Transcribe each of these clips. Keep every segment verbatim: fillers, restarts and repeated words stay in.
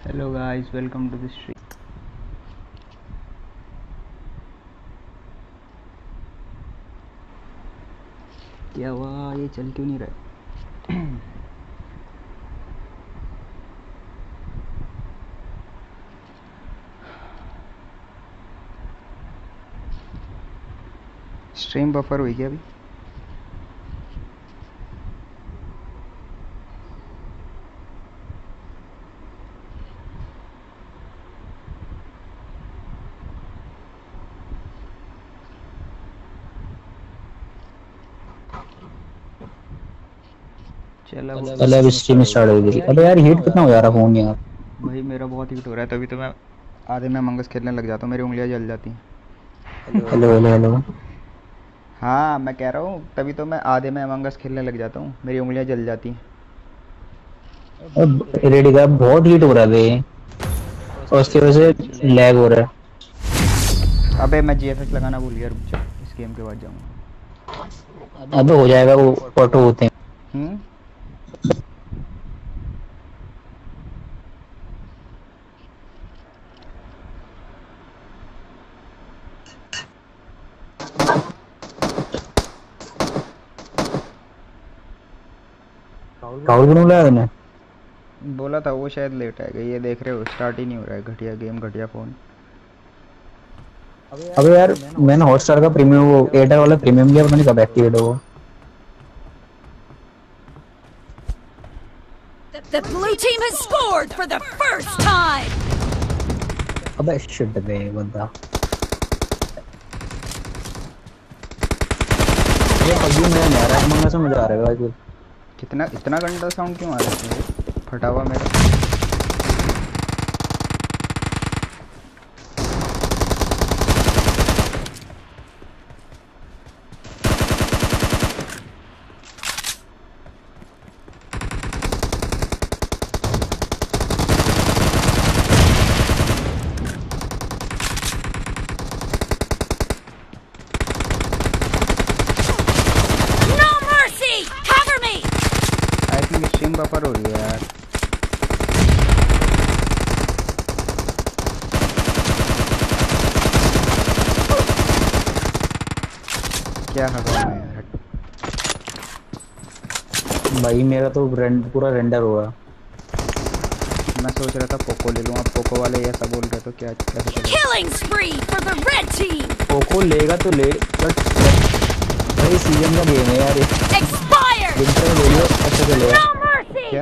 Hello guys, welcome to the stream. क्या हुआ? ये चल क्यों नहीं रहा? स्ट्रीम बफर हुई क्या अभी? चल अब पहले अभी स्ट्रीम स्टार्ट हो गई। अबे यार हीट कितना हो जा रहा फोन यार। भाई मेरा बहुत हीट हो रहा है, तभी तो मैं आधे में मंगस खेलने लग जाता हूँ, मेरी उंगलियां जल जाती हैं। Hello hello hello. हाँ मैं कह रहा हूँ तभी तो मैं आधे में मंगस खेलने लग जाता हूँ, मेरी उंगलियां जल जाती हैं। अब रेडी का बहुत हीट हो रहा है बे, और उसकी वजह से लैग हो रहा है। अबे मैं जीएफएक्स लगाना भूल गया, रुक जा, इस गेम के बाद जाऊँगा। अब हो जाएगा, वो ऑटो होते हैं। हम्म। राहुल को लाया तूने? बोला था वो शायद लेट आएगा। ये देख रहे हो स्टार्ट ही नहीं हो रहा है, घटिया गेम घटिया फ़ोन। अबे यार मैंने हॉटस्टार का प्रीमियम, वो एयरटेल वाला प्रीमियम लिया, पता नहीं कब एक्टिवेट होगा। The blue team has scored for the first time. अबे शिट बे बंदा। ये पबजी में नया रैंक मंगा से मजा आ रहा है भाई। कितना इतना गंदा साउंड क्यों आ रहा है इसमें? फटा हुआ मेरा। No mercy. Cover me. I think stream buffer हो रही है यार। क्या हवा में यार। भाई मेरा तो रेंड पूरा रेंडर हुआ। मैं सोच रहा था पोको ले लूँ, अब पोको वाले ऐसा बोल रहे तो क्या कैसे चलेगा? Killing spree for the red team. पोको लेगा तो ले, बट भाई सीजन का गेम है यार ये। Expired. विंटर ले लो अच्छा चलेगा। No mercy. क्या?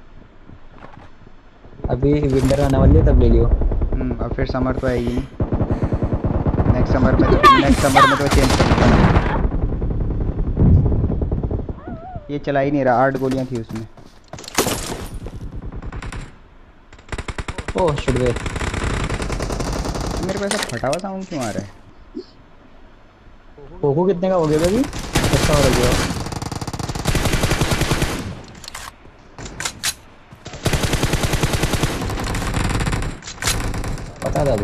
अभी विंटर आने वाली है तब ले लियो। हम्म अब फिर समर तो आएगी नहीं। नेक्स्ट समर में नेक्स्ट समर में तो चेंज करूँगा। ये चला ही नहीं रहा, आठ गोलियां थी उसमें। ओह शिट वे। मेरे को ऐसा फटा हुआ साउंड क्यों आ रहा है? पोको कितने का हो गया अभी? अच्छा हो गया। पता था वो।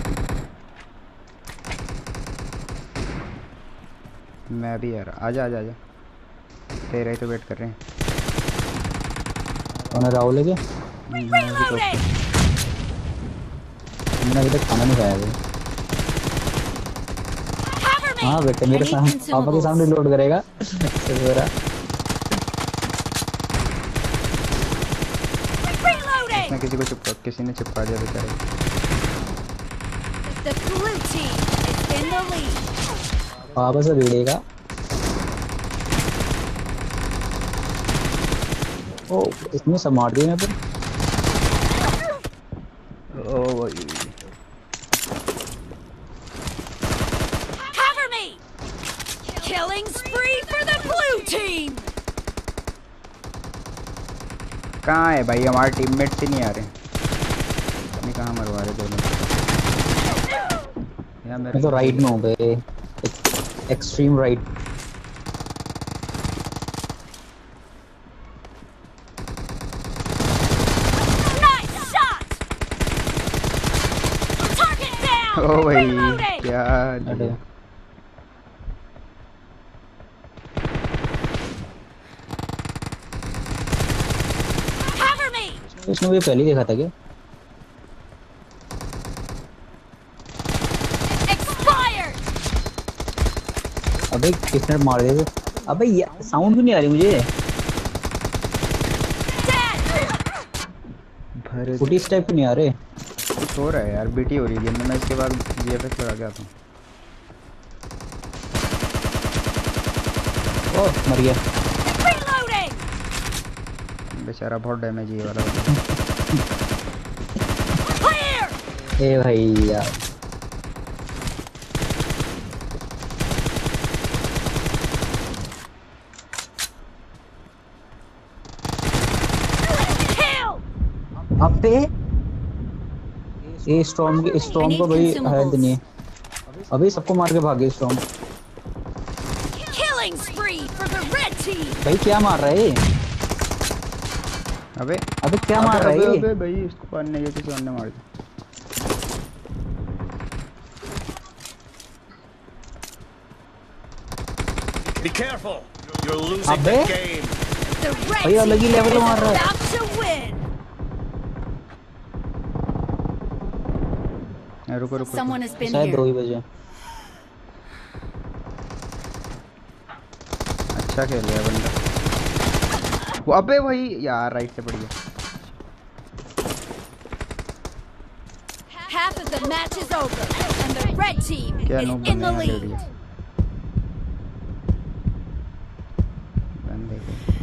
मैं भी यार, आजा आजा आजा, तेरा ही तो वेट कर रहे हैं। कौन है राहुल है क्या? मैं भी तो Reloading. मैंने अभी तक खाना नहीं खाया अभी। Cover me. हाँ बेटे मेरे I need सामने पापा के consumables. सामने लोड करेगा। मेरा Reloading. इसमें किसी को चिपका किसी ने चिपका दिया बेचारे। The blue team is in the lead. पापा से भिड़ेगा। ओ इसने सब मार दिया यहाँ पर। ओ भाई Cover me. Killing spree for the blue team. कहाँ है भाई? हमारे टीममेट्स ही नहीं आ रहे। नहीं कहाँ मरवा रहे दोनों यार मेरे। मैं तो राइट में हूँ बे, extreme right. Nice shot. Target down. ओ भाई Reloading. क्या अरे दिया? Cover me. इसने मुझे पहले ही देखा था क्या? अबे किसने मार दिया? अबे साउंड क्यों नहीं आ रही मुझे? भरे फुटी स्टेप क्यों नहीं आ रहे? कुछ हो रहा है यार, बीटी हो रही है गेम में। मैं इसके बाद जीएफएक्स लगा के आता हूँ। ओह मर गया। Reloading! बेचारा बहुत डैमेज है ये वाला। Clear! ए भाई यार Kill! अबे ए स्टॉर्म स्टॉर्म को भाई हेल्थ नहीं है। अभी सबको मार के भाग गए storm. Killing spree for the red team! भाई क्या मार रहा है? अबे अबे क्या मार अबे, रहा है? अबे, अबे भाई इसको पाने ये किसी और ने मार दिया। Be careful. You're losing अबे the game. The red भाई अलग ही team लेवल is मार रहा है। about to win! रुको रुको Someone has been शायद दो here. ही बजे। अच्छा खेल रहा है बंदा वो। अबे भाई यार राइट से पड़ गया। Half of the match is over, and the red team क्या is नूब in बंदे the यहाँ खेल lead. रही है बंदे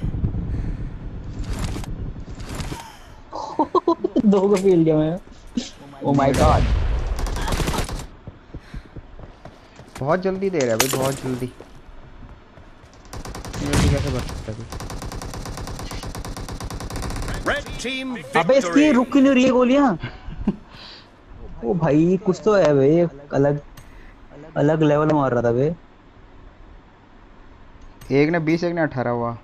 को। दो को फील किया मैं। ओ माय गॉड बहुत जल्दी दे रहा है भाई, बहुत जल्दी। जल्दी कैसे बच सकता है? Red team अबे इसकी victory. रुक क्यों नहीं रही है गोलियां? ओ भाई कुछ तो है भाई, अलग अलग लेवल मार रहा था बे। एक ने बीस, एक ने अठारह हुआ।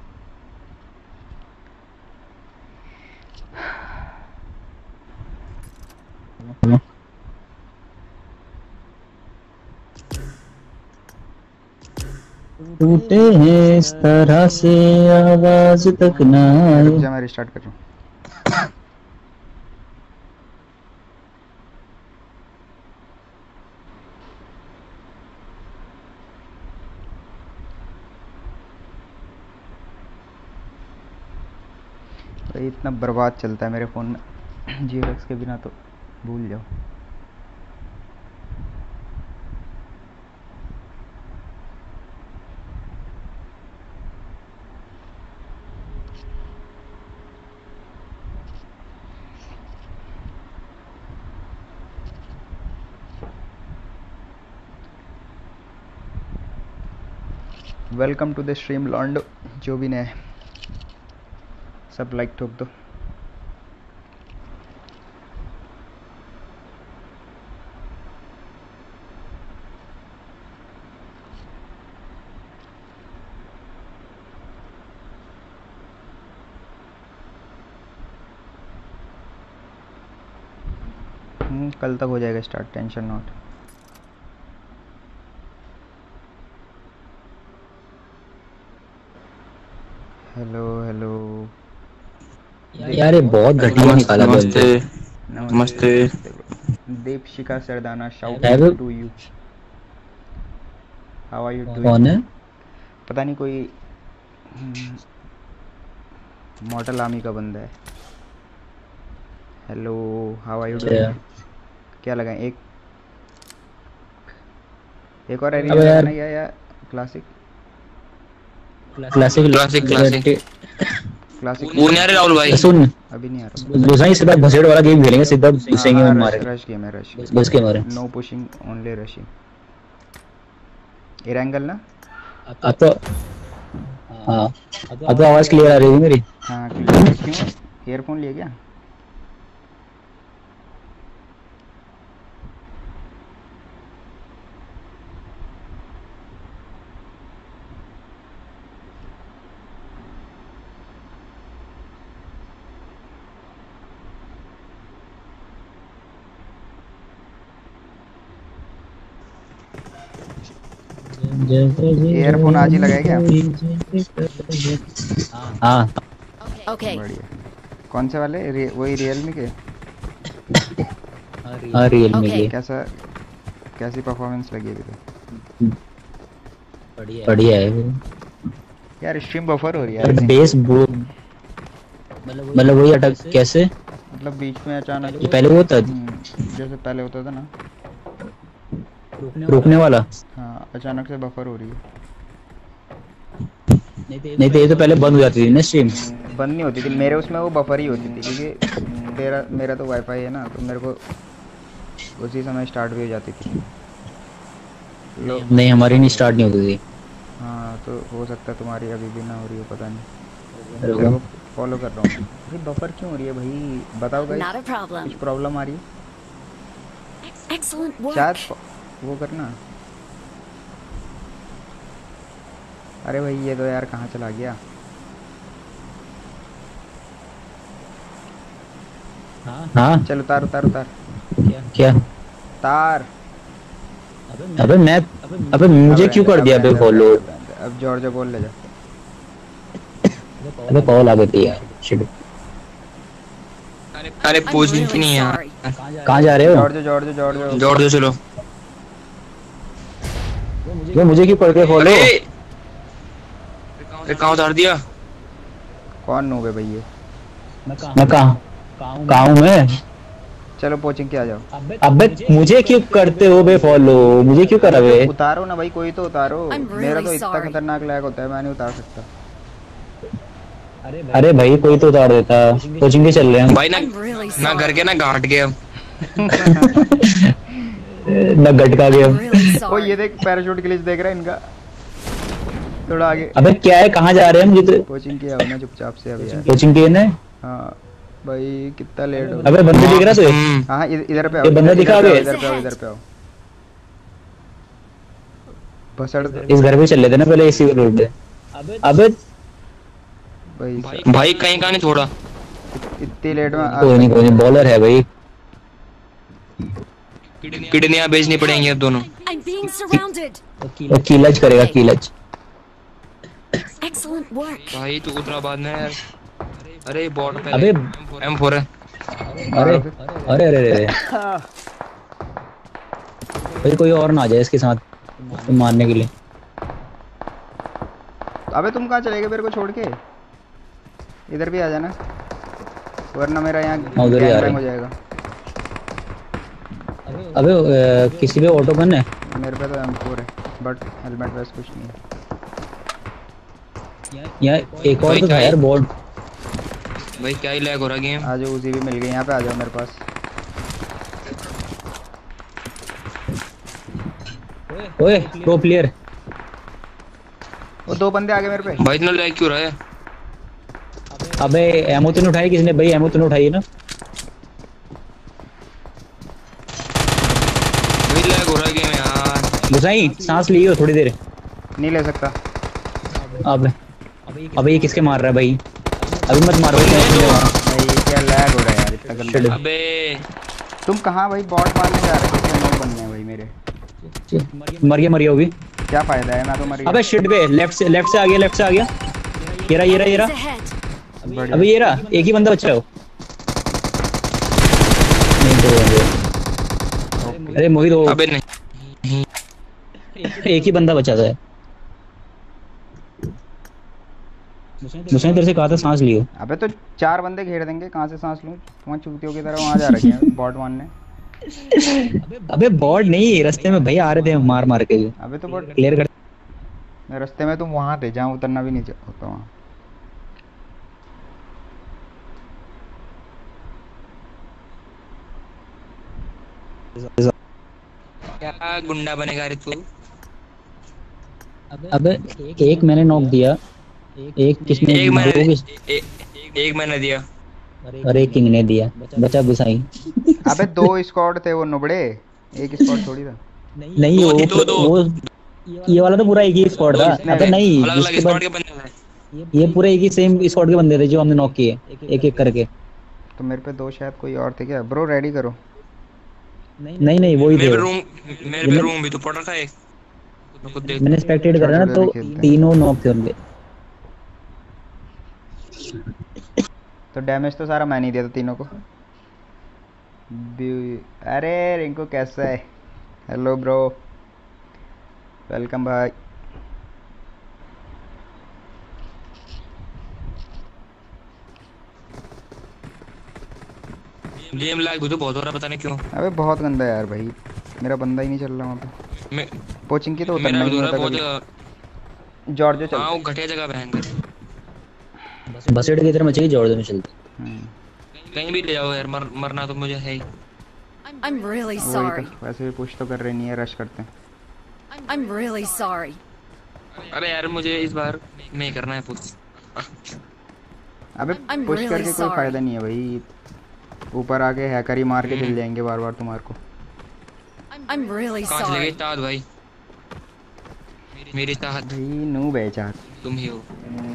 टूटे हैं इस तरह से आवाज तक ना रुक आए। जा मैं रिस्टार्ट कर रहा हूँ। भाई इतना बर्बाद चलता है मेरे फ़ोन में जीएफएक्स के बिना तो भूल जाओ। वेलकम टू द स्ट्रीम लॉन्डो। जो भी नया है सब लाइक ठोक दो। हम्म, कल तक हो जाएगा start, tension not. Hello hello यार ये बहुत घटिया निकाला नमस्ते नमस्ते नमस्ते। Deepshikha Sardana shout Have- to you. How are you कौन डूइंग? है? पता नहीं कोई मॉडल आर्मी का बंदा है। Hello how are you doing? क्या लगाएं? एक एक और एरिया अबे यार। लगाना या या classic classic classic classic classic वो नहीं आ रहे राहुल भाई। सुन अभी नहीं आ रहा। गुसाई सीधा भसेड़ वाला गेम खेलेंगे, सीधा घुसेंगे हाँ, और रश, मारेंगे। रश गेम है, रश घुस के मारे। No pushing only rushing. Air angle ना? अब तो हाँ अब तो आवाज क्लियर आ रही है मेरी। हाँ क्लियर। क्यों ईयरफोन लिए क्या? ईयरफोन आज ही लगाए क्या? हाँ Okay. बढ़िया। कौन से वाले? रि, वही रियलमी के? हाँ रियलमी Okay. के। कैसा कैसी परफॉर्मेंस लगी अभी तो? बढ़िया है यार स्ट्रीम बफर हो रही है यार। I think। बेस वो मतलब वही अटक कैसे? मतलब बीच में अचानक ये पहले वो होता हम्म, जैसे पहले होता था ना। रुकने वाला। हाँ अचानक से बफर हो रही है। नहीं तो ये तो पहले बंद हो जाती थी ना स्ट्रीम। बंद नहीं होती थी मेरे उसमें, वो बफर ही होती थी क्योंकि तेरा मेरा तो वाईफाई है ना, तो मेरे को उसी समय स्टार्ट भी हो जाती थी। लो नहीं हमारी नहीं स्टार्ट नहीं होती थी। हाँ तो हो सकता है तुम्हारी अभी भी ना हो रही हो, पता नहीं। रुको। तेरे को फॉलो कर रहा हूँ मैं। भाई बफर क्यों हो रही है भाई, बताओ Not a गाइस। problem. कुछ प्रॉब्लम आ रही है Excellent शायद work. फ- वो करना। अरे भाई ये तो यार कहाँ चला गया। हाँ चल उतार उतार उतार क्या? तार। अबे मैं अबे मुझे अब क्यों रहने कर दे, दिया अब अबे रहने दे, अब फॉलो? रहने दे, अब रहने दे। अब जॉर्ज बोल ले जा। अबे कॉल आ गई थी यार शिट। अरे I'm पोजिंग की really नहीं है sorry. यार। कहाँ जा रहे हो? जॉर्ज जॉर्ज जॉर्ज जोड़ दो चलो। वो मुझे क्यों कर दिया फॉलो? अरे अरे कहाँ उतार दिया? कौन नूब है भाई ये। मैं कहाँ कहाँ हूँ मैं? चलो कोचिंग के आ जाओ। अबे मुझे क्यों करते हो बे फॉलो? मुझे क्यों करा बे? उतारो ना भाई, कोई तो उतारो। I'm really मेरा तो इतना sorry. खतरनाक लैग होता है, मैं नहीं उतार सकता। अरे भाई कोई तो उतार देता। कोचिंग के चल रहे हैं भाई ना I'm really ना घर sorry. के ना घाट के अब। न गटका गया। I'm really O sorry. ये देख पैराशूट ग्लिच देख रहा है इनका। थोड़ा आगे। अबे क्या है? कहाँ जा रहे हैं हम? जितने कोचिंग के आओ ना चुपचाप से अभी यार। कोचिंग के ने। हाँ भाई कितना लेट हो अबे बंदे दिख रहा तुझे? हम्म, हाँ इध- इधर पे आओ, ये बंदा इधर- दिखा इधर पे आओ, अबे? इधर पे आओ, इधर पे आओ। भसड़ दो इस घर पे चल लेते ना पहले इसी रोड पे। अबे भाई। भाई भाई कहीं का नहीं छोड़ा। इत- इतनी लेट में आ- कोई नहीं कोई नहीं बॉलर है भाई। किडनियां बेचनी पड़ेंगी अब दोनों। I'm being surrounded. वो कीलच करेगा कीलच। Excellent work. भाई तू उतरा बाद में यार। अरे बॉट पे अबे एम फोर है। अरे अरे अरे अरे भाई कोई और ना आ जाए इसके साथ मारने के लिए। अबे तुम कहाँ चले गए मेरे को छोड़ के? इधर भी आ जाना, वरना मेरा यहाँ हाँ, उधर ही आ गैंग रहे बैंग हो हैं। जाएगा। अबे अ, किसी पे ऑटो गन है? मेरे पे तो एम फोर है बट हेलमेट वैसे कुछ नहीं है। यहाँ एक और भाई तो था क्या यार है? बॉट। भाई क्या ही लैग हो रहा गेम। आ जाओ, उसी भी मिल गई, यहाँ पे आ जाओ मेरे पास। ओए प्रो प्लेयर। वो दो बंदे आ गए मेरे पे। भाई इतना लैग क्यों रहा है? अबे एमो तो नहीं उठाई किसने भाई? एमो तो नहीं उठाई ना? भाई लैग हो रहा है गेम यार। घुसाई सांस लियो थोड़ी देर। नहीं ले सकता। अब अबे ये किसके मार रहा है भाई? अभी मत मारो भाई। भाई ये क्या लैग हो रहा है यार इतना गंदा। अबे तुम कहाँ भाई बॉट मारने जा रहे हो? कितने लोग बनने हैं भाई मेरे। मर गया मर गया वो भी। क्या फायदा है, मैं तो मर गया। अबे शिट बे लेफ्ट से लेफ्ट से आ गया लेफ्ट से आ गया। ये रहा ये रहा ये Enemies रहा। ahead. बढ़िया। अबे ये रहा एक ही बंदा बचा है वो। नहीं दो बंदे। अरे मोहित वो अबे नहीं एक ही बंदा बचा था। मुझे तेरे से कहा था सांस लियो। अबे तो चार बंदे घेर देंगे, कहाँ से सांस लूं? तुम्हारे चूतियों की तरह वहाँ जा रखे हैं बॉट मारने। अबे बॉट नहीं रास्ते में भाई आ रहे थे मार मार के। अबे तो बॉट क्लियर कर। रास्ते में तुम वहाँ थे जहाँ उतरना भी नहीं चा- होता वहाँ। क्या गुंडा बनेगा रे तू? अबे एक मैंने नॉक दिया। एक किसने? एक दो मैंने किस? ए- एक मैंने दिया। अरे किंग ने दिया। बचा गुसाई। अबे दो स्क्वाड थे वो नुबड़े, एक स्क्वाड थोड़ी था। नहीं दो वो थी, दो, दो। वो ये वाला तो पूरा एक ही स्क्वाड था। इसने- अबे नहीं अलग अलग जिसके स्क्वाड बाद के बंदे थे। ये पूरे एक ही सेम स्क्वाड के बंदे थे जो हमने नॉक किए एक एक करके। तो मेरे पे दो शायद कोई और थे क्या? ब्रो रेडी करो। नहीं नहीं वही मेरे थे पे वो। रूम मेरे पे रूम भी तो पड़ रखा है एक। मैं खुद देख। मैंने स्पेक्टेट करा ना तो खेलते हैं। तीनों नॉक थे उनके। तो डैमेज तो सारा मैं नहीं दिया था तीनों को। ब्यू- अरे रिंकू कैसा है? हेलो ब्रो, वेलकम भाई। गेम लैग भी तो बहुत हो रहा है, पता नहीं क्यों। अबे बहुत गंदा है यार भाई, मेरा बंदा ही नहीं चल रहा वहाँ पे। मैं कोचिंग की तो मेरा उतरना ही भी हो नहीं रहा है होता बहुत। कभी। जॉर्जो हाँ चलते वो हैं। घटिया जगह भयंकर। बस एड की तरह मचेगी जॉर्ज में चलते। हम्म, कहीं भी ले जाओ यार, मर, मरना तो मुझे है ही। I'm really वही तो, sorry. वैसे भी पुश तो कर रहे नहीं है, रश करते हैं। I'm really sorry. अबे यार मुझे इस बार नहीं करना है कुछ। अबे I'm पुश really करके कोई sorry. फायदा नहीं है भाई, ऊपर आके हैकर ही मार के चल हम्म। जाएंगे बार बार तुम्हारे को। I'm really कहाँ चले गए sorry. चाँद भाई? मेरी चाहत भाई नूब है चार। तुम ही हो।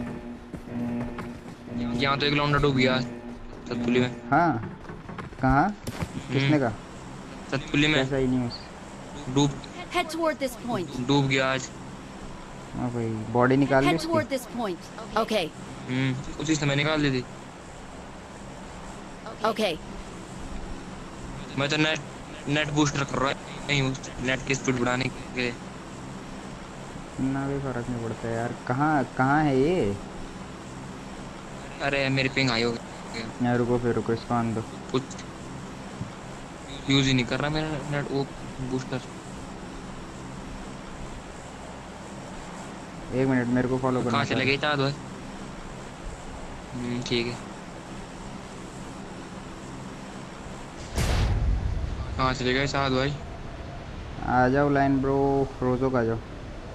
यहाँ तो एक लौंडा डूब गया सतपुली में। हाँ कहाँ, किसने कहा? सतपुली में कैसा ही न्यूज़? डूब Head toward this point. डूब गया आज। हाँ भाई, बॉडी निकाल ली Head toward उसकी। this point. Okay. हम्म उसी समय निकाल दी थी। Okay. मैं तो नेट नेट बूस्टर कर रहा है नहीं, उस नेट की स्पीड बढ़ाने के लिए। ना भी फर्क नहीं पड़ता यार, कहाँ कहाँ है ये? अरे मेरी पिंग आई हो गया, यार रुको फिर रुको, इसको आन दो। कुछ यूज ही नहीं कर रहा मेरा नेट वो बूस्टर। एक मिनट, मेरे को फॉलो करना। कहाँ चले गए चाँद भाई? हम्म ठीक है। कहाँ चले गए चाँद भाई? आ जाओ लाइन ब्रो, रोजो का आ जाओ।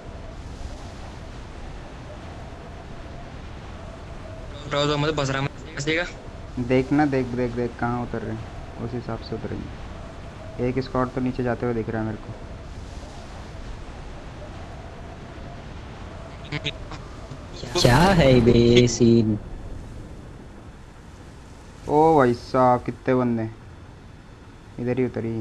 रोज़ मतलब बसरा में बसेगा। देखना, देख देख देख कहाँ उतर रहे हैं, उस हिसाब से उतरेंगे। एक स्कॉट तो नीचे जाते हुए दिख रहा है मेरे को। क्या है बे सीन? ओ भाई साहब कितने बंदे, इधर ही उतरी।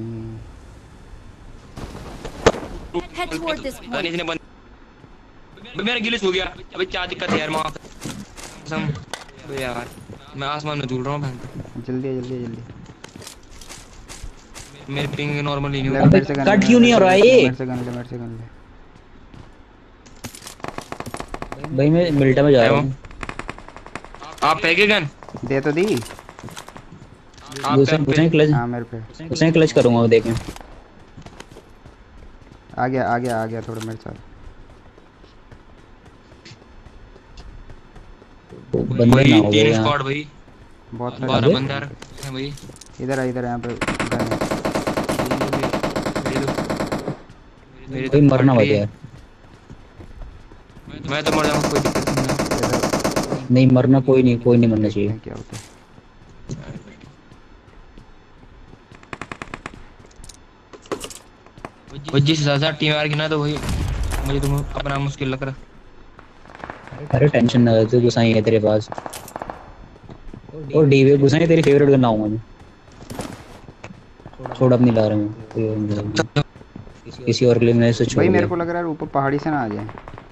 Head toward this पता नहीं point. इसने बंद भाई मेरा गिलिस हो गया। अबे क्या दिक्कत है यार माँ कसम। अबे यार मैं आसमान में झूल रहा हूँ भयंकर। जल्दी आ, जल्दी आ, जल्दी। मेरी पिंग नॉर्मल ही नहीं ले, हो मेरे से गन ले, कट क्यों नहीं हो रहा है ये? मेरे से गन ले, मेरे से गन ले। भाई मैं मिल्टा में जा रहा हूँ। आप फेंके गन? दे तो दी। आप दूसरे पे- दूसरे क्लच हाँ मेरे पे। दूसरे क्लच करूंगा वो देखें। आ गया आ गया आ गया थोड़ा मेरे साथ। बंदे भाई ना हो गए तीन यहाँ। स्क्वाड भाई, बहुत सारे बारह अबे। बंदे आ रखे हैं भाई। इधर आ, इधर यहाँ पे गन है। मेरी तो मेरी कोई तो मरना फट रही बचा है। है। मैं तो मर जाऊंगा, कोई दिक्कत नहीं है। इधर नहीं मरना, कोई नहीं, कोई नहीं मरना चाहिए। क्या होता है। वो जिस हिसाब से टीम आ रही ना तो वही मुझे तो अपना मुश्किल लग रहा। अरे टेंशन ना ले, तू गुसाई है तेरे पास। और डीवे गुसाई तेरी फेवरेट गन लाऊंगा मैं। छोड़ अपनी ला रहा हूँ किसी और के लिए, मैं इसे छोड़ भाई मेरे दिया। को लग रहा है ऊपर पहाड़ी से ना आ जाए।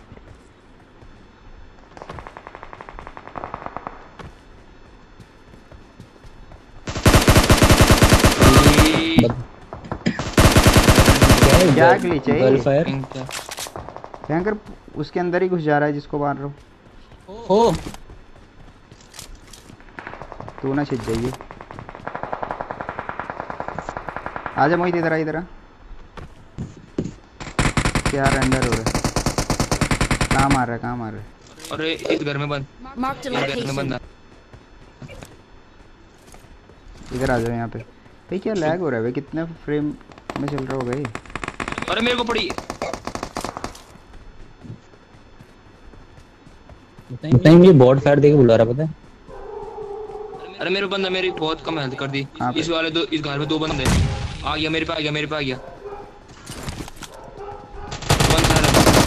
क्या ग्लिच है गल ये? फायर भयंकर उसके अंदर ही घुस जा रहा है जिसको मार रहा हूँ। हो। तू ना छिप जाइए। आजा मोहित, इधर आ, इधर आ। क्या रेंडर हो रहा है? कहाँ मार रहा है, कहाँ मार रहा है? अरे इस घर में बंद, Marked a इस घर में location. बंदा। इधर आ जाओ यहाँ पे। भाई क्या लैग हो रहा है भाई, कितने फ्रेम में चल रहा हो भाई? अरे मेरे को पड़ी। नहीं मुझे बॉट फायर देके बुला रहा, पता है? अरे मेरे बंदा मेरी बहुत कम हेल्थ कर दी। हाँ इस वाले दो, इस घर में दो बंदे आ गया, मेरे पे आ गया, मेरे पे आ गया। वन साइड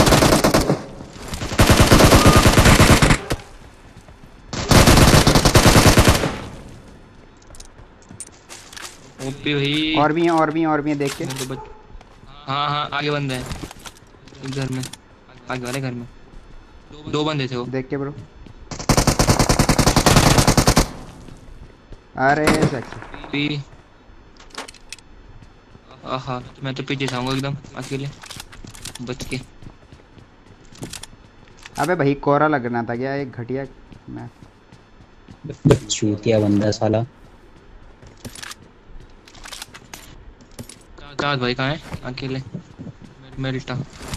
ओपी भाई। और भी हैं, और भी हैं, और भी हैं, देख के। मैं तो बच... हाँ हाँ आगे बंदे हैं इस घर में, आगे वाले घर में दो बंदे थे वो। देख के ब्रो। अरे सेक्सी। पी आहा मैं तो पीछे जाऊंगा एकदम अकेले बच के। अबे भाई कोरा लगना था क्या, एक घटिया मैं। चूतिया बंदा साला। चाँद भाई कहाँ है अकेले मेल्टा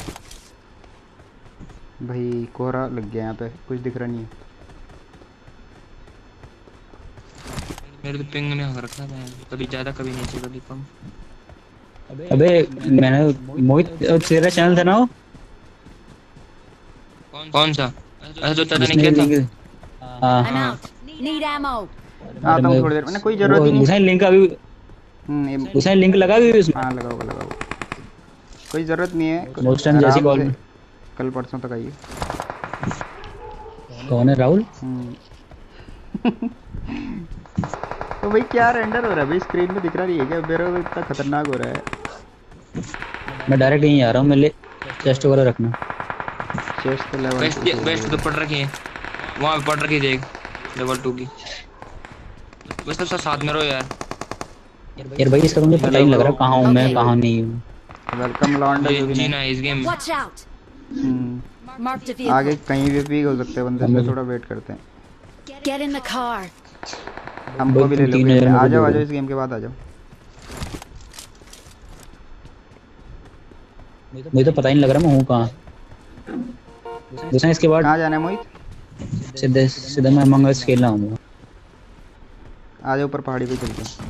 भाई कोहरा लग गया यहाँ पे, कुछ दिख रहा नहीं है। मेरे तो पिंग ने रखा है, कभी ज्यादा कभी नीचे कभी कम। अबे मैंने मोहित तेरा चैनल था ना वो कौन सा? ऐसा तो चाचा ने जिसने किया था। लिंक- हाँ I'm out. Need ammo. आता हूँ थोड़ी देर में, कोई जरूरत ही नहीं। उसने लिंक अभी हम्म, ये- उसने लिंक लगा भी उसमें। हाँ लगाओ लगाओ, कोई जरूरत नहीं है। उस टाइम जैसी आराम कॉल से में कल परसों तक आइए। कौन है राहुल? हम्म। तो भाई क्या रेंडर हो रहा है भाई, स्क्रीन में दिख रहा नहीं है क्या? मेरा तो इतना खतरनाक हो रहा है। मैं डायरेक्ट यहीं आ रहा हूँ, मेरे लिए चेस्ट वगैरह रखना। चेस्ट तो लेवल बेस्ट बेस्ट तो पढ़ रखी है वहाँ पे, पढ़ रखी देख लेवल टू की। बस सब साथ में रहो यार। यार भाई इसका मुझे पता ही नहीं लग रहा कहाँ हूँ मैं, कहाँ नहीं हूँ। वेलकम लॉन्डा ये जो भी जीना नहीं। है इस गेम में। Watch out. Hmm, Marked a आगे vehicle. कहीं भी भी हो सकते हैं बंदे, इसलिए थोड़ा वेट करते हैं। Get in the car. हमको भी ले लो तीन गेम हजार में। में आ जाओ भी आ ले जाओ, लो। इस गेम के बाद आ जाओ। मुझे तो पता ही नहीं लग रहा मैं हूँ कहाँ। दूसरा इसके बाद कहाँ जाना है मोहित? सीधे सीधे मैं अमंग अस खेलना हूँ। आ जाओ, ऊपर पहाड़ी पे चलते हैं।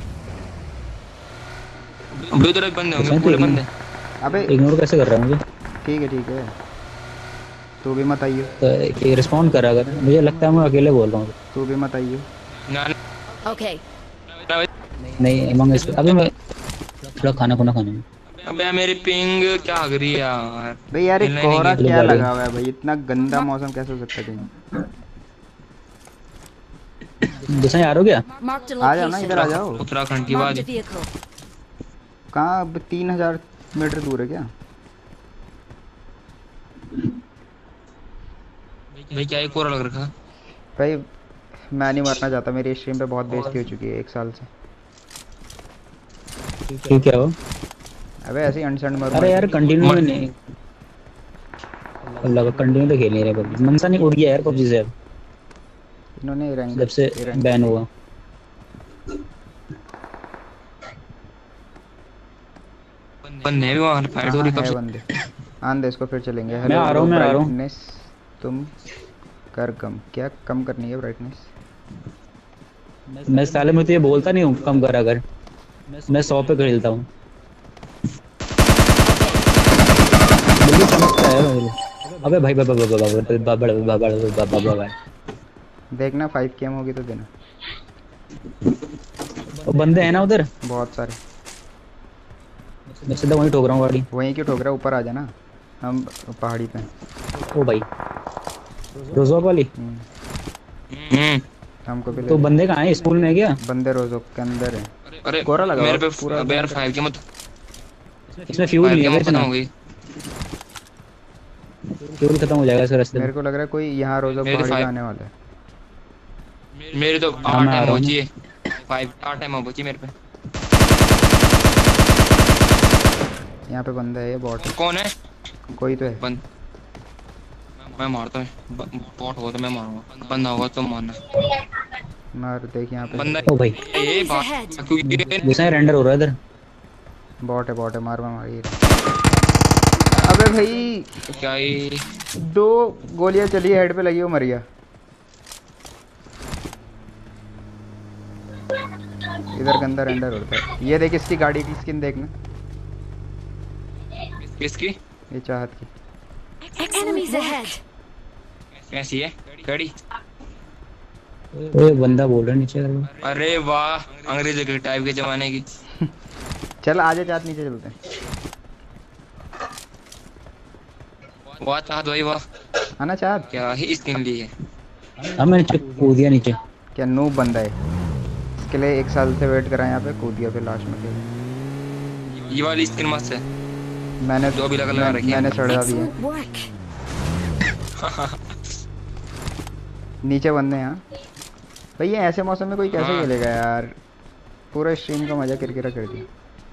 दो तरफ बंदे होंगे, दूसरा पूरे तो बंदे। अबे इग्नोर कैसे कर रहा है मुझे? ठीक है ठीक है, तू भी मत आइयो, तो रिस्पॉन्ड कर अगर मुझे लगता है मैं अकेले बोल रहा हूँ। तू भी मत आइयो। ना Okay. ना नहीं अमंग अस अभी मैं थोड़ा खाना खुना खाने में। अबे मेरी पिंग क्या आ रही है यार। भाई यार एक खेलना ही नहीं कोहरा गेम। क्या चलो लगा हुआ है भाई, इतना गंदा मौसम कैसे हो सकता है कहीं? दूसरा यार हो गया? Marked a आ जाओ ना, location. इधर आ जाओ। उत्तराखंड की Marked बात a vehicle. कहाँ? अब तीन हजार मीटर दूर है क्या? भाई क्या एक और लग रखा। भाई मैं नहीं मरना चाहता, मेरी स्ट्रीम पे बहुत बेइज्जती हो चुकी है एक साल से। क्यों क्या हो? अबे ऐसे ही अनसेंड मर अरे यार कंटिन्यू में नहीं लगा, कंटिन्यू तो खेल नहीं रहे पबजी। मनसा नहीं उड़ गया यार पबजी से अब, इन्होंने रैंक जब से बैन हुआ। बंदे भी वहाँ फाइट हो रही कब है से। बंदे। आन दे इसको, फिर चलेंगे। मैं आ रहा हूँ, मैं आ रहा हूँ। ब्राइटनेस तुम कर कम, क्या कम करनी है ब्राइटनेस? मैं साले में तो ये बोलता नहीं हूँ कम कर, अगर मैं सौ पे खेलता हूँ। बिल्कुल चमकता है भाई। अबे भाई बाबा बाबा बाबा बाबा बाबा बाबा भाई देखना फाइव के एम होगी तो देना। वो बंदे हैं ना उधर, बहुत सारे। मैं सीधा वहीं ठोक रहा हूँ गाड़ी। वहीं क्यों ठोक रहा है? ऊपर आ जाना, हम पहाड़ी पे हैं। ओ भाई रोजो वाली हम्म, हम्म हमको भी ले तो लो। बंदे कहाँ हैं? स्कूल में क्या? बंदे रोजो के अंदर है। अरे कोहरा लगा मेरे हुआ पे पूरा अबे यार फाइव के मत इसमें फ्यूल फाइव नहीं के है मत खत्म इतना, हो गई। फ्यूल खत्म हो जाएगा इस रास्ते में। मेरे को लग रहा है कोई यहाँ रोजो मेरे पहाड़ी पे फाइव- आने वाला है। मेरे तो हाँ, आठ मैं आ टाइम रहा हूँ। पहुंची है। फाइव आठ टाइम पहुंची मेरे पे। यहाँ पे बंदा है, ये बॉट है। कौन है? कोई तो है। बंद मैं मारता हूँ। ब- बॉट होगा तो मैं मारूंगा, बंदा होगा तो मारना। मार देख यहाँ पे। बंदा ओ भाई ये Enemies बात ahead. क्योंकि दूसरा रेंडर हो रहा है इधर। बॉट है, बॉट है, मार मार मार ये। अबे भाई क्या ये दो गोलियां चली, हेड पे लगी, वो मर गया। इधर गंदा रेंडर होता है। ये देख इसकी गाड़ी की स्किन देखना, किसकी? ये चाहत की। Enemies ahead. कैसी है गाड़ी? ओए बंदा बोल रहा है नीचे करो। अरे वाह, अंग्रेज के टाइप के जमाने की। चल आजा, चाहत नीचे चलते हैं। वाह चाहत भाई वाह, आना चाहत। क्या ही स्किन ली है। अब मैं नीचे कूद दिया नीचे। क्या नूब बंदा है, इसके लिए एक साल से वेट करा यहाँ पे, कूद गया फिर लास्ट में खेल। ये वाली स्किन मस्त है। मैंने जो भी लगा लगा मैं, रखी है। मैंने सड़ा दिया। Excellent work. नीचे बंदे हैं यहाँ। भाई ये ऐसे मौसम में कोई कैसे हाँ। खेलेगा यार, पूरा स्ट्रीम का मजा किरकिरा कर दिया।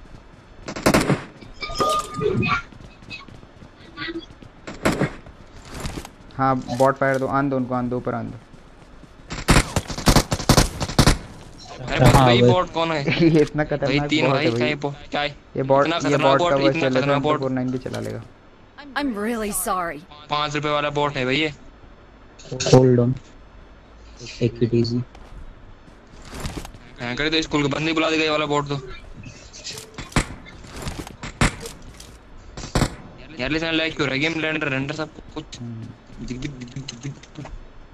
हाँ बॉट फायर दो, आन दो उनको, आन दो, ऊपर आन दो। अरे हाँ भाई भाई। बॉट कौन है? ये इतना भाई खतरनाक तीन बॉट भाई है क्या भाई। ये बॉट क्या है? ये बॉट इतना ये खतरनाक बॉट बॉट का वॉइस इतना चले तो खतरनाक एम बॉट। फोर नाइन भी चला लेगा। I'm really sorry. पाँच रुपए वाला बॉट है भाई ये। Hold on, take it easy. हाँ, करे तो स्कूल के बंदे ही बुला देगा ये वाला बॉट तो। यार लेकिन लाइक क्यों रहा है गेम रेंडर रेंडर सब कुछ दिख दिख दिख दिख दिख दिख।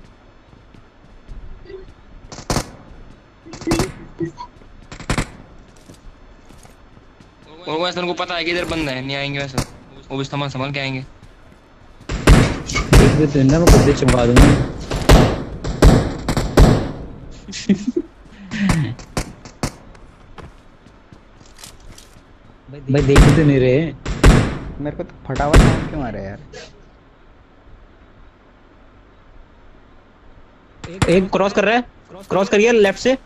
और वैसे उनको पता है कि इधर बंदा है, नहीं आएंगे वैसे वो भी संभाल संभाल के आएंगे। एक भी तो ना मैं खुद ही चिपका दूंगा। भाई देख तो नहीं रहे। मेरे को तो फटा हुआ साउंड क्यों आ रहा है यार? एक क्रॉस कर रहा है, क्रॉस करिए लेफ्ट से।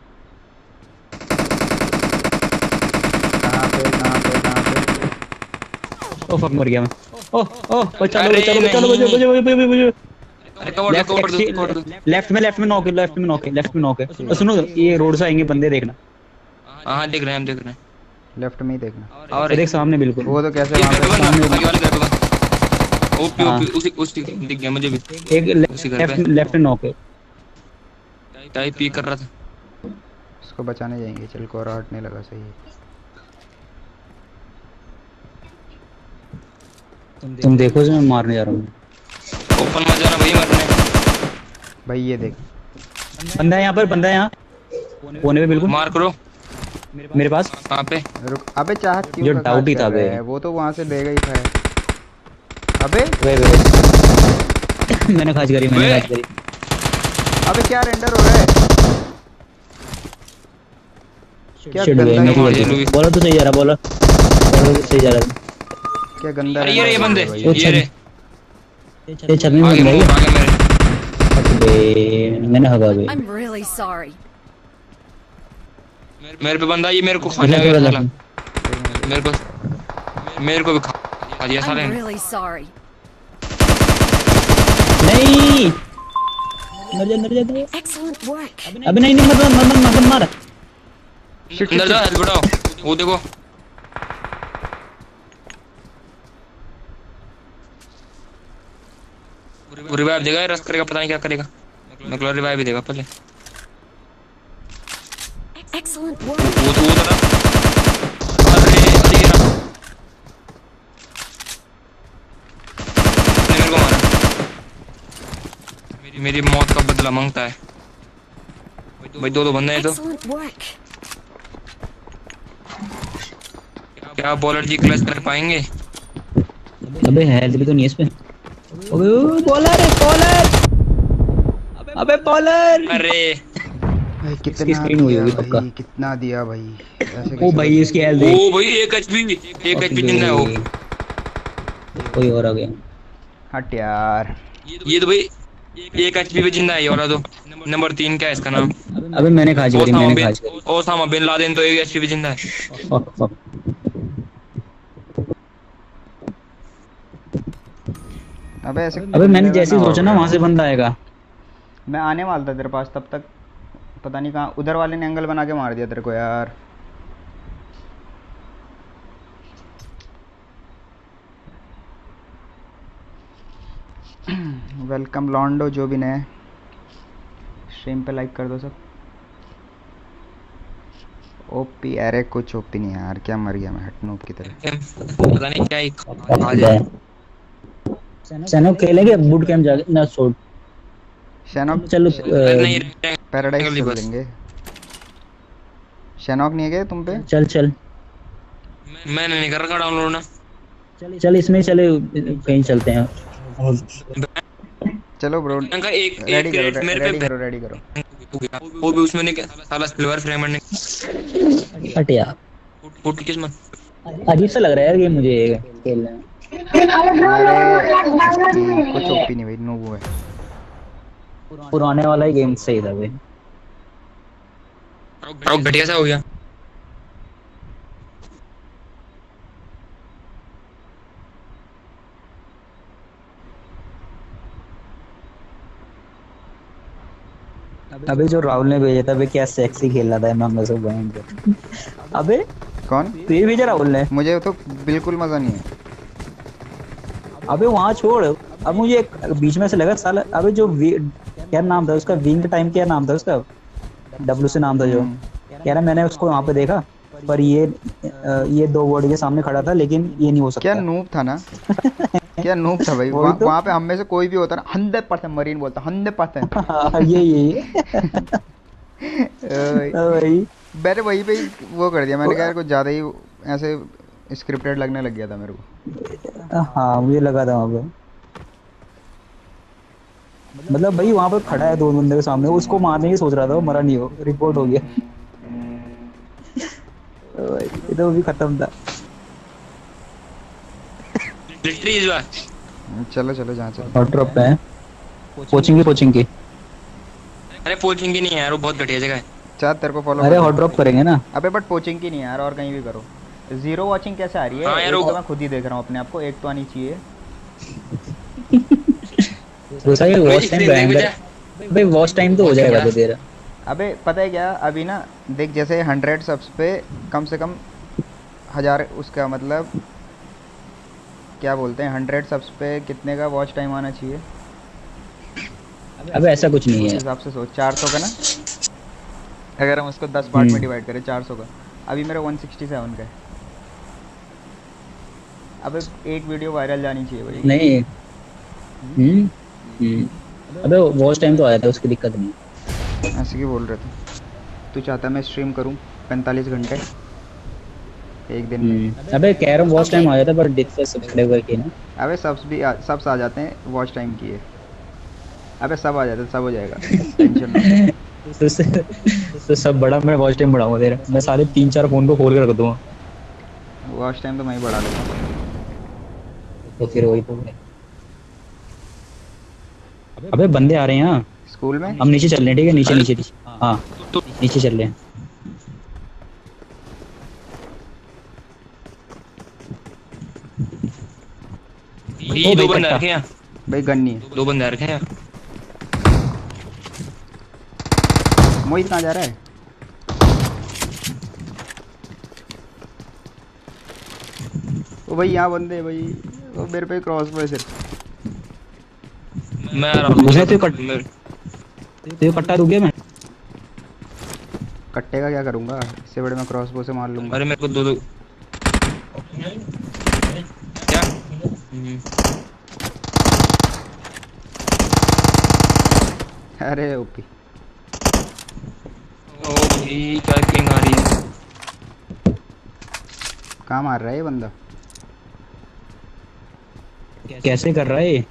कहाँ पे कहाँ पे कहाँ पे? ओ फक मर गया मैं। ओ ओ बचा लो अरे बचा लो बचा लो नहीं। बचा बचा बचा बचा। अरे कवर दो लेफ्ट कवर दो कवर दो। लेफ्ट में लेफ्ट में नॉक है, लेफ्ट में नॉक है, लेफ्ट में नॉक है। और सुनो ये रोड से आएंगे बंदे, देखना। हाँ हाँ देख रहे हैं हम देख रहे हैं। लेफ्ट में ही देखना। और और एक सामने बिल्कुल। वो तो कैसे ये वहाँ घर पे पे बंदा सामने- आगे वाले घर पे बंदा। ओपी हाँ। ओपी उसी उसी दिख गया मुझे भी। एक उसी घर पे। लेफ्ट लेफ्ट में नॉक है। टाइप पी कर रहा था। उसको बचाने जाएंगे। चल को हटने लगा सही है। तुम देखो जो मैं मारने जा रहा हूँ। ओपन मत जाना भाई मरने। भाई ये देख। बंदा है यहाँ पर, बंदा है यहाँ कोने पे बिल्कुल मार करो मेरे पास। कहाँ पे? रुक अबे चाहत क्यों जो का डाउट ही काज था कर रहा बे। है? वो तो वहाँ से देगा ही था। अबे वे वे मैंने खाज करी मैंने वे। खाज करी। अबे क्या रेंडर हो रहा है? क्या शिट गंदा वे, मेरी मार गलती दिया थी। लुईस। बोला तो सही जा रहा, बोला बोला तो सही जा रहा। क्या गंदा अरे ये render रे ये हो रहा बंदे है भाई। वो ये रे ये छत में आगे बंदा मूव है। आगे मेरे। बे मैंने हगा गई। I'm really sorry. मेरे पे बंदा ये मेरे को खाने थोड़ा वाला थोड़ा साला। मेरे को मेरे को भी खा खा दिया साले I'm ने। really sorry. नहीं मर जा मर जा मर जा। Excellent work. अबे नहीं नहीं मत मत मत मत मत मार। अंदर जाओ हेल्प बढ़ाओ। वो देखो वो रिवाइव देगा रस करेगा पता नहीं क्या करेगा। मैं क्लोर रिवाइव भी देगा पहले। Excellent work. वो तो वो तरह अरे अरे ये रहा। उसने मेरे को मारा। मेरी मेरी मौत का बदला मांगता है भाई। दो दो बंदे हैं तो Excellent work. क्या बॉलर जी क्लच कर पाएंगे? अबे हेल्थ भी तो नहीं है इस पे। अबे बॉलर है बॉलर। अबे बॉलर। अरे भाई इसकी कितना screen हुई दिया होगी भाई पक्का। कितना दिया भाई ऐसे ओ कैसे? भाई इसकी हेल्थ ओ भाई एक एचपी एक एचपी जिंदा है वो। कोई और आ गया। हट यार। ये तो भाई एक एचपी पे जिंदा है ये वाला तो। नंबर तीन क्या है इसका नाम? अबे मैंने खाज करी ओसामा मैंने बिन खाज करी। ओसामा बिन लादेन तो एक एचपी पे जिंदा है। Fuck fuck. अबे ऐसे अबे मैंने जैसे ही ना सोचा ना वहां से बंदा आएगा। मैं आने वाला था तेरे पास तब तक पता नहीं कहाँ उधर वाले ने एंगल बना के मार दिया तेरे को यार। वेलकम लॉन्डो जो भी नए स्ट्रीम पे लाइक कर दो सब। ओपी अरे कुछ ओपी नहीं यार क्या मर गया मैं हटनूप की तरह। पता नहीं क्या ही खा जाए। सैनो खेलेंगे बूट कैंप जाके ना छोड़। शैनॉक चलो अरे नहीं पैराडाइज अगली चल बस। लेंगे। शैनॉक नहीं है क्या तुम पे? चल चल मैंने नहीं कर रखा डाउनलोड ना। चल इसमें चले कहीं चलते हैं। चलो ब्रो इनका एक एक रेडी क्रेट करो मेरे रेडी पे करो रेडी करो। वो भी उसमें नहीं साला सिल्वर फ्रेमर ने हट यार फुट किस्मत। अजीब सा लग रहा है यार ये मुझे खेलने में। अरे कुछ ओपी नहीं भाई नो वो है। पुराने वाला ही गेम सही था भाई। और घटिया सा हो गया। अबे जो राहुल ने भेजा था अबे क्या सेक्सी खेल रहा था एमएम से भयंकर। अबे कौन? तू ये भेजा राहुल ने? मुझे तो बिल्कुल मजा नहीं है। अबे वहाँ छोड़, अब मुझे एक बीच में से लगा साला, अबे जो वी- क्या नाम था उसका, विंग टाइम क्या नाम था उसका, डब्ल्यू से नाम था जो, कह रहा मैंने उसको वहाँ पे देखा पर ये अ, ये दो वर्ड के सामने खड़ा था लेकिन ये नहीं हो सकता। क्या नूब था ना। क्या नूब था भाई। वही वहाँ तो। वहाँ पे हम में से कोई भी होता ना हंड्रेड परसेंट मरीन बोलता, हंड्रेड परसेंट। हाँ, ये ये भाई मैंने वहीं पे ही वो कर दिया। मैंने कहा यार कुछ ज्यादा ही ऐसे स्क्रिप्टेड लगने लग गया था मेरे को। हाँ मुझे लगा था वहाँ पे, मतलब भाई वहाँ पे खड़ा है दो बंदे के सामने, वो उसको मारने की सोच रहा था, वो मरा नहीं, हो रिपोर्ट हो गया। तो भाई, ये तो भी खत्म था। विक्ट्री इस बार। चलो चलो जहाँ चलो। हॉट ड्रॉप पे है, कोचिंग की कोचिंग की। अरे पोचिंग की नहीं है यार, वो बहुत घटिया जगह है। चाह तेरे को फॉलो। अरे हॉट ड्रॉप करेंगे ना। अबे बट पोचिंग की नहीं है यार, और कहीं भी करो। जीरो वॉचिंग कैसे आ रही है? हाँ यार, एक वो- तो मैं खुद ही देख रहा हूँ अपने आप को, एक तो आनी चाहिए। दूसरा ये वॉच टाइम भयंकर, भाई वॉच टाइम तो हो जाएगा तो तेरा। अबे पता है क्या, अभी ना देख जैसे हंड्रेड सब्स पे कम से कम हजार, उसका मतलब क्या बोलते हैं, हंड्रेड सब्स पे कितने का वॉच टाइम आना चाहिए? अबे ऐसा कुछ नहीं उस है। हिसाब से सोच, चार सौ का ना, अगर हम उसको दस पार्ट में हम्म। डिवाइड करें चार सौ का। अभी मेरा वन सिक्सटी सेवन का है। अबे एक वीडियो वायरल जानी चाहिए भाई। नहीं हम्म हम्म अबे वॉच टाइम तो आया था, उसकी दिक्कत नहीं। ऐसे क्यों बोल रहे थे? तू चाहता मैं स्ट्रीम करूं पैंतालीस घंटे एक दिन में? हम्म अबे कह रहा हूँ वॉच टाइम आ जाता पर दिक्कत सब खड़े हुए की ना। अबे सब्स भी आ, सब्स आ जाते हैं वॉच टाइम की है। अबे सब आ जाते हैं, सब हो जाएगा, टेंशन ना। तो, से, तो सब बड़ा मैं वॉच टाइम बढ़ाऊंगा तेरा, मैं सारे तीन चार फोन को खोल के रख दूंगा। वॉच टाइम तो मैं ही बढ़ा लूँगा। तो फिर वही तो। अबे बंदे आ रहे हैं यहाँ, स्कूल में हम नीचे चल रहे हैं, ठीक है नीचे नीचे नीचे हाँ तो नीचे चल रहे हैं। ये दो बंदे रखे हैं, भाई गन नहीं है। दो बंदे रखे हैं। मोहित कहाँ जा रहा है? ओ भाई यहाँ बंदे भाई, वो मेरे पे क्रॉस पे सिर्फ। मैं आ रहा हूँ। मुझे तो कट मैं- तो ये कट्टा रुक गया मैं। कट्टे का क्या करूँगा, इससे बड़े मैं क्रॉस बो से मार लूँगा। अरे मेरे को दो दो क्या हम्म। अरे ओपी। ओ भाई क्या किंग आ रही है। कहाँ मार रहा है ये बंदा? कैसे कर रहा है ये?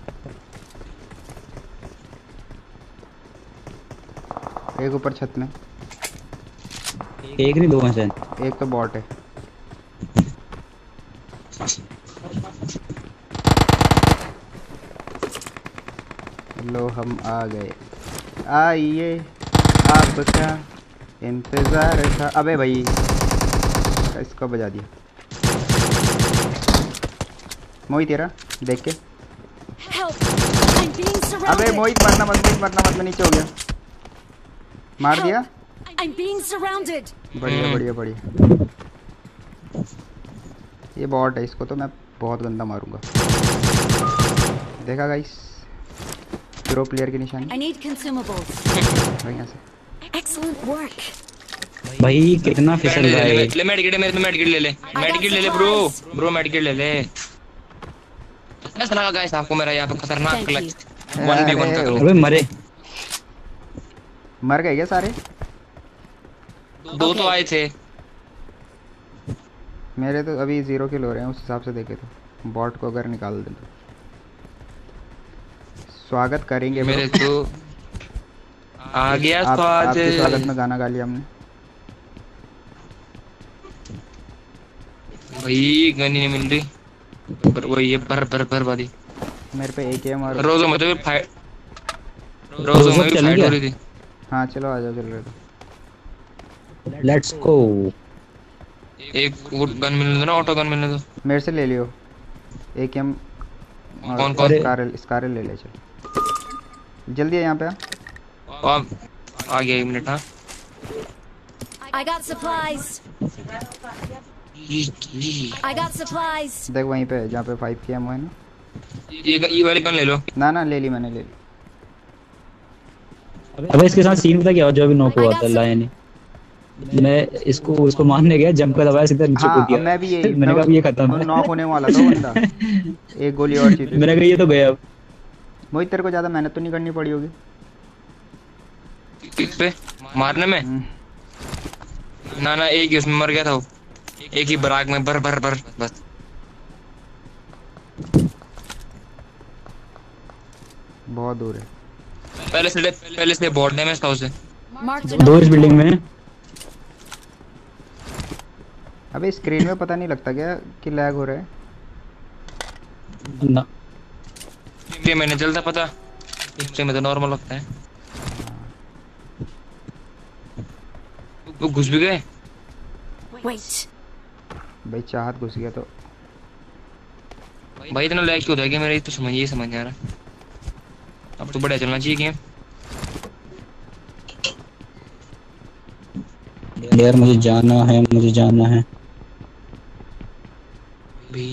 एक ऊपर छत में, एक नहीं दो में से। एक तो बॉट है। लो हम आ गए, आइए आपका इंतजार था। अबे भाई इसको बजा दिया। मोहित तेरा देख के। Help! I'm being अबे surrounded! मोहित मरना मत, मोहित मरना मत, मैं नीचे हो गया। मार दिया। I'm being surrounded! बढ़िया बढ़िया बढ़िया। ये बॉट है, इसको तो मैं बहुत गंदा मारूंगा। देखा गाइस, प्रो प्लेयर की निशानी। I need consumables. भाई यहाँ से। Excellent work. भाई कितना फिसल रहा है। ले मेडिकेट है मेरे पे, मेडिकेट ले ले, मेडिकेट ले ले ब्रो, ब्रो मेडिकेट ले ले। ऐसा लगा गाइस आपको मेरा यहाँ पे खतरनाक Thank you. Clutch one B one का अरे, clutch। अबे मरे। मर गए क्या सारे? दो तो आए थे। मेरे तो अभी जीरो किल हो रहे हैं, उस हिसाब से देखे तो बॉट को अगर निकाल दें तो स्वागत करेंगे bro। मेरे तो आ गया आप, आपके स्वागत स्वाद। में गाना गा लिया हमने। भाई गनी नहीं मिल रही पर वही ये भर भर भर वाली। मेरे पे एक एम और रोजो में तो फिर फाइट, रोजो में भी चल फाइट गया? हो रही थी। हाँ चलो आ जाओ, चल रहे तो। Let's go. एक वो गन मिलने दो ना, ऑटो गन मिलने दो। मेरे से ले लियो एक एम। कौन- कौन? स्कारल स्कारल ले ले, चल जल्दी है यहाँ पे आ। और आ गया एक मिनट। हाँ I got supplies. I got supplies. देख वहीं पे जहाँ पे फाइव की एमओ है ना। ये ये वाली गन ले लो। ना ना ले ली मैंने, ले ली। अबे इसके साथ सीन पता क्या हुआ, जो अभी नॉक हुआ था लायन, मैं इसको इसको मारने गया, जंप कर दबाया, सीधा नीचे हाँ कूद गया। मैं भी यही, मैंने मैं कहा ये खत्म है। नॉक होने वाला था वो बंदा। एक गोली और चाहिए थी। मैंने कहा ये तो गया अब। मोहित तेरे को ज़्यादा मेहनत तो नहीं करनी पड़ी होगी किस पे मारने में? हम्म, ना ना एक ही उसमें मर गया था वो, एक ही बराक में भर भर भर बस। बहुत दूर है। पहले से पहले से बॉट डैमेज था उसे। Marked a दो इस बिल्डिंग में। अबे स्क्रीन में पता नहीं लगता क्या कि लैग हो रहा है? ना ये मैंने जल्दा पता, इससे में तो नॉर्मल लगता है। वो घुस भी गए। Wait. भाई चाहत घुस गया तो। भाई इतना लैग क्यों होता है मेरे, तो समझ ये समझ नहीं आ रहा। अब तो बढ़िया चलना चाहिए गेम। यार मुझे जाना है, मुझे जाना है। भी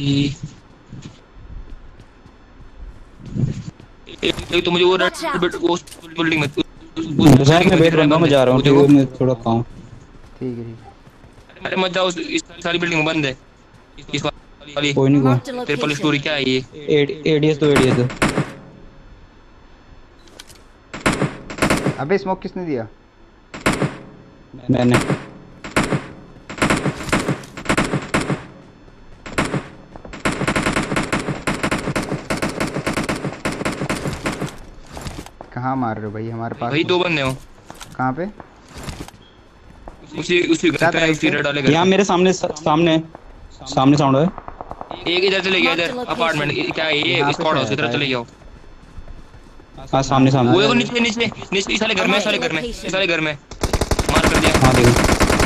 एक तो मुझे वो Watch out. रेड वो बिल्डिंग में शायद मैं वेट कर रहा हूँ, मैं जा रहा हूँ, ठीक है, मैं थोड़ा काम। ठीक है ठीक है। अरे मत जाओ, उस- इस सारी बिल्डिंग बंद है। इस वाली कोई नहीं, Marked a triple location. Story क्या है ये? एडीएस तो एडीएस तो अबे स्मोक किसने दिया? मैंने। कहाँ मार रहे हो भाई? हमारे पास भाई दो बंदे हो कहाँ पे? उसी उसी घर पे, उसी रेड वाले घर यहाँ मेरे सामने सामने सामने साउंड है। पे। एक इधर चले गया, इधर अपार्टमेंट क्या है यहाँ ये, पे स्क्वाड तो हाउस की है तरफ शायद। चले जाओ। हाँ सामने सामने। वो देखो नीचे नीचे नीचे इस वाले घर में, इस वाले घर में, इस वाले घर में मार कर दिया। हाँ देखो।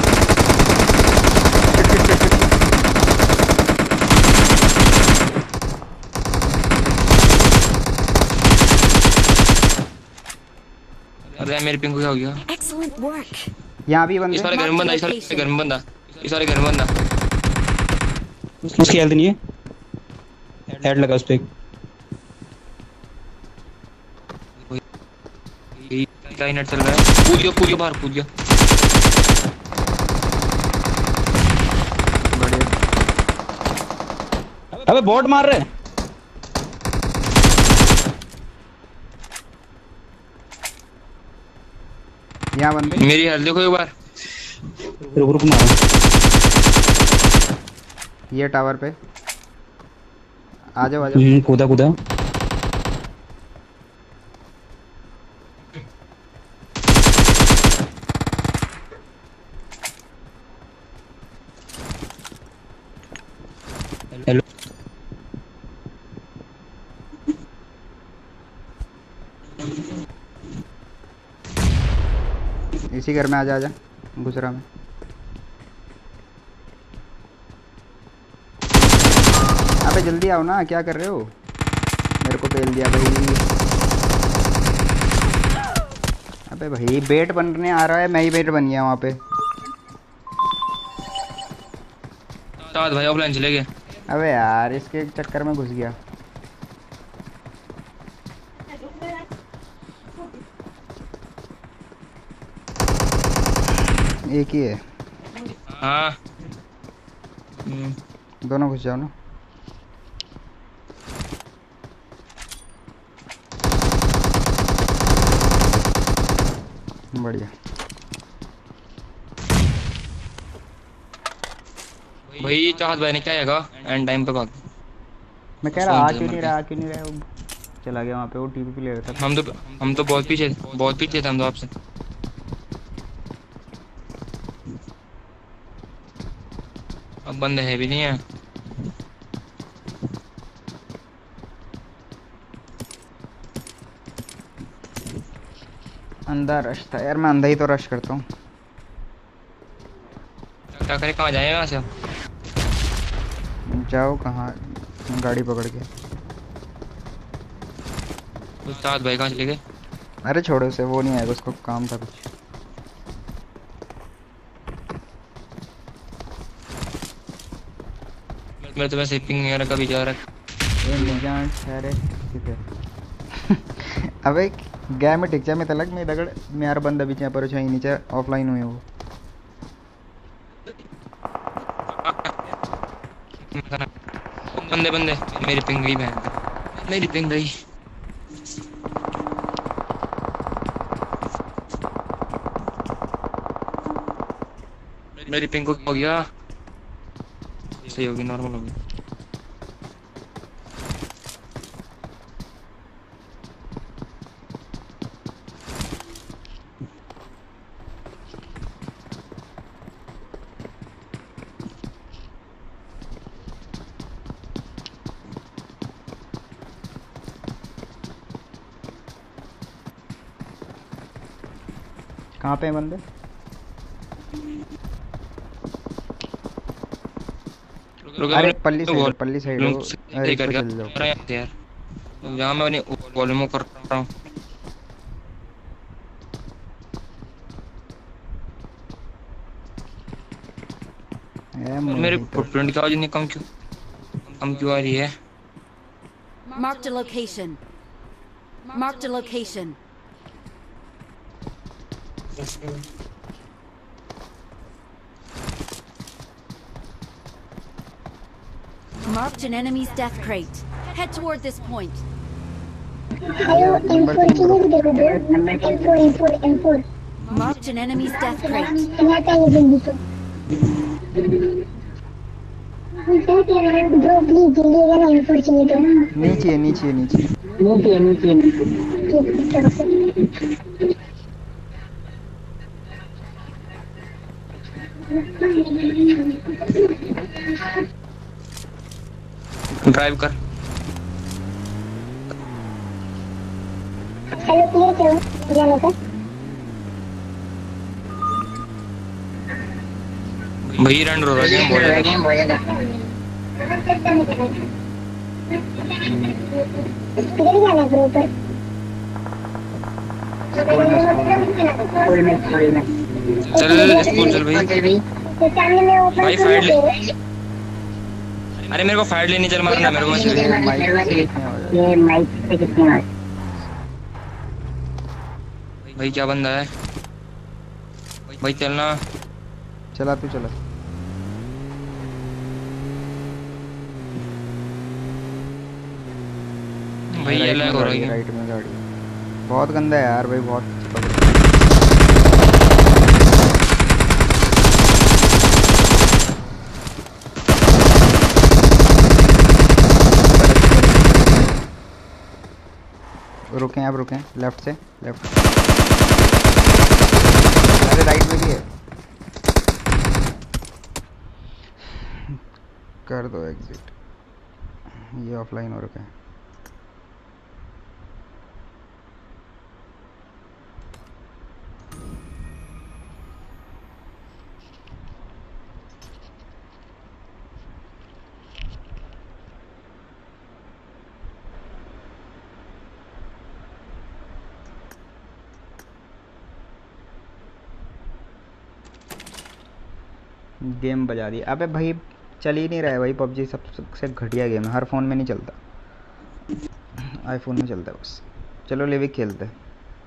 अरे मेरे पिंग को क्या हो गया? Excellent work. यहाँ भी बंदे। इस वाले घर में बंदा, इस वाले घर में बंदा, इस वाले घर में बंदा। उसकी हेल्थ नहीं है, हेड लगा उस पे। क्या ही नेट चल रहा है? कूद गया कूद गया बाहर कूद गया। बढ़िया। अबे बॉट मार रहे हैं। यहाँ बंदे। मेरी हेल्थ देखो एक बार। रुक रुक मारो। ये टावर पे आ जाओ आ जाओ। हम्म, कूदा कूदा। हेलो। इसी घर में आ जा, आ जा गुजरा में। अबे जल्दी आओ ना, क्या कर रहे हो? मेरे को पेल दिया भाई। अबे भाई बेट बनने आ रहा है, मैं ही बेट बन गया वहाँ पे। साथ भाई ऑफलाइन चले गए। अबे यार इसके चक्कर में घुस गया। एक ही है। हाँ हम्म, दोनों घुस जाओ ना। बढ़िया। भाई चाहत भाई ने क्या हैगा एंड टाइम पे भाग। मैं कह रहा आ क्यों नहीं रहा, आ क्यों नहीं रहा? वो चला गया वहाँ पे, वो टीवी पे ले रहा था। हम तो हम तो बहुत पीछे बहुत पीछे थे हम तो आपसे। अब बंदे है भी नहीं है। अंदर रश था यार, मैं अंदर ही तो रश करता हूँ। क्या करें, कहाँ जाए यहाँ से अब? जाओ कहाँ, गाड़ी पकड़ के। तो साथ भाई कहाँ चले गए? अरे छोड़ो उसे, वो नहीं आएगा, उसको काम था कुछ। मेरे तो वैसे पिंग वगैरह का भी जा रहा ये निजान ठहरे किथे अबे गया में टिक जा में तलक में दगड़ में यार बंदा बीच पर छई नीचे ऑफलाइन हुए वो। है। बंदे बंदे मेरी पिंग गई बहन, मेरी पिंग गई। मेरी पिंग को हो गया, सही होगी, नॉर्मल होगी। कहाँ पे हैं बंदे? अरे पल्ली साइड, पल्ली साइड हो। अरे कर इसको गया चल जाओ। अरे यार यहाँ मैं वॉल्यूम कर रहा हूँ। ए, मेरे मोहित। फुटप्रिंट की आवाज नहीं कम क्यों कम क्यों आ रही है? Marked a location. Marked a location. Marked an enemy's death crate. Head toward this point. Hello, M four के लिए भी देखो bro. M four M four M four। Marked an enemy's death crate. यहाँ पे ये जल्दी से। ब्रो प्लीज जल्दी अगर M four चाहिए तो ना। नीचे नीचे नीचे नीचे नीचे नीचे। ड्राइव कर। हेलो क्लियर चलो जाने का। भाई रन रो रहा है बहुत ज्यादा। गेम बहुत ज्यादा। किधर जाना ब्रो ऊपर? स्कूल में स्कूल में। चल स्कूल चल भाई। तो सामने में ओपन भाई फाइट ले। अरे मेरे को फाइट लेनी, चल मारना मेरे को। ये माइक पे कितने मार? भाई क्या बंदा है भाई, चलना। चला तू चला। भाई ये लैग हो रही है। राइट में गाड़ी बहुत गंदा है यार भाई, बहुत। रुके हैं, अब रुके हैं लेफ्ट से, लेफ्ट। अरे राइट में भी है, कर दो एग्जिट। ये ऑफलाइन हो रखे हैं। गेम बजा दी। अबे भाई चल ही नहीं रहा है भाई, पबजी सबसे घटिया गेम है, हर फ़ोन में नहीं चलता, आईफोन में चलता है बस। चलो लिविक खेलते हैं।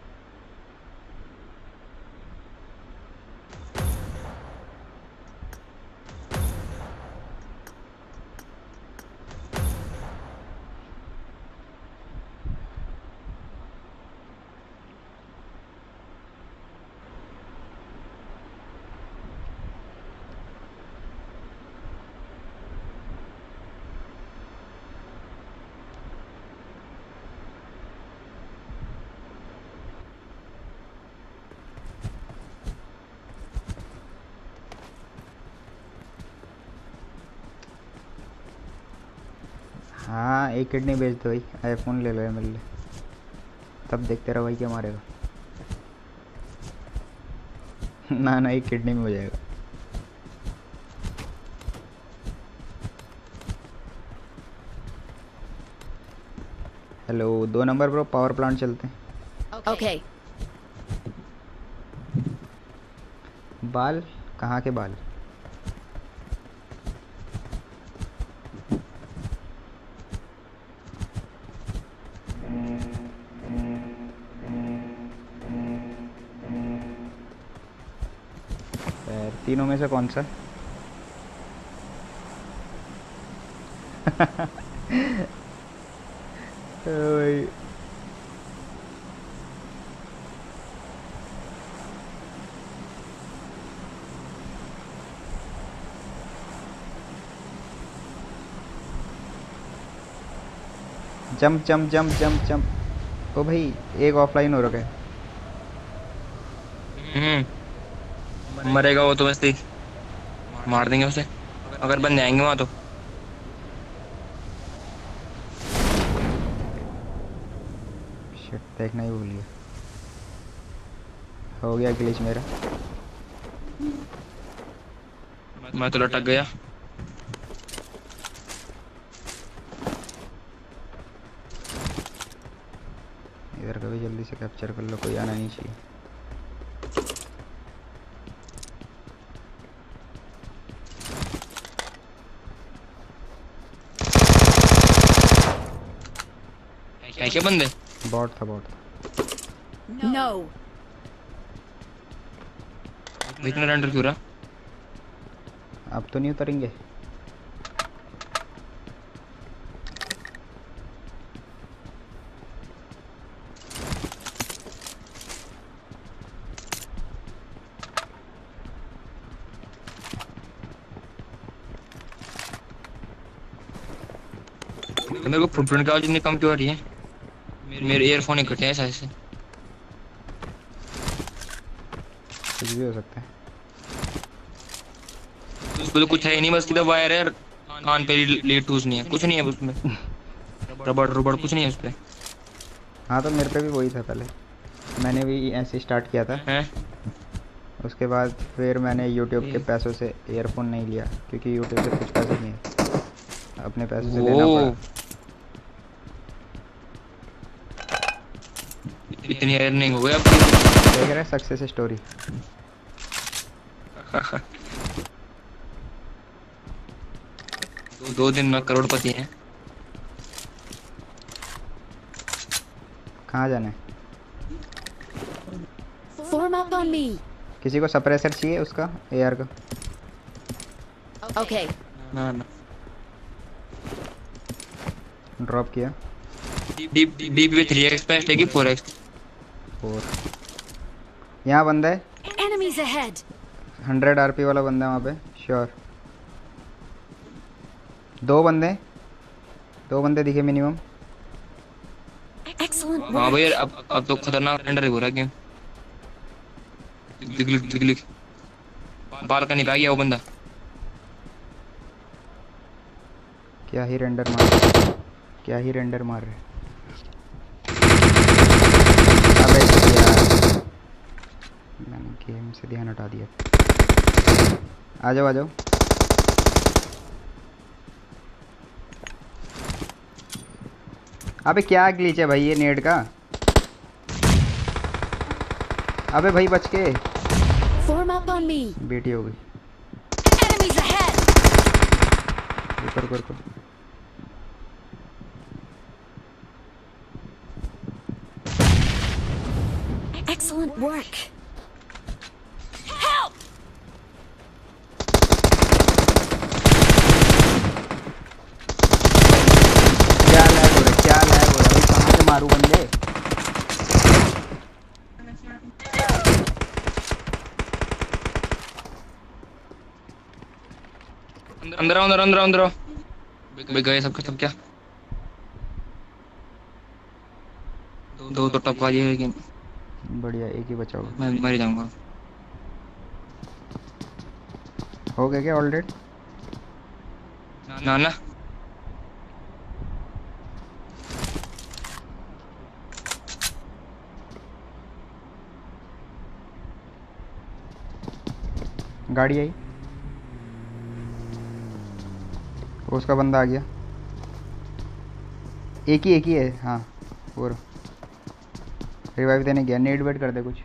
हाँ एक किडनी बेच दो भाई, आईफोन ले लो मेरे लिए, तब देखते रहो भाई क्या मारेगा। ना ना एक किडनी में हो जाएगा। हेलो दो नंबर ब्रो, पावर प्लांट चलते हैं। Okay. बाल कहाँ के बाल? पैर। तीनों में से कौन सा? ओए। Jump jump jump jump jump. ओ भाई एक ऑफलाइन हो रखा है। हम्म मरेगा वो तो वैसे ही मार देंगे उसे अगर बन जाएंगे वहां तो। शिट देखना ही भूल गया। हो गया ग्लिच मेरा। मैं तो लटक गया। इधर का भी जल्दी से कैप्चर कर लो, कोई आना नहीं चाहिए। क्या क्या बंदे? बॉट था बॉट था। No. इतना रेंडर क्यों रहा? अब तो नहीं उतरेंगे। तो मेरे को फुटप्रिंट की आवाज इतनी कम क्यों आ रही है? मेरे ईयरफोन इकट्ठे हैं शायद से। कुछ भी हो सकता है। उसमें तो कुछ है ही नहीं, बस सीधा वायर है, कान पे लीड टूज नहीं है, कुछ नहीं है उसमें, रबड़ रबड़ कुछ नहीं है उसपे। हाँ तो मेरे पे भी वही था पहले, मैंने भी ऐसे स्टार्ट किया था। हैं? उसके बाद फिर मैंने यूट्यूब के पैसों से ईयरफोन नहीं लिया क्योंकि यूट्यूब से कुछ पैसे नहीं है, अपने पैसों से लेना ओ पड़ा। इतनी अर्निंग हो गई आपकी। देख रहे सक्सेस स्टोरी। दो दिन में करोड़पति हैं। कहाँ जाना है? Form up on me. किसी को सप्रेसर चाहिए उसका एआर का? Okay. ना ना ड्रॉप किया। डीप डीप में थ्री एक्स पे लेगी फोर एक्स। फोर। यहाँ बंदा है, Enemies ahead. हंड्रेड आरपी वाला बंदा है वहाँ पे श्योर। दो बंदे दो बंदे दिखे मिनिमम। Excellent हाँ भाई work. अब अब तो खतरनाक रेंडर हो रहा है गेम। दिख दिख दिख बालकनी पे आ गया वो बंदा। क्या ही रेंडर मार क्या ही रेंडर मार रहे। अबे यार मैंने गेम से ध्यान हटा दिया। आ जाओ आ जाओ। अबे क्या ग्लिच है भाई ये नेट का। अबे भाई बच के। Form up on me. बेटी हो गई। Enemies ahead. रुको रुको रुको। Excellent work. Help! क्या लैग हो रहा है क्या लैग हो रहा है भाई, कहाँ से मारूं बंदे। अंदर आओ अंदर अंदर आओ, अंदर आओ। भाई गए सबके सब क्या? दो तो टपका दिए लेकिन बढ़िया एक ही बचा होगा। मैं मर जाऊंगा। हो गया क्या ऑलरेडी? ना ना गाड़ी आई, उसका बंदा आ गया। एक ही एक ही है हाँ। और रिवाइव देने गया, नेट वेट कर दे कुछ।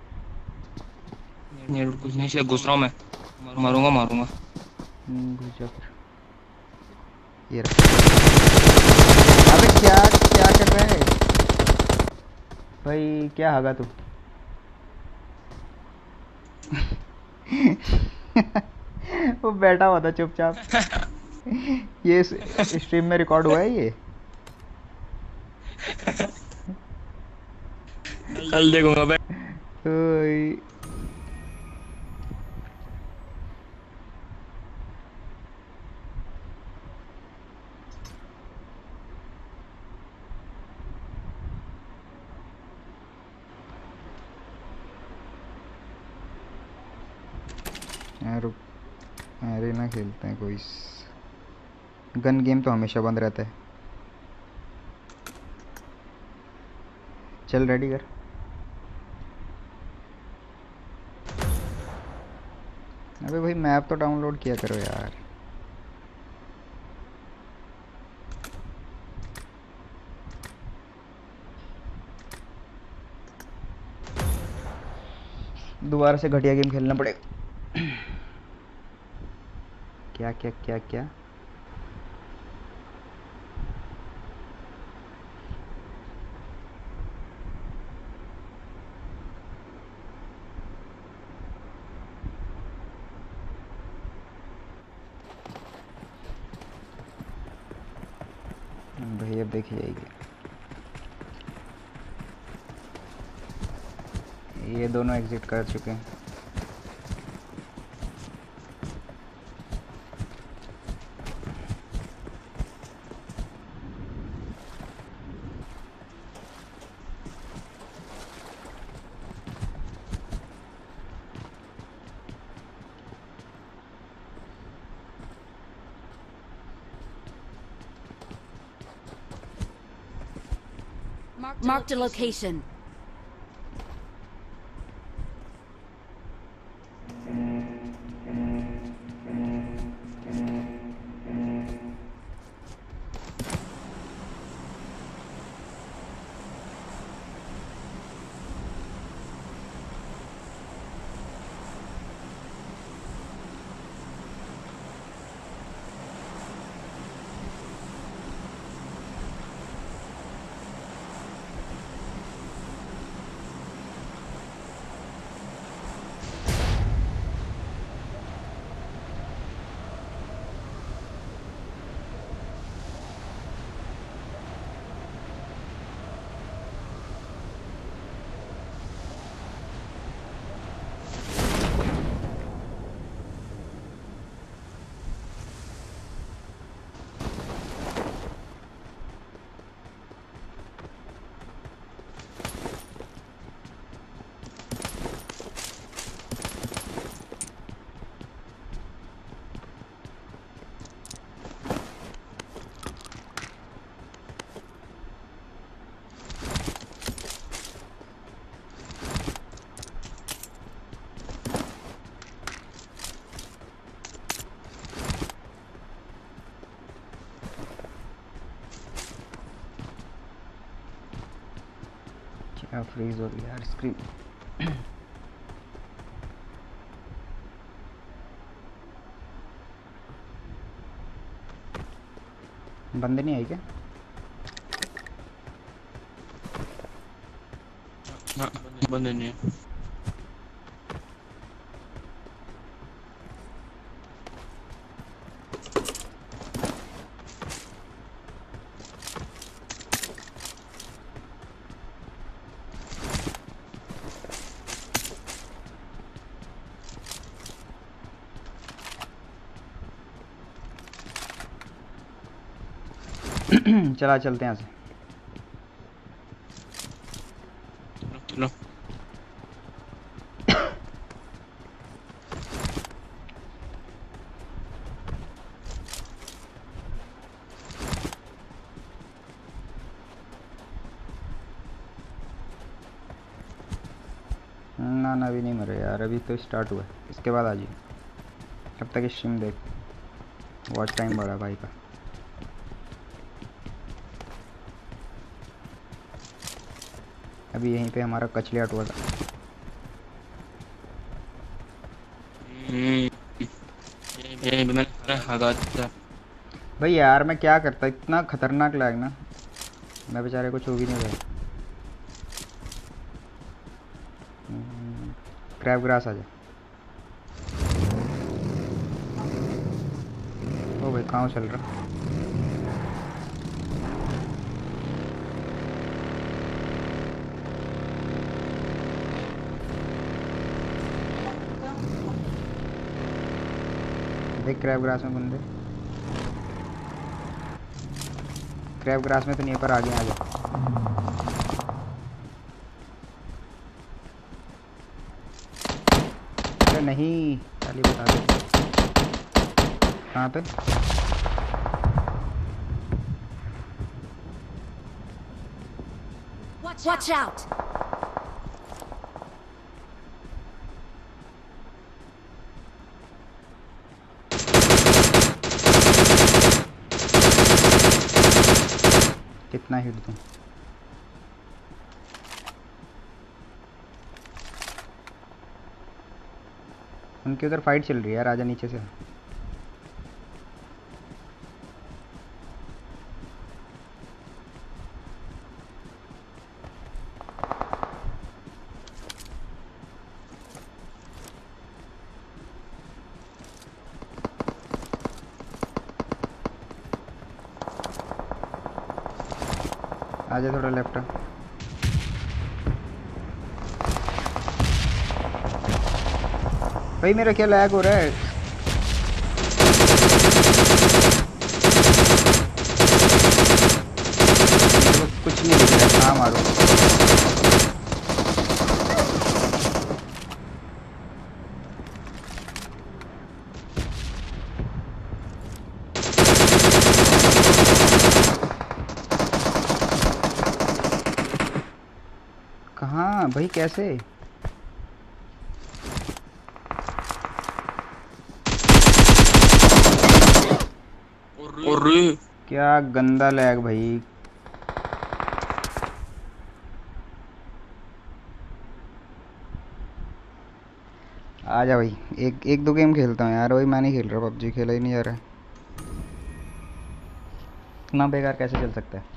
ये कुछ नहीं, से घुस रहा हूँ मैं, मारूंगा मारूंगा। हम्म, घुस जा फिर। ये रहा। अबे क्या क्या कर रहा है भाई, क्या हगा तू? वो बैठा हुआ था चुपचाप। ये स्ट्रीम में रिकॉर्ड हुआ है ये? कल देखूंगा भाई। ओए, रुक, एरेना खेलते हैं कोई। गन गेम तो हमेशा बंद रहता है। चल रेडी कर। अबे भाई मैप तो डाउनलोड किया करो यार। दोबारा से घटिया गेम खेलना पड़ेगा। क्या क्या क्या क्या? भाई अब देखी जाएगी। ये दोनों एग्जिट कर चुके हैं। Marked a location. क्या फ्रीज हो गया यार स्क्रीन। बंदे नहीं आई क्या? हाँ, बंदे नहीं है। चला चलते हैं यहाँ से। चलो ना ना अभी नहीं मरे यार, अभी तो स्टार्ट हुआ है, इसके बाद आ जाइए। तब तक स्ट्रीम देख, वॉच टाइम बढ़ा भाई का। अभी यहीं पे हमारा कचलियाट हुआ था। हम्म, ये भी मैंने हगा था। भाई यार मैं क्या करता, इतना खतरनाक लैग ना, मैं बेचारे को छू भी नहीं रहा। क्रैब ग्रास आ जा। ओ भाई कहाँ चल रहा। देख क्रैब ग्रास में बंदे, क्रैब ग्रास में तो नहीं है पर आगे आ जा। अरे नहीं खाली बता दे कहाँ पे। Watch out! कितना हिट दूँ। उनके उधर फाइट चल रही है यार, आजा नीचे से। आजा थोड़ा लेफ्ट। भाई मेरा क्या लैग हो रहा है। मेरे को कुछ नहीं दिख रहा है, कहाँ मारूं। कहाँ भाई कैसे। और क्या गंदा लैग भाई। आजा भाई, एक एक दो गेम खेलता हूँ यार। वही मैं नहीं खेल रहा, पबजी खेला ही नहीं जा रहा है। इतना बेकार कैसे चल सकता है।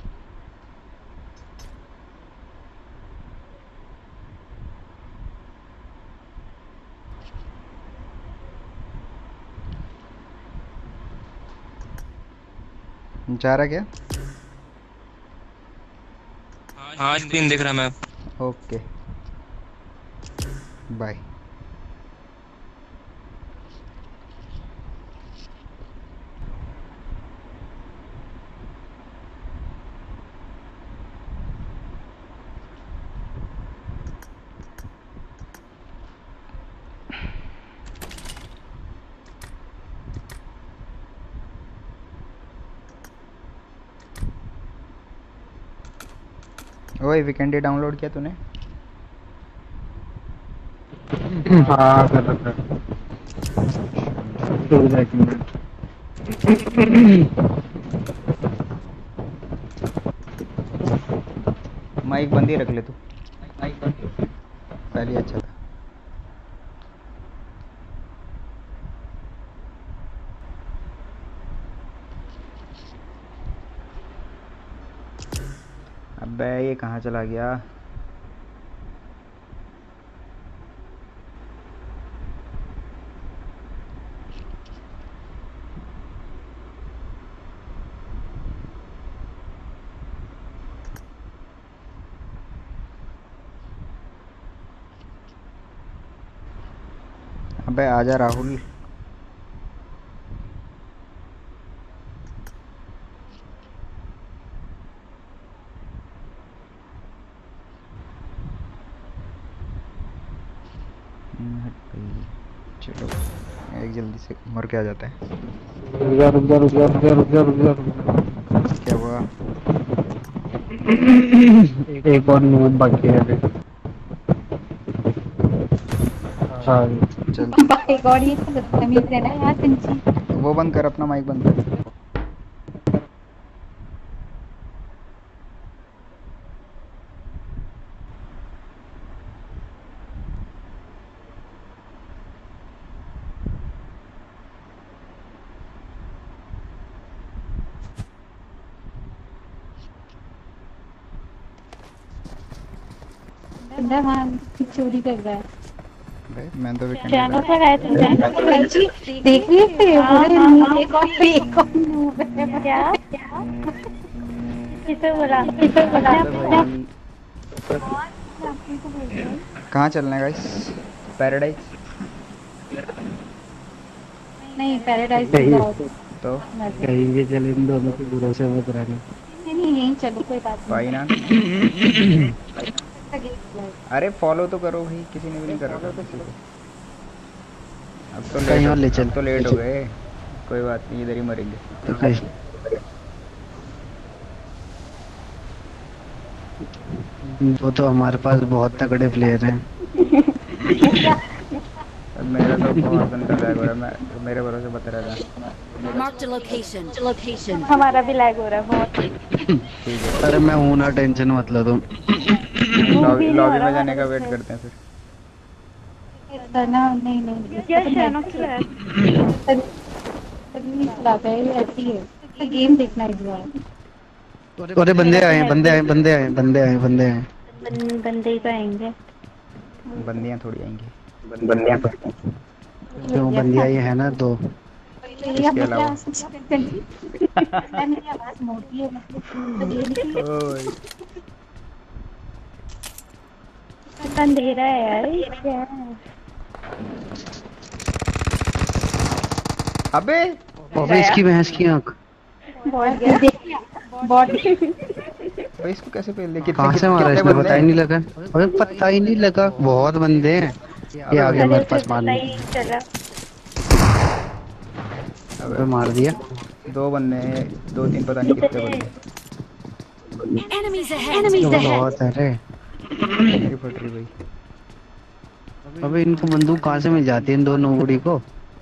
जा रहा क्या। हाँ स्क्रीन दिख रहा मैं। Okay bye. ओए वीकेंडी डाउनलोड किया तूने। हाँ कर रखा है। रुक जा एक मिनट। माइक बंद ही रख ले तू, पहले ही अच्छा था। अबे ये कहाँ चला गया। अबे आजा राहुल। हम्म, हट भाई। चलो एक जल्दी से मर के आ जाता है। रुक जा रुक जा रुक जा रुक जा रुक जा रुक जा रुक जा। क्या हुआ। एक और नोट बाकी है अभी। हाँ चल बाय गॉड ये तो बदतमीज है ना यार पंची। वो बंद कर, अपना माइक बंद कर। बंदा वहाँ चोरी कर रहा है। भाई मैं तो वीकेंड चैनल पे पर आए थे चैनल देख रही थे पूरे नूब एक और एक और नूब है क्या किसे बोला किसे बोला तो भाई कहाँ चलना है गाइस? पैराडाइज? नहीं पैराडाइज तो कहीं भी चले, इन दोनों के भरोसे मत रहना। नहीं नहीं यहीं चलो कोई बात भाई ना नहीं। अरे फॉलो तो करो भाई, किसी ने भी नहीं करा किसी को। अब तो कहीं लेट और ले हो- चल, अब तो लेट ले हो चल। गए, कोई बात नहीं, इधर ही मरेंगे। तो कहीं वो तो हमारे पास बहुत तगड़े प्लेयर हैं। अब मेरा तो बहुत गंदा लैग हो रहा है, मैं मेरे भरोसे बता रहा था। Marked a location. Location. हमारा भी लैग हो रहा है बहुत। ठीक है, अरे मैं हूं ना, टेंशन मत लो तुम। लॉबी लॉबी में जाने का वेट करते हैं फिर। ना नहीं नहीं क्या चैनल चला तभी चलाता है ये ऐसी है गेम देखना है जो है अरे बंदे आए बंदे आए बंदे आए बंदे आए बंदे आए बं- बंदे ही तो आएंगे बंदियां थोड़ी आएंगी। बंदियां क्यों? बंदियां ये है ना दो। इसके अलावा? मेरी आवाज मोटी है मतलब ओए अंधेरा है यार ये क्या है? अबे अबे इसकी भैंस की आंख बॉट गया बॉट भाई इसको कैसे पहले ले? कितने कहाँ से कितने मारा कितने इसने? बंदे पता ही हैं? नहीं लगा। अबे पता ही नहीं लगा, बहुत बंदे हैं। ये आ गया मेरे पास मारने। चला अबे मार दिया। दो बंदे हैं, दो तीन पता नहीं कितने बंदे। Enemies ahead. Enemies ये ahead. बहुत है रे। मेरी फट रही भाई। अबे इनको बंदूक कहाँ से मिल जाती है इन दोनों उड़ी को?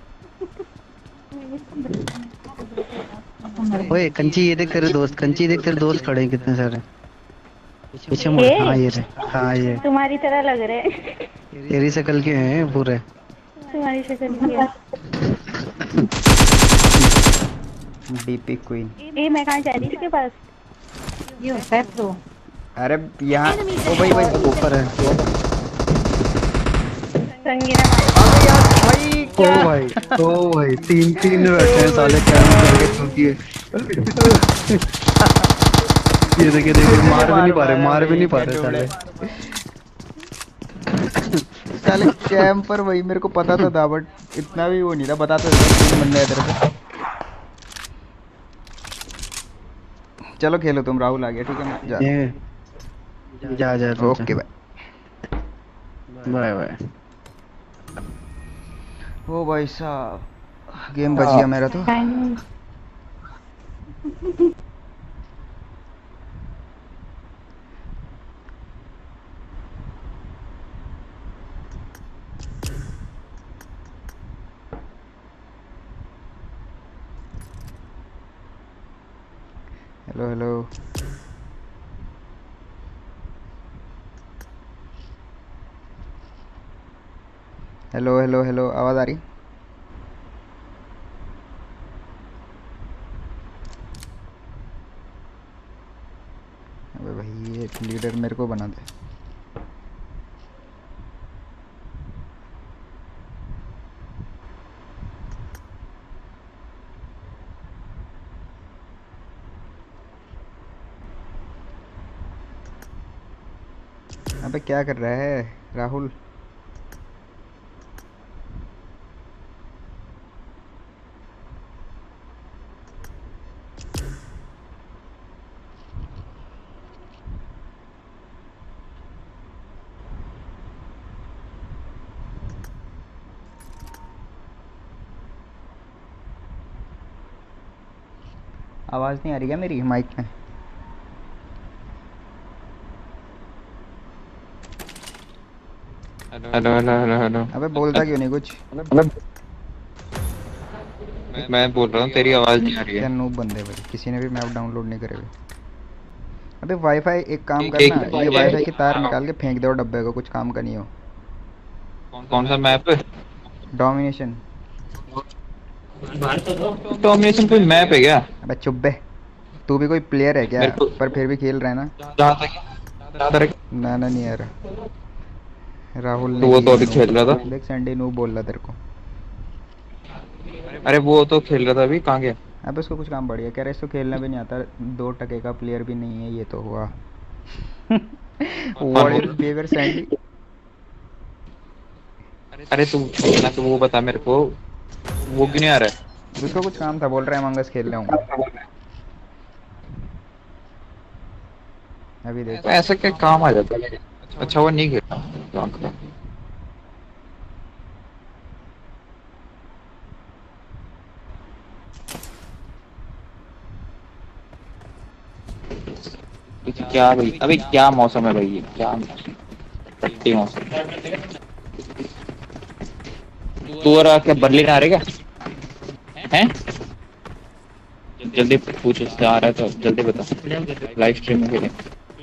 ओए कंची ये देख तेरे दोस्त, कंची देख तेरे दोस्त खड़े हैं कितने सारे पीछे मुड़। हाँ ये रे, हाँ ये तुम्हारी तरह लग रहे हैं तेरी शक्ल के हैं पूरे। तुम्हारी शक्ल की है डीपी क्वीन। ए मैं कहाँ जा रही इसके पास ये होता है प्रो अरे यहाँ ओ भाई भाई ऊपर है। संगीना अबे यार भाई ओ भाई ओ भाई तीन तीन बैठे हैं साले कैम करके चूतिए। ये देखिए देखिए मार भी नहीं पा रहे, मार भी नहीं पा रहे साले। साले कैंपर भाई, मेरे को पता तो था बट इतना भी वो नहीं था, बता तो देता तीन बंदे हैं तेरे पे। चलो खेलो तुम, राहुल आ गया ठीक है मैं जा। ये जा जा तू ओके जा। Bye bye bye. ओ भाई साहब गेम बच गया मेरा तो। Hello hello hello hello hello आवाज़ आ रही? अबे भाई ये लीडर मेरे को बना दे। अबे क्या कर रहा है राहुल? आवाज़ नहीं आ रही क्या मेरी माइक में? Hello hello hello hello. अबे बोलता क्यों नहीं कुछ? मैं बोल रहा हूँ तेरी आवाज नहीं आ रही क्या है। नूब बंदे भाई, किसी ने भी मैप डाउनलोड नहीं करे हुए। अबे वाईफाई एक काम एक- करना, एक- ये वाईफाई की तार निकाल के फेंक दो डब्बे को, कुछ काम का नहीं हो। कौन सा मैप? डोमिनेशन। डोमिनेशन कोई मैप है क्या? अबे चुप बे, तू भी कोई प्लेयर है क्या? मेरे को- पर फिर भी खेल रहा है ना? जहाँ तक जहाँ तक ना ना नहीं आ रहा। राहुल तो ने वो तो किया अभी नूब। खेल रहा था। देख सैंडी नूब बोल रहा तेरे को। अरे वो तो खेल रहा था अभी, कहाँ गया? अब इसको कुछ काम बढ़िया कह रहे, इसको खेलना भी नहीं आता, दो टके का प्लेयर भी नहीं है ये तो हुआ। कौन व्हाट वो? Is behaviour Sandy. अरे तू खेलना तो वो बता मेरे को, वो क्यों नहीं आ रहा उसको कुछ काम था, बोल रहा है मंगस खेल रहा हूँ। है? अभी देख। ऐसा क्या काम आ जाता है? अच्छा वो नहीं खेलता काम का। तो क्या भाई, अबे क्या मौसम है भाई, ये क्या मौसम, टट्टी मौसम। तू और क्या बर्लिन आ रहे क्या? हैं? जल्दी पूछ, उससे आ रहा है तो जल्दी बता, लाइव स्ट्रीम में खेलें।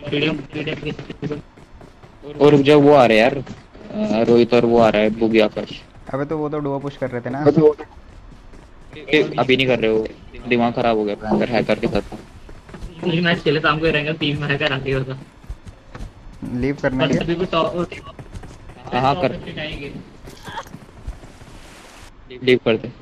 और जब वो आ रहे हैं यार, अ, रोहित और वो आ रहा है बुगी आकाश। अबे तो वो तो डुओ पुश कर रहे थे ना। ए, अभी नहीं कर रहे हो, दिमाग खराब हो गया अंदर हैकर के साथ। तीन मैच खेले शाम को ही रहेंगे, तीन मैच का आगे होता। लीव करना पर है अभी भी टॉप हाँ कर, लीव कर दे।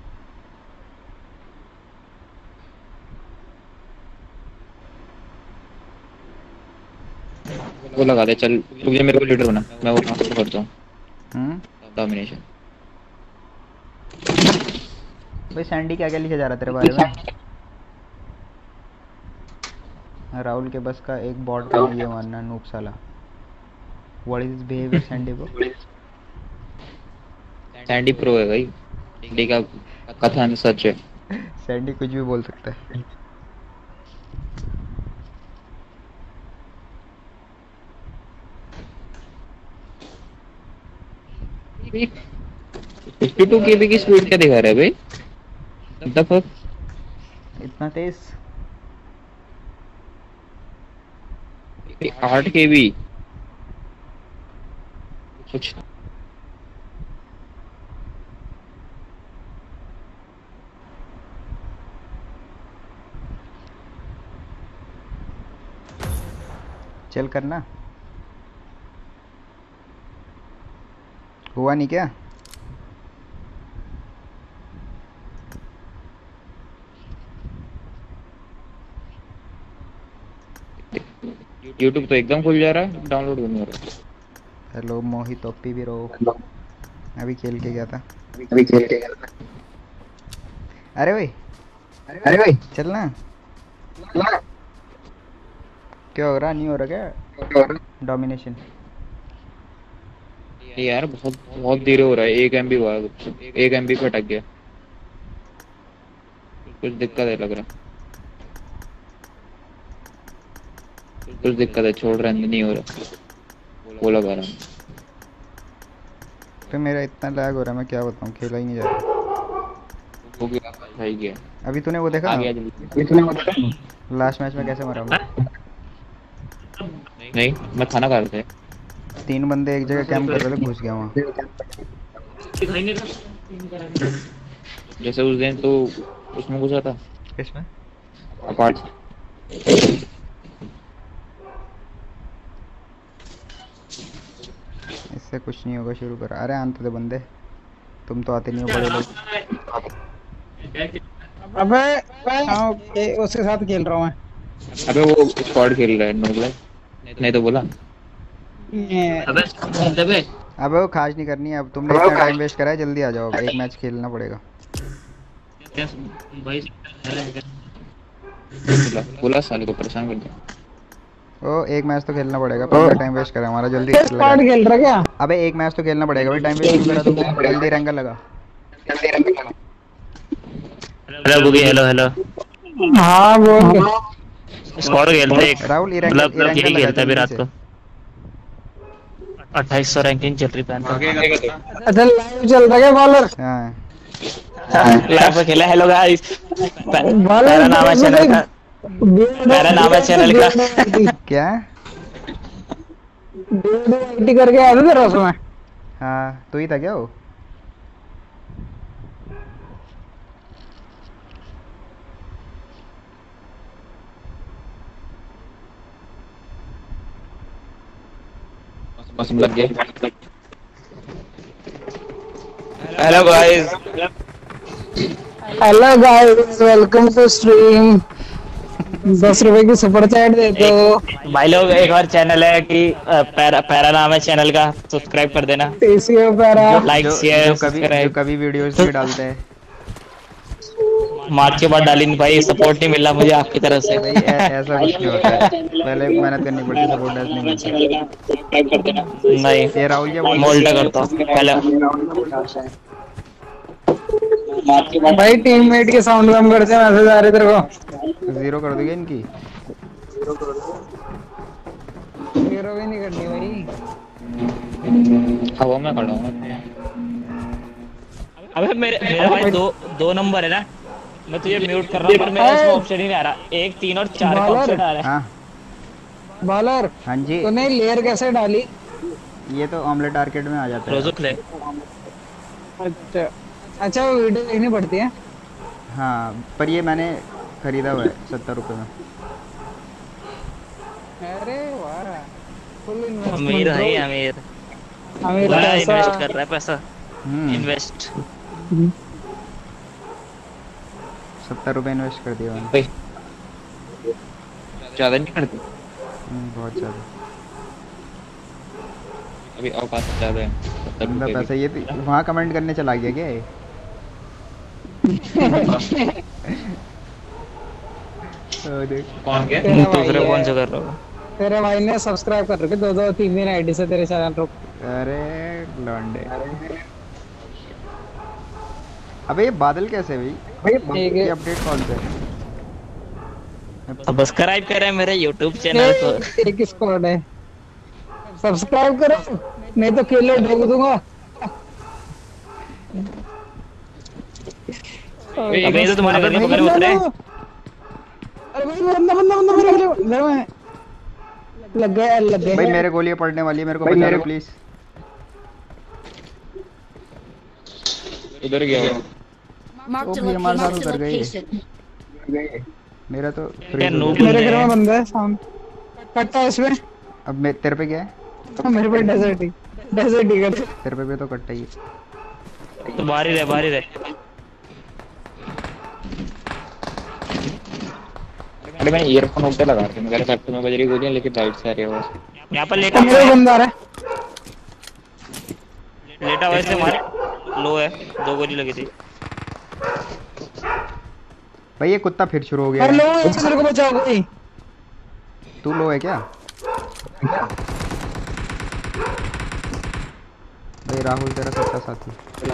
वो लगा दे चल, तुझे मेरे को लीडर बना, मैं वो ट्रांसफर करता हूँ हम्म। डोमिनेशन। भाई सैंडी क्या क्या लिखा जा रहा है तेरे बारे में। राहुल के बस का एक बॉट का ये मानना नूब साला। व्हाट इज बिहेवियर सैंडी को। सैंडी प्रो है भाई, सैंडी का कथन सच है। सैंडी कुछ भी बोल सकता है। फिफ्टी टू केबी की स्पीड क्या दिखा रहा है भाई, द फक। इतना तेज। आठ केबी कुछ। चल करना। हुआ नहीं क्या। यूट्यूब तो एकदम खुल जा रहा है, डाउनलोड भी नहीं हो रहा। हेलो मोहित ओपी भी रो। अभी खेल के गया था। अभी खेल के गया था। अरे भाई अरे भाई चलना। क्या हो रहा, नहीं हो रहा क्या डोमिनेशन। यार बहुत बहुत देर हो रहा है, एक एमबी हुआ है, एक एमबी पे अटक गया, कुछ दिक्कत है लग रहा, कुछ दिक्कत है, छोड़ रहे नहीं हो रहा, वो लगा रहा। तो मेरा इतना लैग हो रहा है, मैं क्या बताऊँ, खेला ही नहीं जा रहा। हो गया सही गया। अभी तूने वो देखा, आ गया जल्दी। अभी तूने वो देखा लास्ट मैच में कैसे मरा मैं। नहीं, मैं खाना खा रहा था। तीन बंदे एक जगह कैंप कर रहे थे, घुस गया वहाँ। जैसे उस दिन तो उसमें घुसा था, किसमें। अपार्ट। इससे कुछ नहीं होगा, शुरू कर। अरे आते थे बंदे, तुम तो आते नहीं हो बड़े लोग। अबे हाँ, ए, उसके साथ खेल रहा हूँ मैं। अबे वो स्क्वाड खेल रहा है नोबल, नहीं तो बोला। अबे अबे अबे वो खास नहीं करनी है अब, तुमने इतना टाइम वेस्ट करा है, जल्दी आ जाओ, अब एक मैच खेलना पड़ेगा। भाई बोला बोला साले को परेशान कर दिया। ओ एक मैच तो खेलना पड़ेगा, पूरा टाइम वेस्ट करा हमारा, जल्दी खेल स्क्वाड लगा। खेल रहा क्या। अबे एक मैच तो खेलना पड़ेगा भाई, टाइम वेस्ट क्यों करा तुमने, जल्दी रैंक लगा। Hello Boogie, hello hello. हाँ बोल। स्क्वाड खेलते एक, राहुल ये रैंक मतलब ये रैंक यही लगा खेलता है अभी जल्दी रात से। को। अट्ठाईस सौ रैंकिंग चल रही पैन। अच्छा लाइव चल रहा है बॉलर। हाँ लाइव पे खेला। हेलो गाइस, बॉलर मेरा नाम है चैनल का, मेरा नाम है चैनल का। क्या। आईटी करके आया था तेरा उसमें। हाँ तू ही था क्या वो। बस लग गए। Hello guys, hello guys, welcome to stream. दस रुपए की सुपर चैट दे दो भाई लोग। एक और चैनल है कि अ, पैरा पैरा नाम है चैनल का, सब्सक्राइब कर देना। टीसीओ पैरा। जो लाइक जो शेयर जो कभी जो सब्सक्राइब। कभी वीडियोस नहीं डालते हैं मार्च के बाद डाली नहीं भाई, सपोर्ट नहीं मिला मुझे आपकी तरफ से। भाई, ऐ- ऐसा कुछ नहीं होता है। पहले मेहनत करनी पड़ती है, सपोर्ट ऐसे नहीं मिलता। नहीं, ये राहुल क्या बोल मैं रहे उल्टा करता हूँ पहले। भाई टीममेट के साउंड कम कर दे, मैसेज आ रहे तेरे को। हैं? जीरो कर दोगे इनकी? जीरो भी नहीं करनी भाई। हवा में खड़ा हूँ। अबे मेरे मेरा भाई दो दो नंबर है ना, मैं तुझे म्यूट कर रहा हूँ पर मेरा इसमें ऑप्शन ही नहीं आ रहा। एक तीन और चार का ऑप्शन आ रहा है। हाँ बॉलर, हाँ जी, तूने लेयर कैसे डाली? ये तो ऑमलेट आर्केड में आ जाता है। रोजुक ले। अच्छा अच्छा, वो वीडियो देखनी पड़ती है। हाँ, पर ये मैंने खरीदा हुआ है सत्तर रुपये में। अरे वाह, फुल अमीर इन्वेस्टमेंट। है ये, अमीर अमीर बड़ा पैसा। इन्वेस्ट कर रहा है पैसा। हम्म इन्वेस्ट सत्तर रुपये इन्वेस्ट कर दिया मैंने। ज्यादा नहीं करते हम्म, बहुत ज़्यादा। अभी औकात ज्यादा है। सत्तर बंदा रुपए पैसा ये तो वहाँ कमेंट करने चला गया क्या ये? ओ देख, कौन क्या? तेरा भाई दूसरे कौन है। से कर रहा हूँ? तेरे भाई ने सब्सक्राइब कर रखे दो दो तीन तीन आईडी से तेरे चैनल को। अरे लौंडे। अबे ये बादल कैसे भाई? ठीक ये है। अपडेट कौन से है? सब्सक्राइब करें मेरे यूट्यूब चैनल को। ए, एक स्क्वाड है, सब्सक्राइब करो नहीं तो किलो ठोक दूंगा। अबे तो तुम्हारे घर के बगल में उतरे। अरे भाई बंदा बंदा बंदा मेरे घर में लग गया, लग गया भाई मेरे गोलियां पड़ने वाली है, मेरे को बचा लो प्लीज। उधर गया वो। Marked ओ a भाई हमारे साथ location. उतर गए। location. मेरा तो क्या freeze हो noob गया। मेरे बंदे घर में हैं। बंदा है साउंड कटता है इसमें। अब मैं तेरे पे क्या है? हाँ, मेरे पे डेजर्ट ही डेजर्ट ही कर। तेरे पे भी तो कट्टा ही है। तो बाहर ही रहे, बाहर ही रहे। अरे मैंने ईयरफोन ऊपर लगा रखे, मेरे फैक्ट्री में बज रही गोलियां लेकिन राइट से आ रही है आवाज। यहाँ पर लेटा मेरे हुआ बंदा आ रहा है। है, लेटा हुआ है, इससे मार। लो है, दो गोली लगी थी। भाई ये कुत्ता फिर शुरू हो गया हेलो, है। मेरे को बचाओ कोई। तू लो है क्या? भाई राहुल तेरा सच्चा साथी।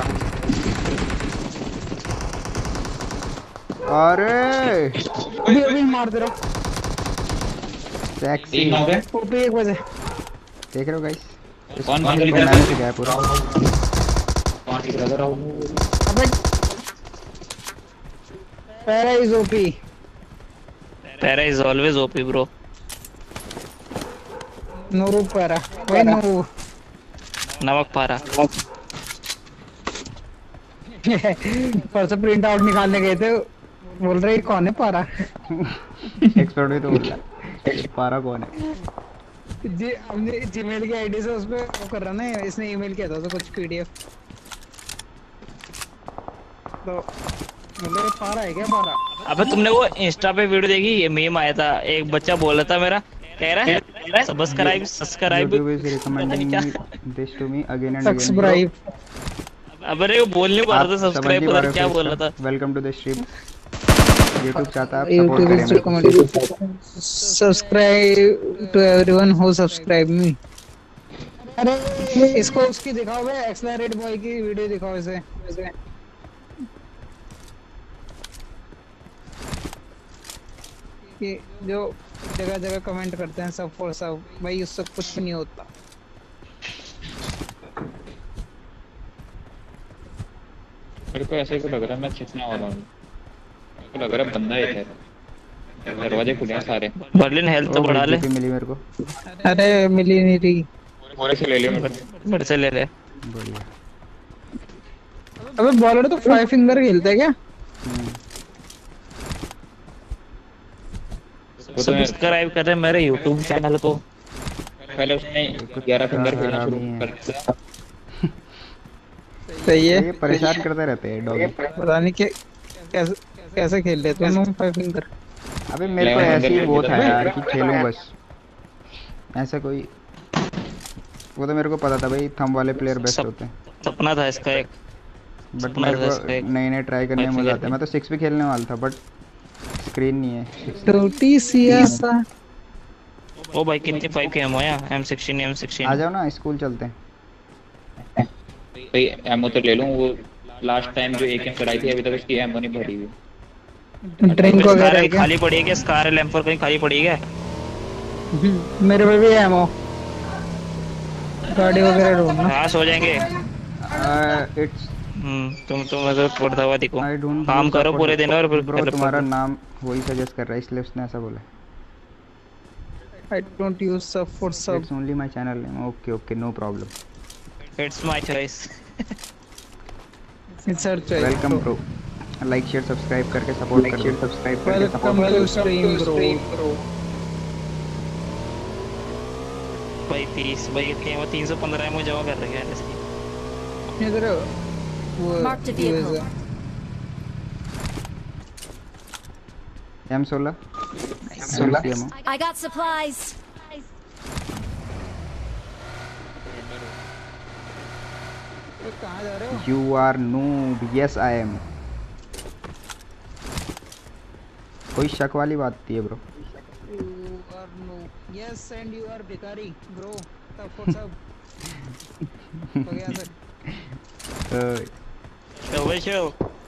अरे अभी अभी मार दे रहा हूँ। टैक्सी तीन हो गए। ओपी एक बजे। देख रहे हो गाइस? कौन कौन सी मैंने से गया पूरा। कौन सी ब्रदर आओ? अबे para is OP. Para is always OP bro. नूरू पैरा वही नूरू। नमक पारा। परसों प्रिंट आउट निकालने गए थे, बोल रहे ये कौन है पारा। एक्सपर्ट भी तो बोलता है पारा कौन है। जी हमने जीमेल की आईडी से उसपे वो कर रहा ना, इसने ईमेल किया था तो कुछ पीडीएफ, तो बोले पारा है क्या पारा। अबे तुमने वो इंस्टा पे वीडियो देखी? ये मीम आया था, एक बच्चा बोल रहा था मेरा, कह रहा है subscribe subscribe. YouTube is recommending me this to me again and again. Subscribe. अबे रे वो बोल नहीं पा रहा था, आप समझ सब्सक्राइब नहीं पा पता रहे नहीं क्या हो बोल रहा था। Welcome to the stream. YouTube चाहता है आप सपोर्ट YouTube is करें मेरे recommending subscribe to everyone who subscribe me। अरे इसको उसकी दिखाओ बे, एक्सेलरेट बॉय की वीडियो दिखाओ इसे। कि जो जगह जगह कमेंट करते हैं सब फॉर सब, भाई उससे कुछ नहीं होता। मेरे को ऐसे ही लग रहा है मैं छिपने वाला हूँ। मेरे को लग रहा है बंदा एक है। दरवाजे खुले हैं सारे। बर्लिन हेल्थ तो ओ, बढ़ा ले। जीपी मिली मेरे को। अरे मिली नहीं रही। मोरे से ले लियो मेरे को। बड़े से ले ले। बढ़िया। अबे बॉलर तो फाइव फिंगर खेलता है क्या? सब्सक्राइब कर रहे मेरे YouTube चैनल को। पहले उसने ग्यारह फिंगर खेलना शुरू कर दिया। सही है। ये परेशान करते रहते हैं डॉगी। पता नहीं कि कैसे कैसे खेल लेते हैं तुम फाइव फिंगर। अबे मेरे को ऐसे ही वो था यार कि खेलूं बस, ऐसा कोई वो तो मेरे को पता था भाई थंब वाले प्लेयर बेस्ट होते हैं। सपना था इसका एक, बट मेरे को नए नए ट्राई करने में मजा आता है। मैं तो सिक्स भी खेलने वाला था बट स्क्रीन नहीं है। छोटी सी आशा। ओ भाई कितने फाइव के एमो है? M sixteen M sixteen. आ जाओ ना स्कूल चलते हैं। भाई एमो तो ले लूं, वो लास्ट टाइम जो एक एम कराई थी अभी तक उसकी एमो नहीं भरी हुई। ड्रिंक वगैरह खाली पड़ी है क्या? स्कार लैंपर कहीं खाली पड़ी है क्या? मेरे पे भी है एमो। गाड़ी वगैरह ढूंढना। हाँ सो जाएंगे। इट्स हम्म तुम तुम ऐसे पढ़ता हुआ दिखो, आई डोंट काम करो पूरे दिन और फिर ब्रो तुम्हारा नाम वही सजेस्ट कर रहा है इसलिए उसने ऐसा बोला। I don't use sub for sub. It's only my channel name. Okay, okay, no problem. It's my choice. It's our choice. Welcome bro. Like, share, subscribe करके support कर दो। subscribe करके support कर दो। stream bro. भाई तीस भाई इतने वो तीन सौ पंद्रह एमओ जमा कर रहे हैं इसकी। इधर वो Marked a vehicle. एम सोलह I got supplies. कहाँ जा रहे हो? You are noob. Yes, I am. कोई शक वाली बात थी है bro. You are noob. Yes, and you are भिखारी bro. Sub for sub. हो गया सर। तो भाई चलो।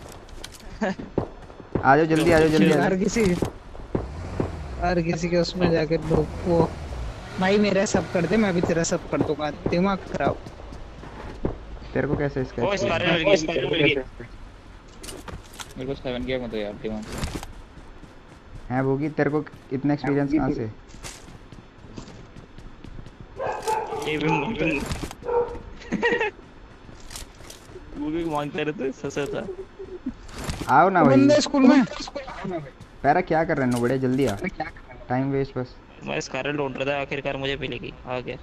आ जाओ जल्दी, आ जाओ जल्दी। हर किसी हर किसी के उसमें जाके वो भाई मेरा सब कर दे, मैं भी तेरा सब कर दूंगा। दिमाग खराब। तेरे को कैसे इसका ओ स्कार मिल गई, स्कार मिल गई। मेरे को सेवन गेम होता है यार दिमाग है भोगी। तेरे को इतना एक्सपीरियंस कहाँ से? ये भी वो भी मांगते रहते ससुर था। आओ ना भाई। बंदे स्कूल में। पैरा क्या कर रहे हो? बड़े जल्दी आ। टाइम वेस्ट बस। मैं स्कार ढूंढ रहा था, आखिरकार मुझे मिलेगी। आ गया।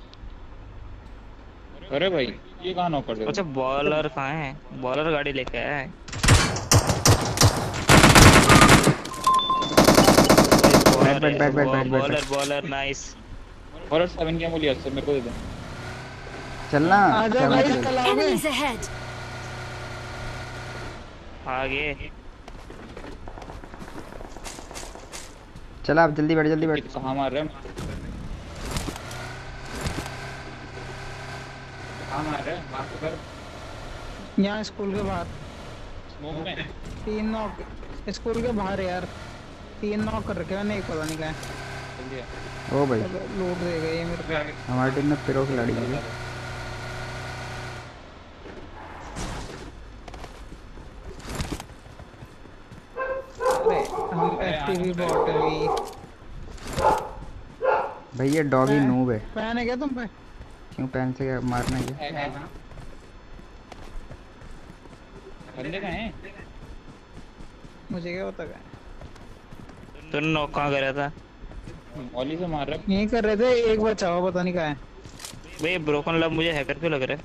अरे भाई ये कहाँ नॉक कर दे? अच्छा बॉलर कहाँ है? बॉलर गाड़ी लेके आया है। Bat bat bat bat bat bowler bowler nice. और सेवन गेम लिया सर मेरे को दे दो। चलना। आजा भाई कल आओगे। Enemies ahead. आगे चला आप जल्दी बैठ, जल्दी बैठ। कहाँ मार रहे हैं? कहाँ मार रहे हैं? मार कर। यहाँ स्कूल के बाहर। स्मोक में। तीन नॉक स्कूल के बाहर यार। तीन नॉक कर रखे मैंने, एक पता नहीं कहाँ है। जल्दी आ। ओ भाई लूट देगा ये मेरे को। हमारी टीम में पिरो खिलाड़ी है। अरे हम एफटीवी बॉट है भी। भाई ये डॉगी नूब है। पैन है क्या तुम पे? क्यों पैन से क्या मारना है? बंदे कहाँ हैं? मुझे क्या पता कहाँ। तूने नॉक कहाँ करा था? मौली से मार रहा है। यहीं कर रहे थे, एक बचा हुआ पता नहीं कहाँ है। भाई ब्रोकन लव मुझे हैकर क्यों लग रहा है?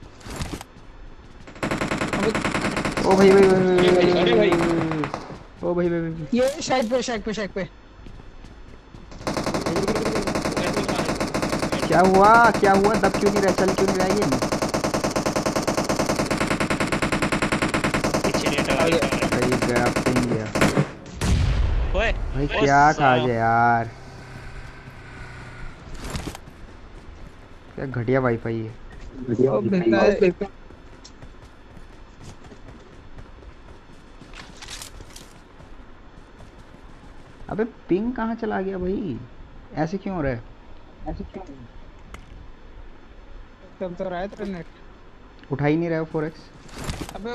ओ भाई भाई भाई भाई अरे भाई ओ भाई भाई भाई। ये शायद पे शायद पे शायद पे। क्या हुआ क्या हुआ? दब क्यों नहीं रहा? चल क्यों नहीं रहा ये? पीछे लेटा हुआ है। भाई गया पिंग गया। ओए भाई क्या खा गया यार? क्या घटिया वाईफाई है। ओ बेकार। अबे पिंग कहाँ चला गया भाई? ऐसे क्यों हो रहा है? ऐसे क्यों? तब तो रहा है तेरा नेट। उठा ही नहीं रहा फोर एक्स। अबे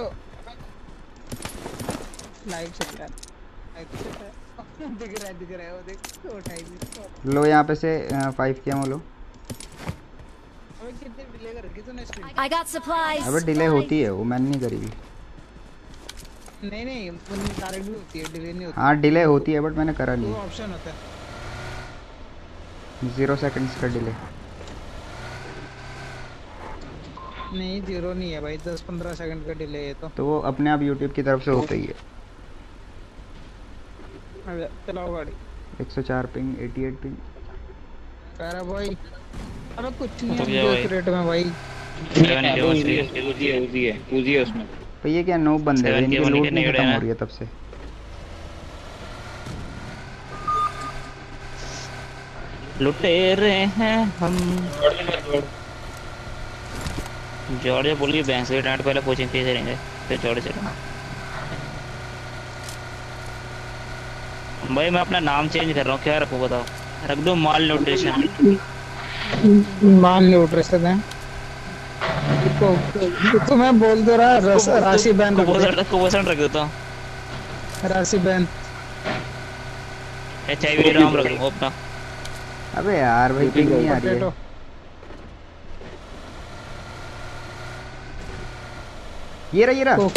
लाइव चल रहा है। दिख रहा है दिख रहा है वो देख। उठाई नहीं। लो यहाँ पे से फाइव किया लो। अबे कितने डिले कर रखी तूने स्ट्रीम? I got supplies. अबे डिले होती है वो, मैंने नहीं करी। नहीं नहीं वो डायरेक्ट भी होती है, डिले नहीं होती। हाँ डिले होती है बट मैंने करा वो नहीं। ऑप्शन होता है। जीरो सेकंड्स का डिले। नहीं जीरो नहीं है भाई, दस पंद्रह सेकंड का डिले है तो। तो वो अपने आप यूट्यूब की तरफ से होता ही है। अबे चलाओ गाड़ी। एक सौ चार पिंग, अठासी पिंग। प्यारा भाई, अरे कुछ नहीं तो है क्या भाई? जो रेट में भाई। सेवन के वन उजी है उजी है उजी है उजी है उसमें। तो ये क्या नौ बंदे हैं, सेवन के इनकी वन लूट के नहीं नहीं खत्म उड़े हो ना। रही है तब से। लुटेरे हैं हम। जॉर्ज बोलिए भैंस के टाइम पहले कोचिंग फीस देंगे फिर जॉर्ज चलेंगे। भाई मैं अपना नाम चेंज कर रहा हूँ, क्या रखूँ बताओ? रख दो माल न्यूट्रिशन। मान लो न्यूट्रिशन है तो, तो मैं बोल दो रहा रस, राशि बैन रख दे। कुपोषण रख देता हूँ। Rashi ban. H I V Ram रख दूँ अपना। अबे यार भाई पिंग नहीं आ रही है। ये रहा ये रहा।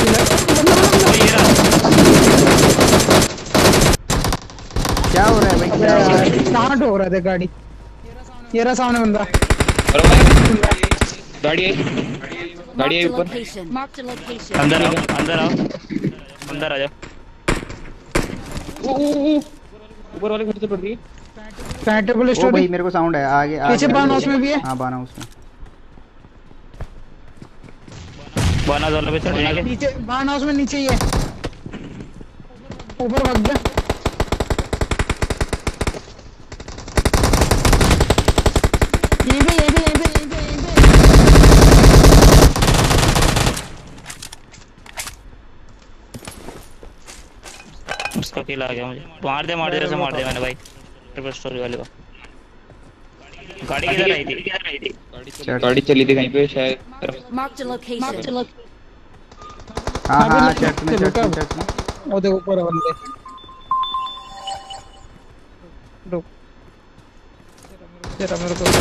क्या हो रहा है भाई? क्या हो रहा है? कहाँ ठोक रहा था गाड़ी? ये रहा सामने बंदा। गाड़ी है गाड़ी है ऊपर। Marked a location. अंदर आओ अंदर आओ अंदर आ जाओ। ऊपर वाले घर से पड़ रही है। पैंटेबल ओ स्टोरी भाई मेरे को साउंड है आगे आगे। पीछे बान हाउस में भी है। हाँ बान हाउस में। बाना वाले पे चढ़ने के नीचे बान हाउस में नीचे ही है। ऊपर भाग गया। यहीं पे यहीं पे यहीं पे यहीं पे यहीं पे। उसका किल आ गया मुझे। मार दे मार दे जैसे मार दे मैंने भाई ट्रिपल स्टोरी वाले को। गाड़ी किधर आई थी? किधर आई थी? गाड़ी चली थी कहीं पे शायद। Marked a location. हाँ हाँ चर्च में चर्च में चर्च में। वो देखो ऊपर बंदे। रुक जरा मेरे को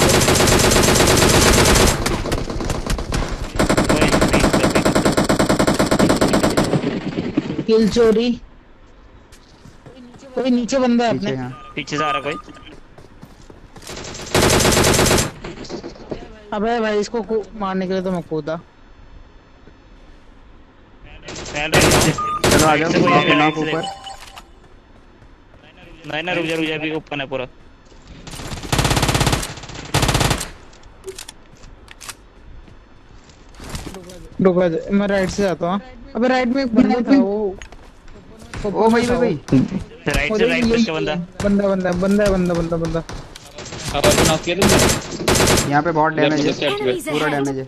किल चोरी। कोई नीचे बंदा है अपने। पीछे हाँ। पीछे से आ रहा कोई। अबे भाई इसको कू- मारने के लिए तो मैं कूदा। चलो आ जाओ नॉक नॉक ऊपर। नहीं ना रुक जा रुक जा अभी ओपन है पूरा। रुक जा मैं राइट से जाता हूँ। अबे राइट में एक बंदा था वो। ओ भाई भाई भाई राइट से राइट पे बंदा। बंदा बंदा बंदा बंदा बंदा बंदा। अब नॉक किया तुमने। यहाँ पे बहुत डैमेज है, Enemies पूरा ahead. डैमेज है।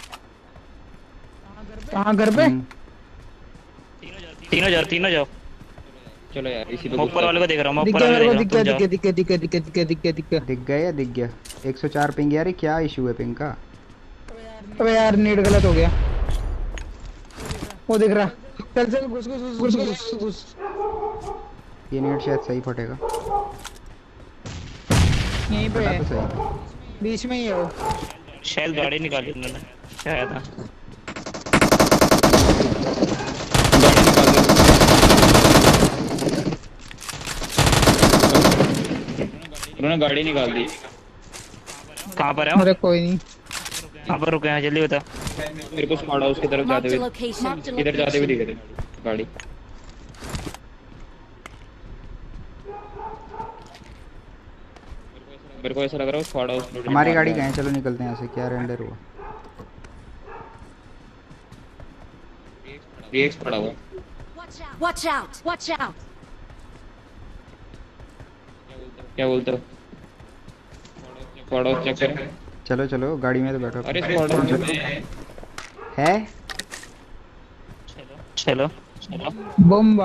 कहाँ घर पे? हम्म, तीनों जाओ तीनों जाओ। चलो यार इसी पे मैं ऊपर वाले को देख रहा हूँ। मैं दिख ऊपर गया वाले मेरे को को, देख रहा दिख हूँ। गया दिख गया दिख गया दिख गया दिख गया दिख गया दिख गया। दिख गया दिख गया। एक सौ चार पिंग यार, ये क्या इशू है पिंग का? अबे यार नेट गलत हो गया। वो दिख रहा। चल चल घुस घुस घुस घुस घुस। ये नेट शायद सही फटेगा। यहीं पे फटा है, तो सही। बीच में ही है वो। शायद गाड़ी निकाली उन्होंने। क्या आया था? उन्होंने गाड़ी निकाल दी। कहाँ पर है वो? अरे कोई नहीं। कहाँ पर रुके हैं जल्दी बता। मेरे को स्क्वाड हाउस की तरफ Marked जाते a हुए location. Marked a इधर जाते हुए location. दिखे थे गाड़ी। मेरे को ऐसा लग रहा है स्क्वाड हाउस में हमारी गाड़ी कहाँ है? चलो निकलते हैं यहाँ से। क्या रेंडर हुआ? एक पड़ा हुआ। Watch out! Watch out! क्या बोलते हो? स्क्वाड हाउस चेक करें। चलो चलो गाड़ी में तो बैठो। अरे स्क्वाड हाउस में है चलो चलो। बम्बा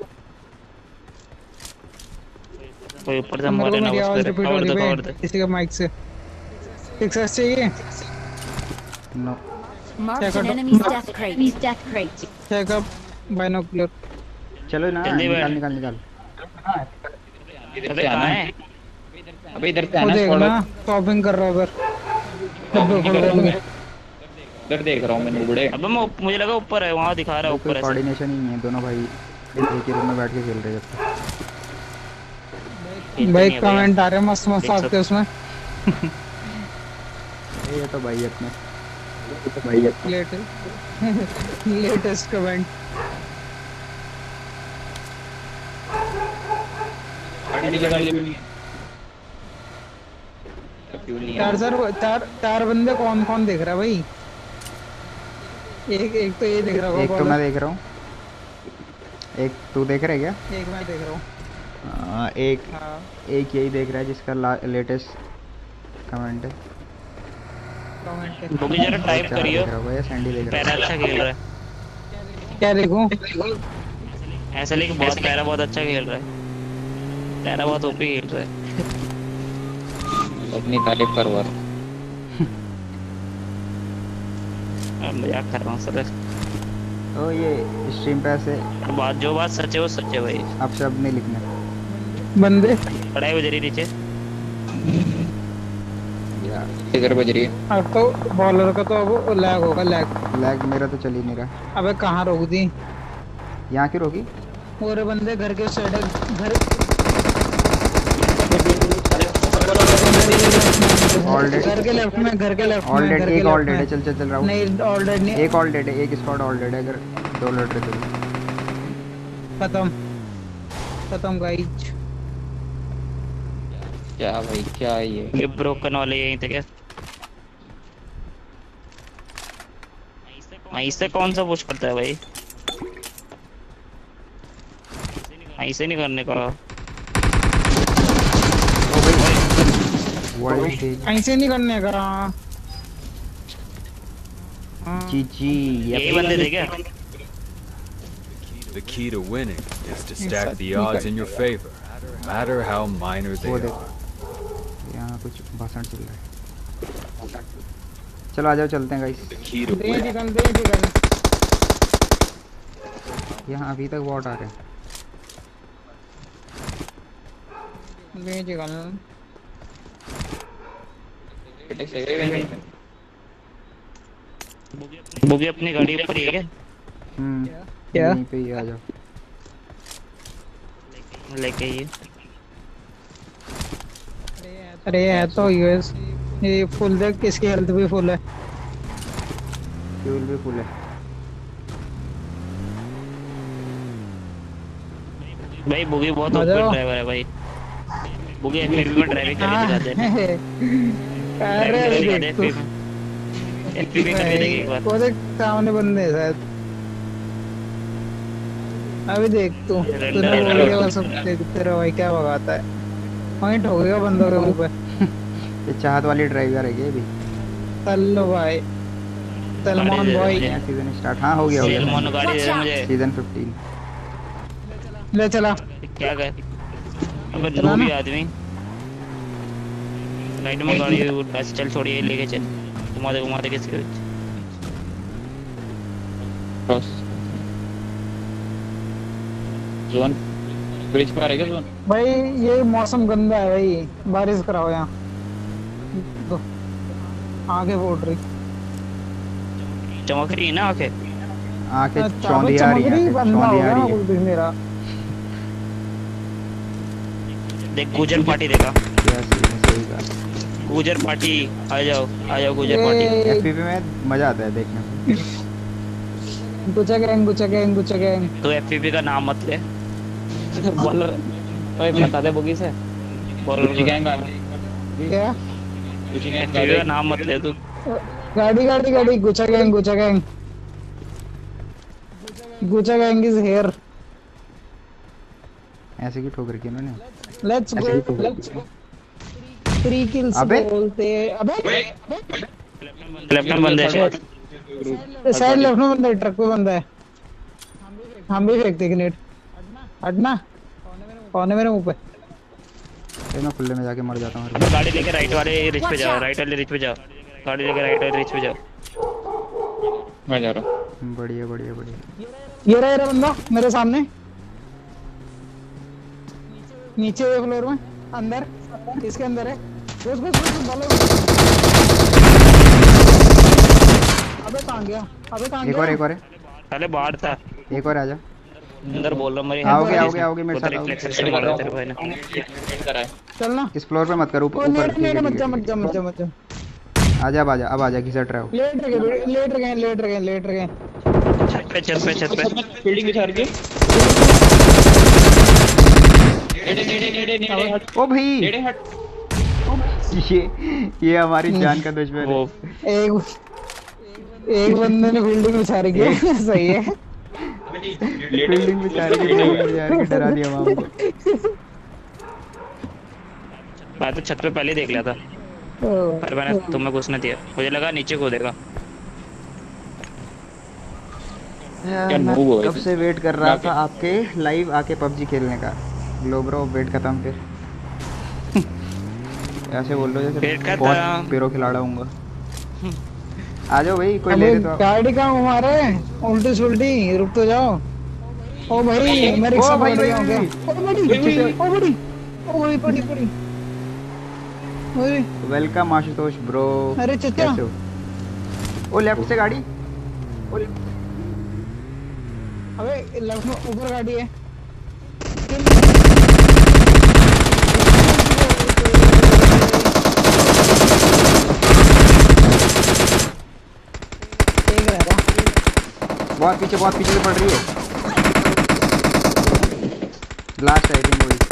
कोई ऊपर से मेरे मारे को ना मेरी उस आवाज पर। रिपीट हो कवर रही दो है कवर दो। किसी का माइक से। सिक्स चाहिए। No. Marked an enemy's death crate. Enemy's death crate. Checkup binocular. चलो ना जल्दी निकाल बैठ। निकाल निकाल। इधर अबे से कहाँ आना है? अबे इधर से वो आना स्क्वाड देखना हाउस। शॉपिंग कर रहा उधर। डब्बे खोल खोल के। इधर देख रहा हूँ मैं बड़े। अबे मैं मुझे लगा ऊपर है, वहाँ दिखा रहा है कोई ऊपर ऐसे। कोऑर्डिनेशन ही नहीं है। दोनों भाई एक ही रूम में बैठ के खेल रहे हैं जब तक। भाई कमेंट आ रहे हैं मस्त मस्त देख आपके उसमें। ये तो भाई अपने लेटेस्ट लेटेस्ट कमेंट। चार सर चार चार बंदे कौन कौन देख रहा है भाई? एक एक तो ये देख रहा होगा। एक तो मैं देख रहा हूँ, एक तू देख रहा है क्या? एक मैं देख रहा हूँ। हाँ, एक हाँ। एक यही देख रहा है जिसका लेटेस्ट कमेंट है। कमेंट बुगी जरा टाइप चार करियो। देख रहा होगा या सैंडी देख रहा पैरा होगा। अच्छा खेल रहा है। क्या देखूं? ऐसा नहीं कि बहुत पैरा बहुत अच्छा खेल रहा है। पैरा बहुत ओपी खेल रहा है। अपनी तारीफ करवा। मैं मजाक कर रहा हूँ सर। ओ ये स्ट्रीम पे ऐसे बात जो बात सच है वो सच है भाई। अब शब्द नहीं लिखना। बंदे पढ़ाई हो जरी नीचे। इधर बज रही है। अब तो बॉलर का तो अब लैग होगा। लैग लैग मेरा तो चल ही नहीं रहा। अबे कहाँ रोक दी? यहाँ की रोकी? पूरे बंदे घर के साइड घर ऑलरेडी घर के लेफ्ट में घर के लेफ्ट में घर ऑलरेडी के एक लेफ्ट ऑलरेडी में। चल चल चल रहा हूँ। नहीं ऑलरेडी नहीं। एक ऑलरेडी एक स्क्वाड ऑलरेडी अगर दो लड़ रहे तो खत्म खत्म गाइस। क्या भाई क्या है ये? ये ब्रोकन वाले यहीं थे क्या? ऐसे कौन सा पुश करता है भाई? ऐसे नहीं करने का। वही थी ऐसे नहीं करने का। जी जी यही बंदे थे क्या? The key to winning is to stack the odds in your favor, no matter how minor they वो are. देखो यहाँ कुछ भाषण चल रहा है। चलो आ जाओ चलते हैं guys. The key to the winning. निकल दे निकल। यहाँ अभी तक वॉट आ रहे हैं। दे निकल। बुगी अपनी गाड़ी पर ही है क्या? हम्म क्या? यहीं पे ही आ जाओ। लेके ये अरे है तो यूएस ये फुल देख किसकी हेल्थ भी फुल है। फ्यूल भी फुल है। भाई बुगी बहुत आ ओपन जाओ। ड्राइवर है भाई। बुगी एफपीवी में ड्राइविंग करके दिखाते हैं। अरे ड्राइविंग देख करके तू। एफपीवी एफपीवी करके देख एक बार। वो देख सामने बंदे हैं शायद। अभी देख तू तूने बोल दिया बस अब देखते रहो भाई क्या भगाता है। पॉइंट हो गया बंदों के मुंह पे। ये चाहत वाली ड्राइवर है ये भी। चलो भाई सलमान भाई सीजन स्टार्ट हाँ हो गया हो सलमान गया गाड़ी दे मुझे। Season fifteen. ले चला। क्या कर? अबे चला दो भी ना। आदमी राइट में गाड़ी ऐसे चल छोड़िए लेके चल। घुमा दे घुमा दे किसके बीच। क्रॉस जोन ब्रिज पर है क्या जोन? भाई ये मौसम गंदा है भाई बारिश कराओ यहाँ। दो आगे बोल रही चमक रही है ना आंखें? आंखें अच्छा, चौंधी आ रही चमक रही हैं बंदा चौंधी हो आ गया रही कुछ है। भी मेरा। देख गुजर पार्टी देखा। क्या सीन है सही बात। गुजर पार्टी आ जाओ आ जाओ गुजर पार्टी। एफपीवी में मजा आता है देखने में। Gucci gang Gucci gang Gucci gang. तो एफपीवी का नाम मत ले। बॉलर ओए बता दे बुगी से। बॉलर गैंग आ क्या? एफपीवी का नाम मत ले तू। गाड़ी गाड़ी गाड़ी Gucci gang Gucci gang Gucci gang is here. ऐसे की ठोकर की उन्होंने। लेट्स ऐसे ही गो तो- लेट्स गो। थ्री किल्स अबे? बोलते अबे लेफ्ट में बंदे शायद। साइड लेफ्ट में बंदा है ट्रक पे बंदा है। हम भी फेंकते ग्रेनेड। हटना कौन है मेरे मुंह पे? ये मैं खुले में जाके मर जाता हूँ। अबे गाड़ी लेके राइट वाले रिच पे जाओ राइट वाले रिच पे जाओ। गाड़ी लेके राइट वाले रिच पे जाओ। मैं जा रहा हूं। बढ़िया बढ़िया बढ़िया। ये रहा ये रहा बंदा मेरे सामने नीचे एक फ्लोर में अंदर इसके अंदर है। घुस घुस घुस डालो। अबे कहां गया? अबे कहां एक और गया? एक और है। पहले बाहर था एक और आजा। अंदर बोल रहा मेरे। आओगे आओगे आओगे मेरे साथ आओगे। रिफ्लेक्स से मारा तेरे भाई ने। चल ना इस फ्लोर पे मत करो ओ ऊपर नेड़ ऊपर नेड़ ठीक है, मत ठीक जा है, मत जा मत जा मत जा। आजा अब आजा अब आजा घिसट रहा हो। लेट रह गए लेट रह गए लेट रह गए लेट रह गए छत पे छत पे छत पे फील्डिंग बिछा रही है। नेड़े नेड़े नेड़े नेड़े हट। ओ भाई नेड़े हट। ये ये हमारी जान का दुश्मन है। एक एक बंदे ने बिल्डिंग बिछा रखी है। सही है। बिल्डिंग बिछा रखी है यार कि डरा दिया मामा को। मैं तो छत पे पहले ही देख लिया था पर मैंने तुम्हें कुछ नहीं दिया। मुझे लगा नीचे कूदेगा। यार मैं कब से वेट कर रहा था आपके लाइव आके पबजी खेलने का। लो ब्रो वेट खत्म फिर। ऐसे बोल लो जैसे बहुत पेरो खिलाड़ा हूँगा। आ जाओ भाई कोई ले रहे तो गाड़ी कहाँ घुमा रहे हैं उल्टी सुल्टी। रुक तो जाओ। ओ भाई मैं रिक्शा पकड़ गया हूँ क्या। ओ बड़ी ओ बड़ी ओ बड़ी बड़ी बड़ी। Welcome Ashutosh bro. अरे चाचा कैसे हो? ओ लेफ्ट से गाड़ी। ओ अबे लेफ्ट में ऊपर गाड़ी है। बहुत पीछे बहुत पीछे पड़ रही है। लास्ट आई थिंक वही।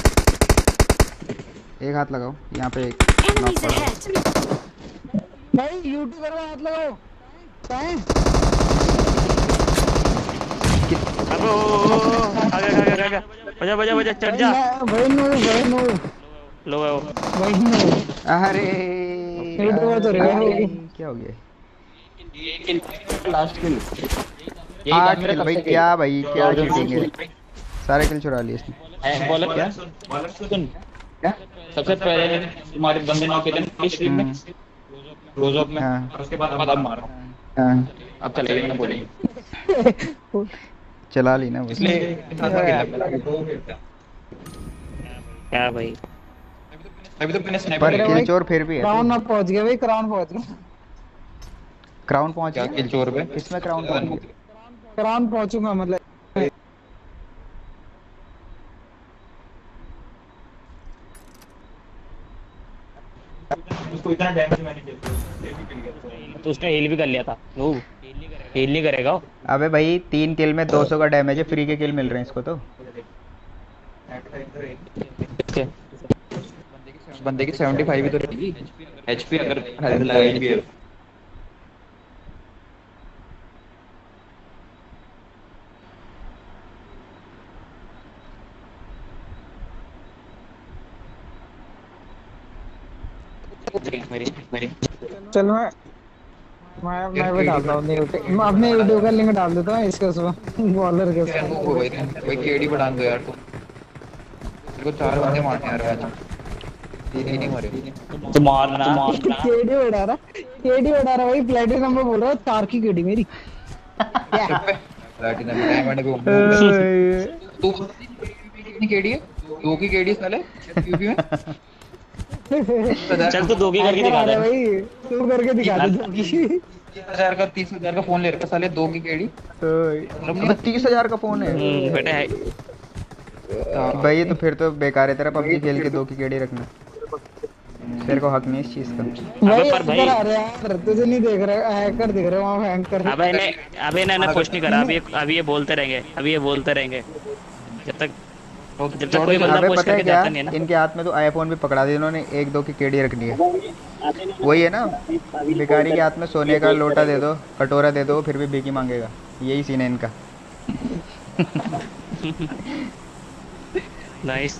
एक हाथ लगाओ यहाँ पे एक भाई यूट्यूबर में हाथ लगाओ। कहाँ अबे ओ आ गया आ गया आ गया। बजा बजा बजा चढ़ जा भाई। नो भाई नो लो भाई नो। अरे यूट्यूबर तो रे क्या हो गया। लास्ट किल आठ किल भाई। क्या भाई क्या चीटिंग है। सारे किल चुरा लिए इसने। बॉलर क्या बॉलर सुन क्या सबसे पहले तुम्हारे बंदे नॉक किए थे स्ट्रीम में क्लोज अप में। उसके बाद अब मारो। हां अब चलेगा ना बोलेंगे। चला ली ना इसलिए क्या भाई अभी तो मैंने स्नाइपर पर किल चोर फिर भी है। क्राउन अब पहुंच गया भाई। क्राउन पहुंच गया। क्राउन पहुंच गया किल चोर पे। किसमें क्राउन पहुंच गया। क्राउन पहुंचूंगा मतलब उसको इतना डैमेज मैंने किया तो उसने हील भी कर लिया था। वो हील नहीं करेगा। अबे भाई तीन किल में दो सौ का डैमेज है। फ्री के किल मिल रहे हैं इसको तो। बंदे की पचहत्तर ही तो रहेगी एचपी अगर लाइट भी है। मेरी मेरी चल मैं मैं मैं भी डालता हूँ। मैं अपने वीडियो का लिंक डाल देता हूँ इसके उसमें बॉलर के उसमें। भाई भाई केडी बढ़ा दो यार तुम। मेरे को चार बंदे मारने आ रहे हैं आज। तीन ही नहीं मरे तो मारना केडी बढ़ा रहा केडी बढ़ा रहा भाई। प्लेटिनम में बोल रहा चार की केडी मेरी। प्लेटिनम डायमंड पे तू कितनी केडी है। दो की केडी साले यूपी में। चल तो दो की करके दिखा दे भाई। तू करके दिखा दे दो की। तीस हजार का तीस हजार का फोन ले रखा साले दो की केडी। अबे तीस हजार का फोन है बेटा है भाई। तो फिर तो बेकार है तेरा पबजी खेल के दो की केडी रखना। तेरे को हक नहीं इस चीज का। भाई पर भाई यार तुझे नहीं देख रहा हैकर दिख रहा है वहां हैकर। अबे इन्हें अबे इन्हें कुछ नहीं करा। अभी अभी ये बोलते रहेंगे अभी ये बोलते रहेंगे जब तक जब तक कोई बंदा पोस्ट करके जाता नहीं है ना। इनके हाथ में तो आईफोन भी पकड़ा दिया इन्होंने। एक दो की केडी रखनी है। वही है ना भिखारी के हाथ में सोने का लोटा दे दो कटोरा दे दो फिर भी भीख मांगेगा। यही सीन है इनका। Nice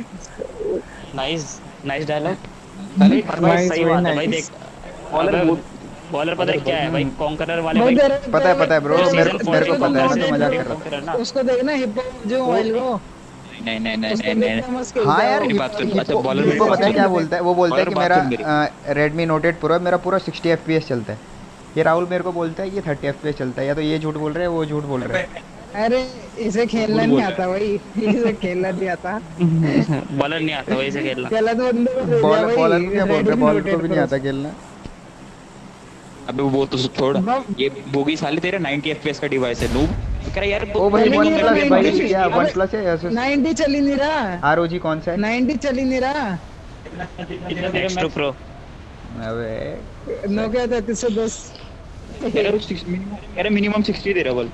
nice nice dialogue. पर भाई सही बात है भाई। देख बॉलर बॉलर पता है क्या है भाई। कॉन्करर वाले भाई पता है पता है ब्रो। मेरे को मेरे को पता है। मैं तो मजाक कर रहा था। उसको देखना हिप हॉप जो मोबाइल को। नहीं नहीं नहीं नहीं हाँ यार अच्छा बॉलर को पता है क्या बोलता है। वो बोलता है कि मेरा Redmi Note एट Pro है। मेरा पूरा साठ एफ पी एस चलता है। ये राहुल मेरे को बोलता है ये तीस एफ पी एस चलता है। या तो ये झूठ बोल रहे हैं वो झूठ बोल रहे हैं। अरे इसे खेलना नहीं आता भाई। इसे खेलना नहीं आता। बॉलर नहीं आता वही से खेलना। गलत बंदे को दे बॉलर बॉलर क्या बोल रहे हैं। बॉलर को भी नहीं आता खेलना। अबे वो तो छोड़। ये बोगी साले तेरा नब्बे एफपीएस का डिवाइस है नूब। कह रहा यार ओ भाई वन प्लस भाई क्या वन प्लस है Asus नब्बे चल ही नहीं रहा। आरओजी कौन सा है। नब्बे चल ही नहीं रहा। एक्स टू प्रो अबे नोकिया तैतीस सौ दस। कह रहा मिनिमम कह रहा मिनिमम सिक्सटी दे रहा बल।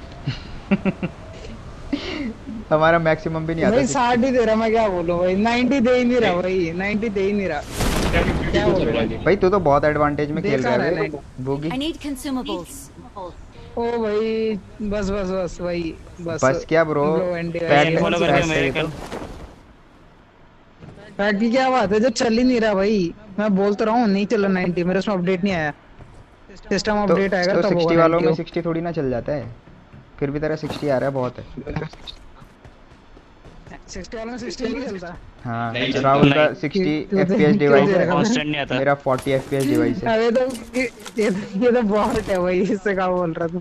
हमारा मैक्सिमम भी नहीं आता भाई साठ ही दे रहा, मैं क्या बोलूं भाई, नब्बे दे ही नहीं रहा भाई, नब्बे दे ही नहीं रहा। क्या बोलूं भाई तू तो बहुत एडवांटेज में खेल देखा रहा रहा है है। बोगी। I need consumables. ओ भाई बस बस बस भाई बस। बस क्या ब्रो, पैक फॉलो करके मेरे कल पैक की क्या बात है, जो चल ही नहीं रहा भाई, मैं बोल तो रहा हूँ नहीं चला नब्बे, मेरे उसमें अपडेट नहीं आया, सिस्टम तो, अपडेट आएगा तो तब सिक्सटी होगा वालों में नब्बे। सिक्सटी थोड़ी ना चल जाता है, फिर भी तेरा सिक्सटी आ रहा है, बहुत है। साठ वाला में साठ नहीं चलता। हाँ राहुल का सिक्सटी एफपीएस डिवाइस है, कांस्टेंट नहीं आता। मेरा फोर्टी एफपीएस डिवाइस है। अरे तो ये ये ये तो बहुत है भाई, इससे क्या बोल रहा तू।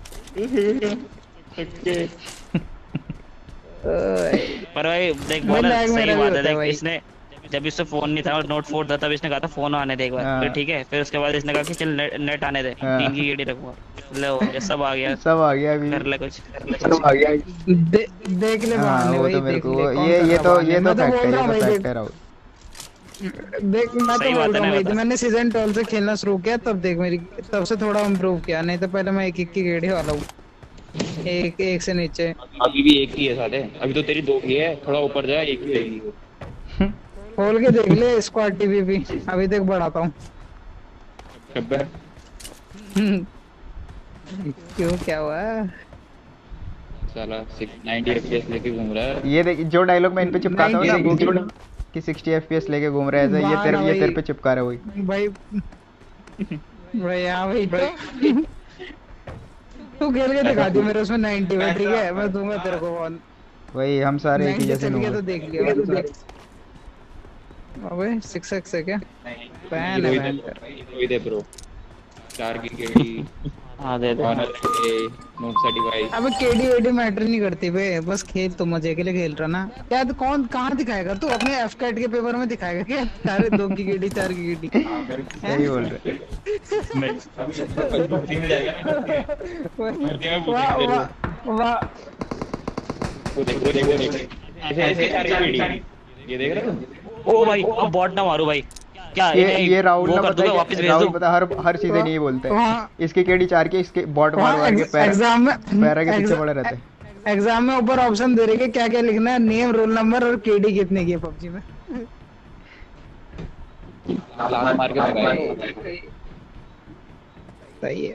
पर भाई देख भाई बोला lag सही मेरा भी बात है। होता है देख भाई। इसने जब इससे फोन नहीं था और नोट फोर था तब इसने कहा था फोन आने दे एक बार, हाँ। फिर ठीक है, फिर उसके बाद इसने कहा कि चल नेट, नेट आने दे, हाँ। तीन की गेड़ी रखूंगा, लो ये सब आ गया, सब आ गया अभी, कर ले कुछ, कर ले सब आ गया। दे, देख ले हाँ बहाने वो भाई, तो मेरे देख को ले, कौन ये कर ये रहा तो बहाने। ये तो मैं तो फैक्ट बोल है, रहा ये हूँ तो भाई, फैक्ट है राहुल। देख मैं तो सही बात बोल है रहा ना, हूँ भाई, बता। जब मैंने सीजन ट्वेल्व से खेलना शुरू किया तब देख मेरी, तब से थोड़ा इम्प्रूव किया, नहीं तो पहले मैं एक एक की गेड़ी वाला हूँ, एक एक से नीचे। अभी भी एक ही है साले, अभी तो तेरी दो की है, थोड़ा ऊपर जा एक ही रहेगी। खोल के देख ले स्क्वाड टीवी भी, अभी तक बढ़ाता हूँ। क्यों क्या हुआ? साला नब्बे एफपीएस लेके घूम रहा है। ये देख जो डायलॉग मैं इन पे चिपकाता हूँ ना ninety वो कि सिक्सटी एफपीएस लेके घूम रहा है, ऐसा ये तेरे ये तेरे पे चिपका रहा है वही भाई भाई हाँ भाई तो तू खेल के दिखा दी मेरे उसमें नब्बे में, ठीक है मैं दूंगा तेरे को वन। वही, हम सारे एक ही नब्बे जैसे चल गया लोग तो देख लिया। अबे सिक्स एक्स है क्या? पैन है पैन। कोई दे ब्रो, चार की गेड़ी हाँ दे दे। ऑनर के नोट सा डिवाइस। अबे केडी वेडी मैटर नहीं करती बे, बस खेल तो मजे के लिए खेल रहा ना। क्या तो कौन कहाँ दिखाएगा तू, अपने एफ कैट के पेपर में दिखाएगा क्या? सारे दो की गेडी चार की गेडी। सही बोल रहे। वाह वाह वाह। वो देख वो देख वो देख ऐसे ऐसे चार की गेड़ी, ये देख रहा है? ओ भाई अब बॉट ना मारो भाई, क्या ये इन्हें ये राहुल वो ना कर पता दूंगा, है वापस कि- भेज राहुल दूं। पता हर हर चीजें नहीं बोलते हैं। वहाँ- इसकी केडी चार के इसके बॉट मार मार के पैर एग्जाम में पैरा के पीछे एग्जाम- पड़े रहते हैं। एग्जाम में ऊपर ऑप्शन दे रहे कि क्या क्या लिखना है, नेम रोल नंबर और केडी कितने की है पबजी में। लात मार के भगाए। सही है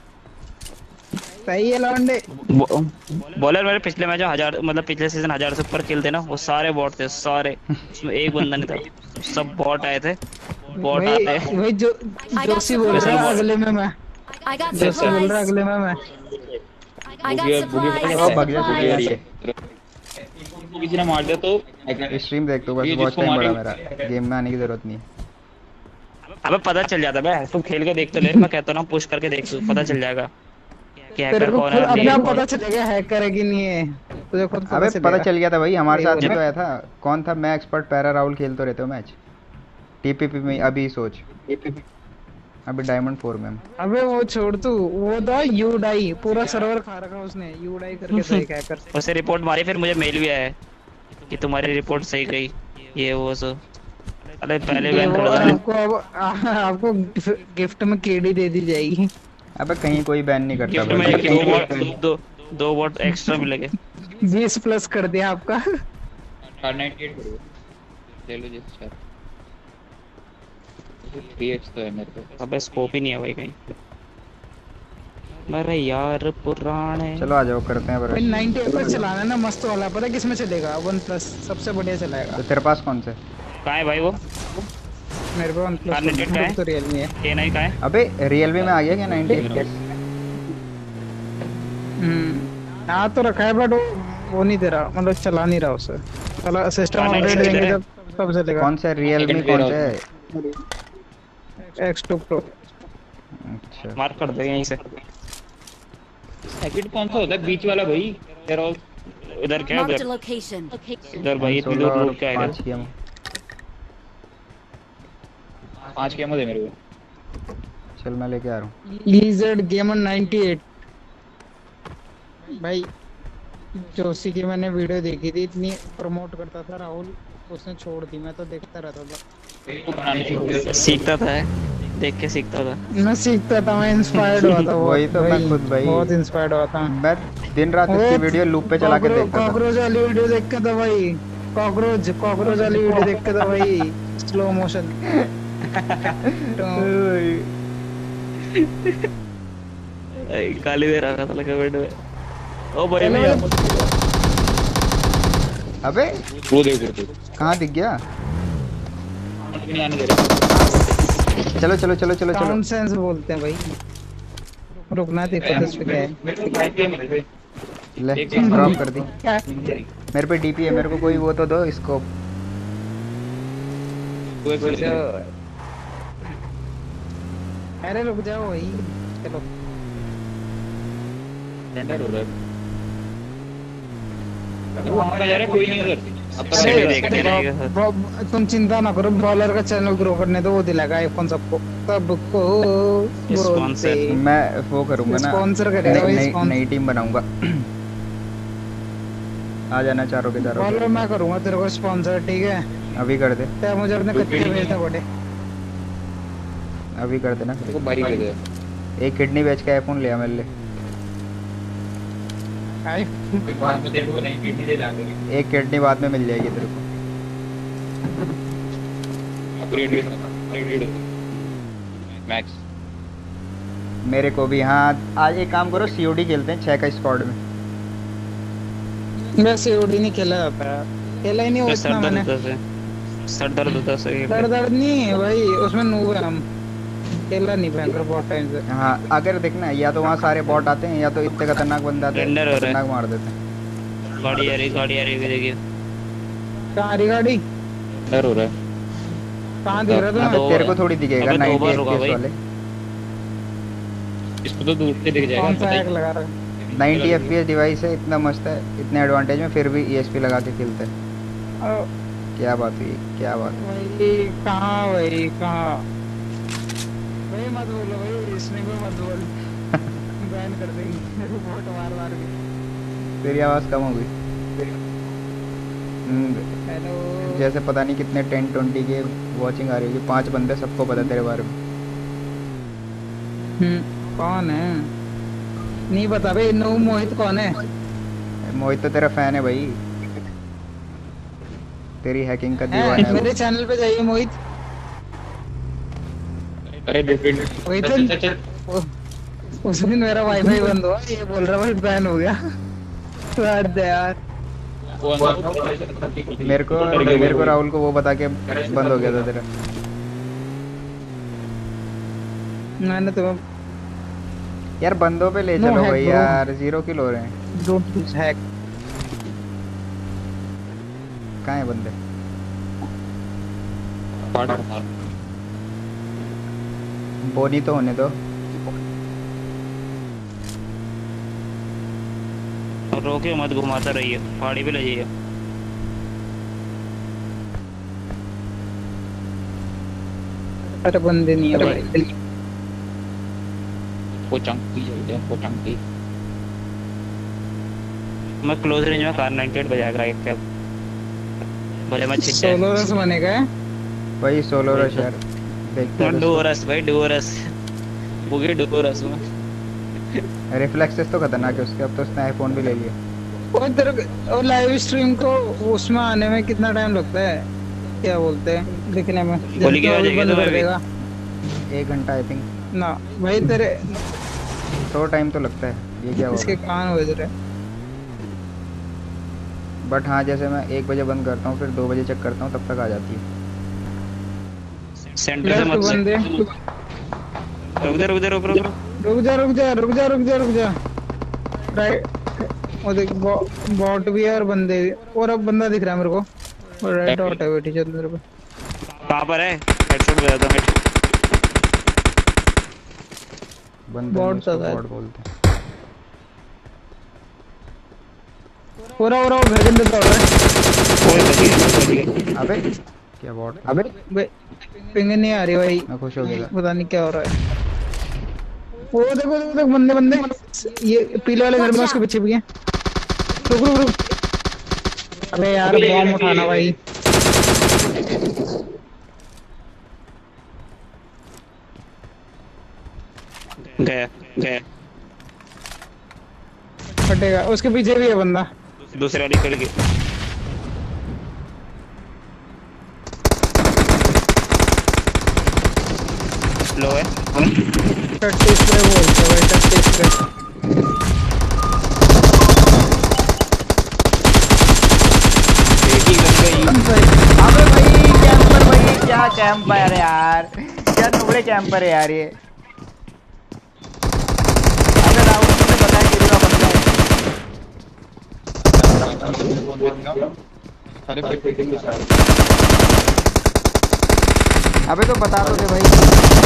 सही है लौंडे। बॉलर मेरे पिछले मैच में हजार मतलब पिछले सीजन हजार से ऊपर किल थे ना, वो सारे बॉट थे सारे, उसमें एक बंदा नहीं था, सब बॉट आए थे, बॉट वही आते हैं। वही जो जोशी बोल रहा है अगले में मैं, I got जोशी बोल रहा है supplies. अगले में मैं। I got बुगिया बुगिया supplies. वो भग जा चुकी है। किसी ने मार दिया तो स्ट्रीम देख तो बस, ये वॉच जिसको टाइम बढ़ा मारे- मेरा, गेम में आने की जरूरत नहीं है। अबे पता चल जाता है, तुम खेल के देख तो ले, मैं कहता हूँ पुश करके देख तू, पता चल जाएगा कि तेरे हैकर को कौन खुद है अपने नहीं आप है। पता चलेगा हैकर है कि नहीं है, तुझे खुद पता अबे चलेगा। पता चल गया था भाई, हमारे ये साथ भी बोला। तो आया था। कौन था? मैं एक्सपर्ट पैरा राहुल खेल तो रहते हो मैच टीपीपी में, अभी सोच अभी डायमंड फोर में हम। अबे वो छोड़ तू, वो था यूडाई, पूरा सर्वर खा रखा उसने, यूडाई करके था एक हैकर। उसे रिपोर्ट मारी, फिर मुझे मेल भी आया है कि तुम्हारी रिपोर्ट सही गई, ये वो सो। अरे पहले ये बैन वो कर दो। आपको अब आ- आपको गिफ्ट में केडी दे दी जाएगी। अबे कहीं कोई बैन नहीं करता गिफ्ट भाई। में एक दो बॉट दो दो बॉट एक्स्ट्रा मिलेंगे। बीस प्लस कर दिया आपका। चार नाइंटी एट करो, ले लो जिस चार पीएच तो है मेरे को। अबे स्कोप ही नहीं है भाई कहीं। अरे यार पुराने। चलो आ जाओ करते हैं भाई बरस। नाइंटी एफपीएस चलाना है ना मस्त वाला, पता है किसमें चलेगा? वन प्लस सबसे बढ़िया चलाएगा। तो तेरे पास कौन से? कहाँ है भाई वो? मेरे पे वन कार नेटेड का है? प्लस तो रियलमी है। ये नहीं कहाँ है? अबे रियलमी में आ गया क्या नाइंटी एफपीएस? हम्म आ तो रखा है बट वो वो नहीं दे रहा, मतलब चला नहीं रहा उसे। चला सिस्टम कार अपडेट नेटेड देंगे है? जब तब चलेगा। कौन सा रियलमी कौन सा है? X two pro. अच्छा मार्क कर दे यहीं से। सेकंड कौन सा होता है बीच वाला भाई? तेरा इधर क्या Marked a उधर? location. इधर भाई इतनी दूर दूर क्या है पाँच इधर? किया मैं। पांच कैमो दे मेरे को। चल मैं लेके आ रहा हूँ। Lizard gamer ninety eight. भाई जोशी की मैंने वीडियो देखी थी, इतनी प्रमोट करता था राहुल, उसने छोड़ दी, मैं तो देखता रहता था। सीखता था, देख के सीखता था। मैं सीखता था, मैं इंस्पायर्ड हुआ था। वही तो मैं खुद भाई बहुत इंस्पायर्ड हुआ था मैं, दिन रात इसकी वीडियो लूप पे चला के देखता था। कॉकरोच वाली वीडियो देख के था भाई, कॉकरोच कॉकरोच वाली वीडियो देख के था भाई, स्लो मोशन। गाली दे रहा था लगा वीडियो में। ओ भाई मैं अबे वो देख रहे थे कहाँ दिख गया? नहीं आने दे रहा। चलो चलो चलो चलो चलो साउंड सेंस बोलते हैं भाई। रुकना देखो इस पे क्या है। ले ड्रॉप कर दी। मेरे पे डीपी है, मेरे को कोई वो तो दो स्कोप। अरे रुक जाओ भाई, चलो टेंडर हो रहा है। वो हमारा जा रहा है, कोई नहीं उधर। अब तो सीढ़ी देखते रहेगा। ब- तुम चिंता ना करो, बॉलर का चैनल ग्रो करने दो, वो दिलाएगा आईफोन सबको सबको। स्पॉन्सर मैं वो करूंगा ना, स्पॉन्सर करेगा भाई, नई स्पॉन्सर। नई टीम बनाऊंगा। आ जाना चारों के चारों। बॉलर मैं करूंगा तेरे को स्पॉन्सर, ठीक है? अभी कर दे, तो मुझे अपने कच्चे भेजना पड़े। अभी कर देना। देखो बारी कर दे। एक किडनी बेच के आईफोन लिया मेरे लिए। बाद में तेरे को नहीं किडनी दे लागे। एक किडनी बाद में मिल जाएगी तेरे को। अपग्रेड अपग्रेड मैक्स मेरे को भी। हाँ आज एक काम करो, सीओडी खेलते हैं छह का स्क्वाड में। मैं सीओडी नहीं खेला जाता, खेला ही नहीं तो होता सर मैंने। दर्द होता है, सर दर्द होता है सही दर्द दर्द नहीं है भाई, उसमें नूब है हम, खेला नहीं भयंकर बहुत टाइम से। हाँ अगर देखना, या तो वहाँ सारे बॉट आते हैं या तो इतने खतरनाक बंदे आते हैं, टेंडर हो रहा है। खतरनाक मार देते हैं। गाड़ी आ रही गाड़ी आ रही है, देखिए कहाँ आ रही गाड़ी? डर हो रहा है। कहाँ दिख रहा हाँ, था? तो तेरे को थोड़ी दिखेगा अबे दो नाइंटी बार होगा एफपीएस भाई। वाले। इसको तो दूर से दिख जाएगा। कौन सा पता ही- हैक लगा रहा है? नाइंटी एफपीएस डिवाइस है, इतना मस्त है, इतने एडवांटेज में फिर भी ईएसपी लगा के खेलते हैं। ओ, क्या बात हुई, क्या बात हुई? भाई कहाँ भाई कहाँ? भाई मत बोलो भाई, इसने को मत बोल। बैन कर देंगे रिपोर्ट मार मार के। तेरी आवाज़ कम हो गई। हम्म, हेलो जैसे पता नहीं कितने टेन ट्वेंटी के वॉचिंग आ रही होगी, पांच बंदे, सबको पता है तेरे बारे में। हम्म, कौन है? नहीं पता भाई। नो मोहित कौन है? मोहित तो तेरा फैन है भाई, तेरी हैकिंग का हैं? दीवाना है मेरे वो। चैनल पे जाइए मोहित। अरे डिफरेंट वही तो चल चल चल। उस दिन मेरा वाईफाई बंद हुआ, ये बोल रहा भाई बैन हो गया। हट दे यार। वो अंदर मेरे को मेरे को राहुल को वो बता के बंद हो गया था तेरा। मैंने तो यार बंदों पे ले No चलो hack, भाई bro. यार, जीरो किल हो रहे हैं। Don't use hack. कहाँ है बंदे? पार्ट मार। बोनी तो होने दो। और रोके मत, घुमाता रहिए, पहाड़ी पे ले जाइए। अरे बंदे नहीं है भाई। वो चंकी है, वो चंकी। मैं क्लोज रेंज में कार नाइंटी एट बजाएगा एक कैप, भले मैं छिट जाए। सोलो रस बनेगा है? वही सोलो रश यार, देखते हैं डोरस भाई, डोरस बुगे डोरस में। रिफ्लेक्सेस तो खतरनाक है उसके, अब तो उसने आईफोन भी ले लिया। और तेरे को- और लाइव स्ट्रीम को उसमें आने में कितना टाइम लगता है? क्या बोलते हैं दिखने में? बोली क्या हो जल्दी जाएगी बंद तो कर मैं भी- देगा एक घंटा आई थिंक, ना भाई तेरे थोड़ा टाइम तो लगता है। ये क्या इसके होगा? कान हो रहे। बट हाँ, जैसे मैं एक बजे बंद करता हूँ फिर दो बजे चेक करता हूँ, तब तक आ जाती है। सेंटर से लेफ्ट मत बंदे। रुक जा रुक जा रुक रुक रुक। रुक जा रुक जा रुक जा रुक जा रुक जा। राइट, वो देख बॉट भी है और बंदे भी। और अब बंदा दिख रहा है मेरे को, और राइट डॉट है बेटी, चल मेरे को। कहाँ पर है? हेडशॉट बजा दो। बंदे Bot उसको था शायद। bot बोलते हैं। पूरा पूरा घर के अंदर दौड़ रहा है। अबे क्या बॉट? अबे पिंग नहीं आ रही भाई, मैं खुश हो गया। पता नहीं क्या हो रहा है। वो देखो देखो देखो बंदे बंदे, ये पीले वाले घर में उसके पीछे भी है। रुक रुक रुक। अबे यार बॉम्ब उठाना भाई। गया गया फटेगा, उसके पीछे भी है बंदा। दूसरे वाली खिड़की। लो है टट्टी स्प्रे बोलते हैं भाई, टट्टी स्प्रे। अबे भाई कैंपर भाई, क्या कैंपर है यार, क्या नुबड़े कैंपर है यार ये। अबे राहुल मुझे पता है किसी का बंदा है। अबे तो बता दो दे भाई।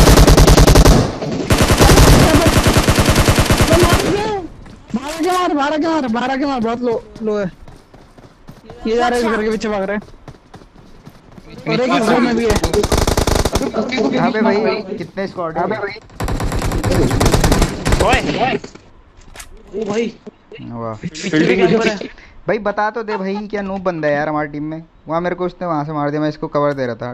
बारह के मार, बारह के मार, बारह के मार, बहुत लो लो है। ये जा रहा है, इस घर के पीछे भाग रहा है। और एक इस घर में भी है। अबे भाई कितने स्क्वाड है? ओए ओ भाई वाह भाई बता तो दे भाई, क्या नूब बंदा है यार हमारी टीम में। वहाँ मेरे को उसने वहाँ से मार दिया, मैं इसको कवर दे रहा था।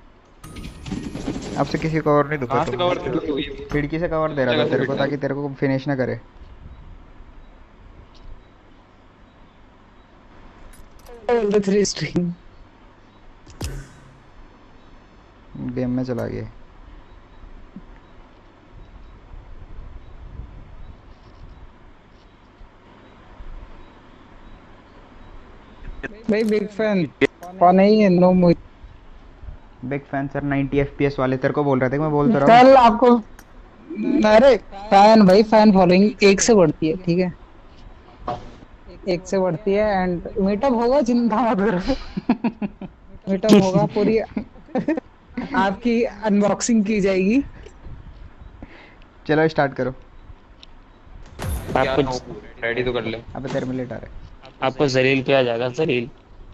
आपसे किसी को कवर नहीं दूंगा तो खिड़की से कवर दे रहा था तेरे को, ताकि तेरे को फिनिश ना करे। थ्री स्ट्रिंग गेम में चला गया। भाई बिग फैन कौन नहीं है? नो मुझ big fan sir, ninety FPS वाले तेरे को बोल रहे थे, मैं बोलता रहा कल आपको। अरे फैन भाई, फैन फॉलोइंग एक से बढ़ती है, ठीक है, एक से बढ़ती है। एंड मीटअप होगा, चिंता मत करो। मीटअप होगा, पूरी आपकी अनबॉक्सिंग की जाएगी। चलो स्टार्ट करो। आपको रेडी तो कर ले। अबे तेरे में लेट आ रहा है। आपको जलील किया जाएगा, जलील।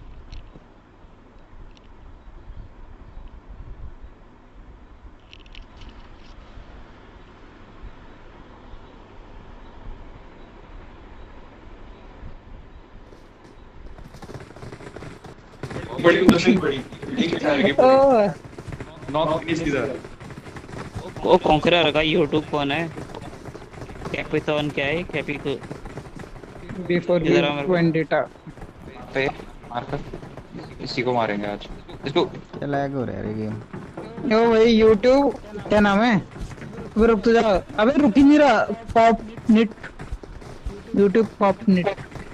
वो कॉन्करर का यूट्यूब कौन है? कैपिटन क्या है? कैपिटन बिफोर वेंडिटा पे मारकर इसी को मारेंगे आज। इसको क्या लैग हो रहा है ये गेम। यो भाई यूट्यूब क्या नाम है? अबे रुक तो जा, अबे रुक ही नहीं रहा। पॉप निट, यूट्यूब पॉप निट।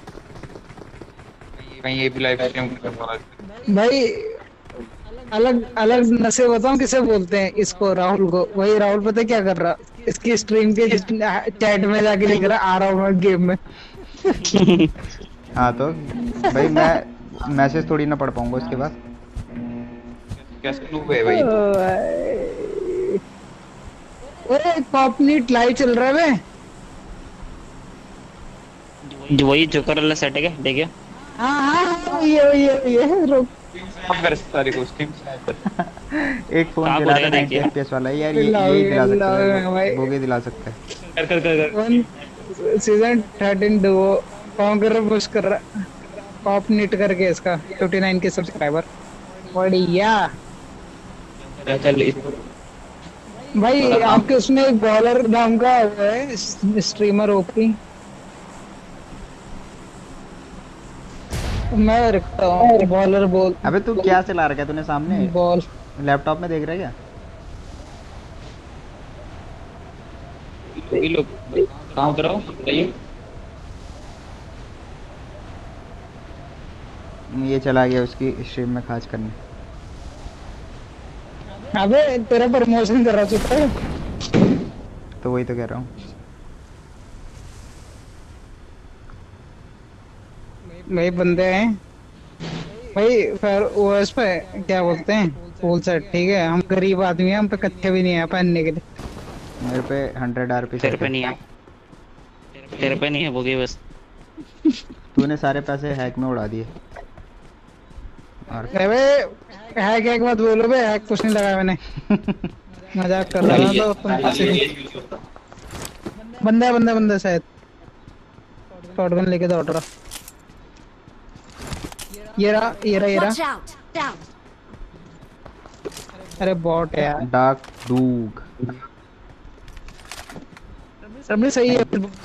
मैं ये भी लाइव स्ट्रीम कर रहा हूं भाई। अलग अलग नशे बताऊं किसे बोलते हैं इसको? राहुल को। वही राहुल पता क्या कर रहा, इसकी स्ट्रीम के चैट में जाके लिख रहा आ रहा हूँ मैं गेम में। हाँ तो भाई मैं मैसेज थोड़ी ना पढ़ पाऊंगा उसके बाद। कैसे नूब है भाई? अरे पॉपनीट लाइव चल रहा है बे। जो वही जोकर वाला सेट है क्या? देखिए हाँ हाँ ये ये ये रुक कर सारी को स्ट्रीम एक फोन दिला दे नाइंटी एफपीएस वाला यार। ये ये दिला सकता है, वो भी दिला सकता है। कर कर कर कर season thirteen duo conqueror push कर रहा। पॉपनीट करके इसका उनतीस के सब्सक्राइबर। बढ़िया चल। भाई आपके उसमें एक बॉलर नाम का है स्ट्रीमर ओपी, मैं रखता हूँ बॉलर बोल। अबे तू क्या चला रखा है तूने सामने? बॉल लैपटॉप में देख रहा है क्या? ये लोग कहाँ उतर रहा हूँ बताइए। ये चला गया उसकी स्ट्रीम में खास करने। अबे तेरा प्रमोशन कर रहा चुप है। तो वही तो कह रहा हूँ। भाई बंदे हैं भाई, फिर ओएस पे क्या बोलते हैं, फुल सेट, ठीक है। हम गरीब आदमी हैं, हम पे कच्चे भी नहीं है पहनने के लिए। मेरे पे हंड्रेड आरपी तेरे पे नहीं है, तेरे पे नहीं है वो बस। तूने सारे पैसे हैक में उड़ा दिए। अबे हैक एक बात बोलो बे, हैक कुछ नहीं लगाया मैंने। मजाक कर रहा था तो तुम। बंदा बंदा बंदा शायद शॉटगन लेके दौड़ रहा। ये रहा ये रहा ये Watch रहा। out! Knocked out. अरे बॉट है यार। डार्क डूग सब सही है।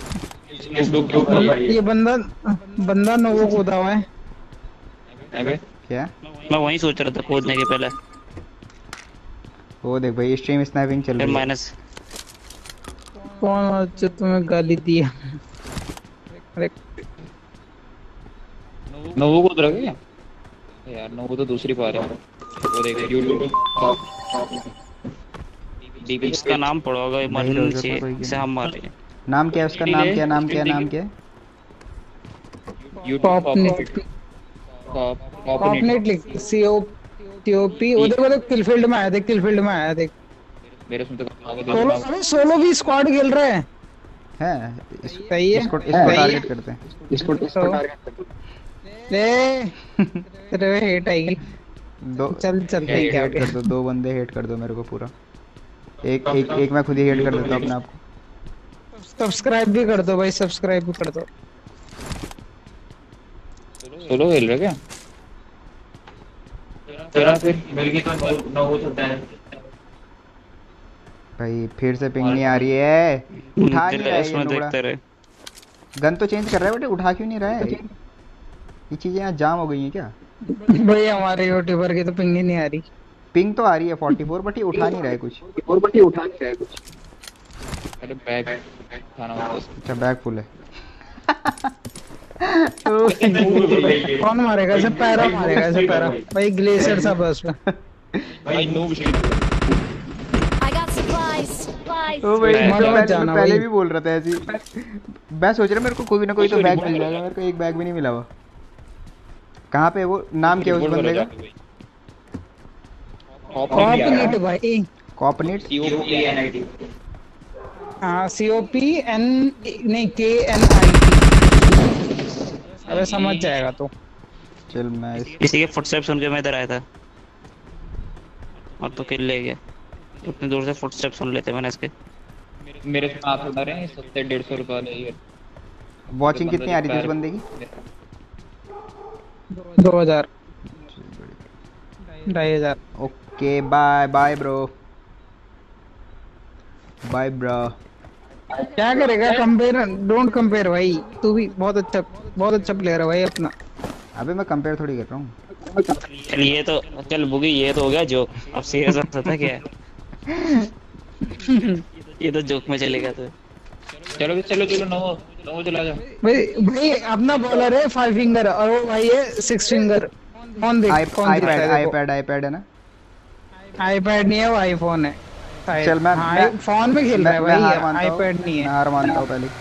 ये बंदा बंदा नोवो कूदा हुआ है। क्या? मैं वही सोच रहा था कूदने के पहले। वो देख भाई स्ट्रीम स्नैपिंग चल रही है। माइनस कौन अच्छा तुम्हें गाली दिया? अरे नोवो को उधर गया यार। नोवो तो दूसरी पार है। वो देख यूट्यूब डीपी इसका नाम पड़ा होगा इमरजेंसी से हम मार रहे हैं। नाम क्या है उसका? नाम क्या नाम क्या नाम क्या? पॉपनेट पॉपनेट लिख सी ओ टी ओ पी। वो देखो देख किलफील्ड में आया। देख किलफील्ड में आया। देख मेरे सुनते सोलो अरे सोलो भी स्क्वाड खेल रहे हैं। हैं सही है। इसको इसको टारगेट करते हैं। इसको इसको टारगेट करते हैं। ले तेरे हेट आएगी। दो चल चलते हैं क्या हेट कर दो। दो बंदे हेट कर दो मेरे को पूरा। एक एक एक मैं खुद ही हेट कर देता हूं अपने आप को। सब्सक्राइब भी कर दो भाई। सब्सक्राइब भी कर दो। सोलो खेल रहे क्या? तेरा फिर मिल गई तो नौ हो सकता है भाई। फिर से पिंग नहीं आ रही है। उठा नहीं रहा है ये नुबड़ा। गन तो चेंज कर रहा है बट उठा क्यों नहीं रहा है? ये चीजें यहाँ जाम हो गई हैं क्या? भाई हमारे यूट्यूबर की तो पिंग ही नहीं आ रही। पिंग तो आ रही है चौवालीस बट ये उठा नहीं रहा है कुछ। और बट ये उठा नहीं रहा है कुछ। अरे बैग खाना वापस। अच्छा बैग फुल है। कौन मारेगा? ऐसे पैरा मारेगा। ऐसे पैरा भाई ग्लेशियर सा बस पे। भाई noob I got supplies. Supplies. ओ भाई मैं मत पहले, जाना मैं पहले भाई। भी बोल रहा था ऐसी। मैं सोच रहा मेरे को कोई ना कोई तो बैग मिल जाएगा। मेरे को एक बैग भी नहीं मिला हुआ। कहाँ पे वो? नाम क्या है उस बंदे का? कॉपनेट भाई। कॉपनेट C O P N I T. हाँ सी ओ पी एन नहीं के एन आई टी। अबे समझ जाएगा तो। चल मैं किसी के फुटस्टेप सुन के मैं इधर आया था और तो किल ले गया। उतनी दूर से फुटस्टेप सुन लेते मैंने इसके। मेरे से आप उड़ा रहे हैं सत्तर डेढ़ सौ रुपए ले। वॉचिंग कितनी आ रही थी उस बंदे की? दो हजार ढाई हजार। Okay bye bye bro. Bye bro. क्या करेगा? कंपेयर डोंट कंपेयर भाई। तू भी बहुत अच्छा बहुत अच्छा प्लेयर है भाई अपना। अबे मैं कंपेयर थोड़ी कर रहा हूँ। चल ये तो चल बुगी ये तो हो गया जोक। अब सीरियस होता था क्या? ये तो जोक में चलेगा तो। चलो चलो चलो नौ नौ चला जा भाई। भाई अपना बॉलर है फाइव फिंगर और वो भाई है सिक्स फिंगर। कौन देख कौन दिखता आईपैड है? आईपैड आईपैड है ना? आईपैड नहीं है वो आईफोन है। चल मैं हाँ, फोन में खेल रहा है भाई। आईपैड नहीं है। मैं हार मानता हूँ पहले।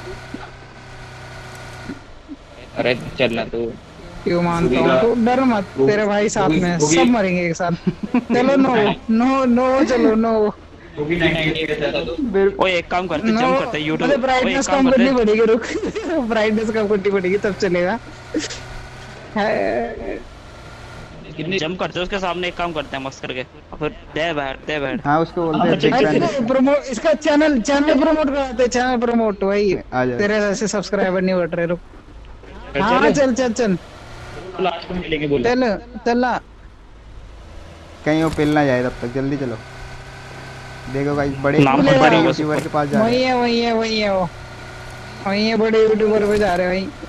अरे चलना तू। क्यों मानता हूँ? तो डर मत। तेरे भाई साथ में सब मरेंगे एक साथ। चलो नो नो नो चलो नो। ओए एक काम करते जंप करते यूट्यूब। अरे ब्राइटनेस कम करनी पड़ेगी। रुक ब्राइटनेस कम करनी पड़ेगी तब चलेगा। जंप करते उसके सामने। एक काम करते हैं मस्त करके और फिर दे बैठ दे बैठ। हाँ उसको बोलते हैं बिग फैन। प्रमोट इसका चैनल चैनल प्रमोट कराते हैं। चैनल प्रमोट भाई। तेरे जैसे सब्सक्राइबर नहीं बढ़ रहे। रुक हाँ चल चल चल लास्ट में मिलेंगे बोल। चल चल कहीं वो पिल ना जाए तब तक जल्दी चलो। देखो गाइस बड़े यूट्यूबर के पास जा रहे हैं। वही है वही है वही है वो वही है। बड़े यूट्यूबर पे जा रहे हैं भाई।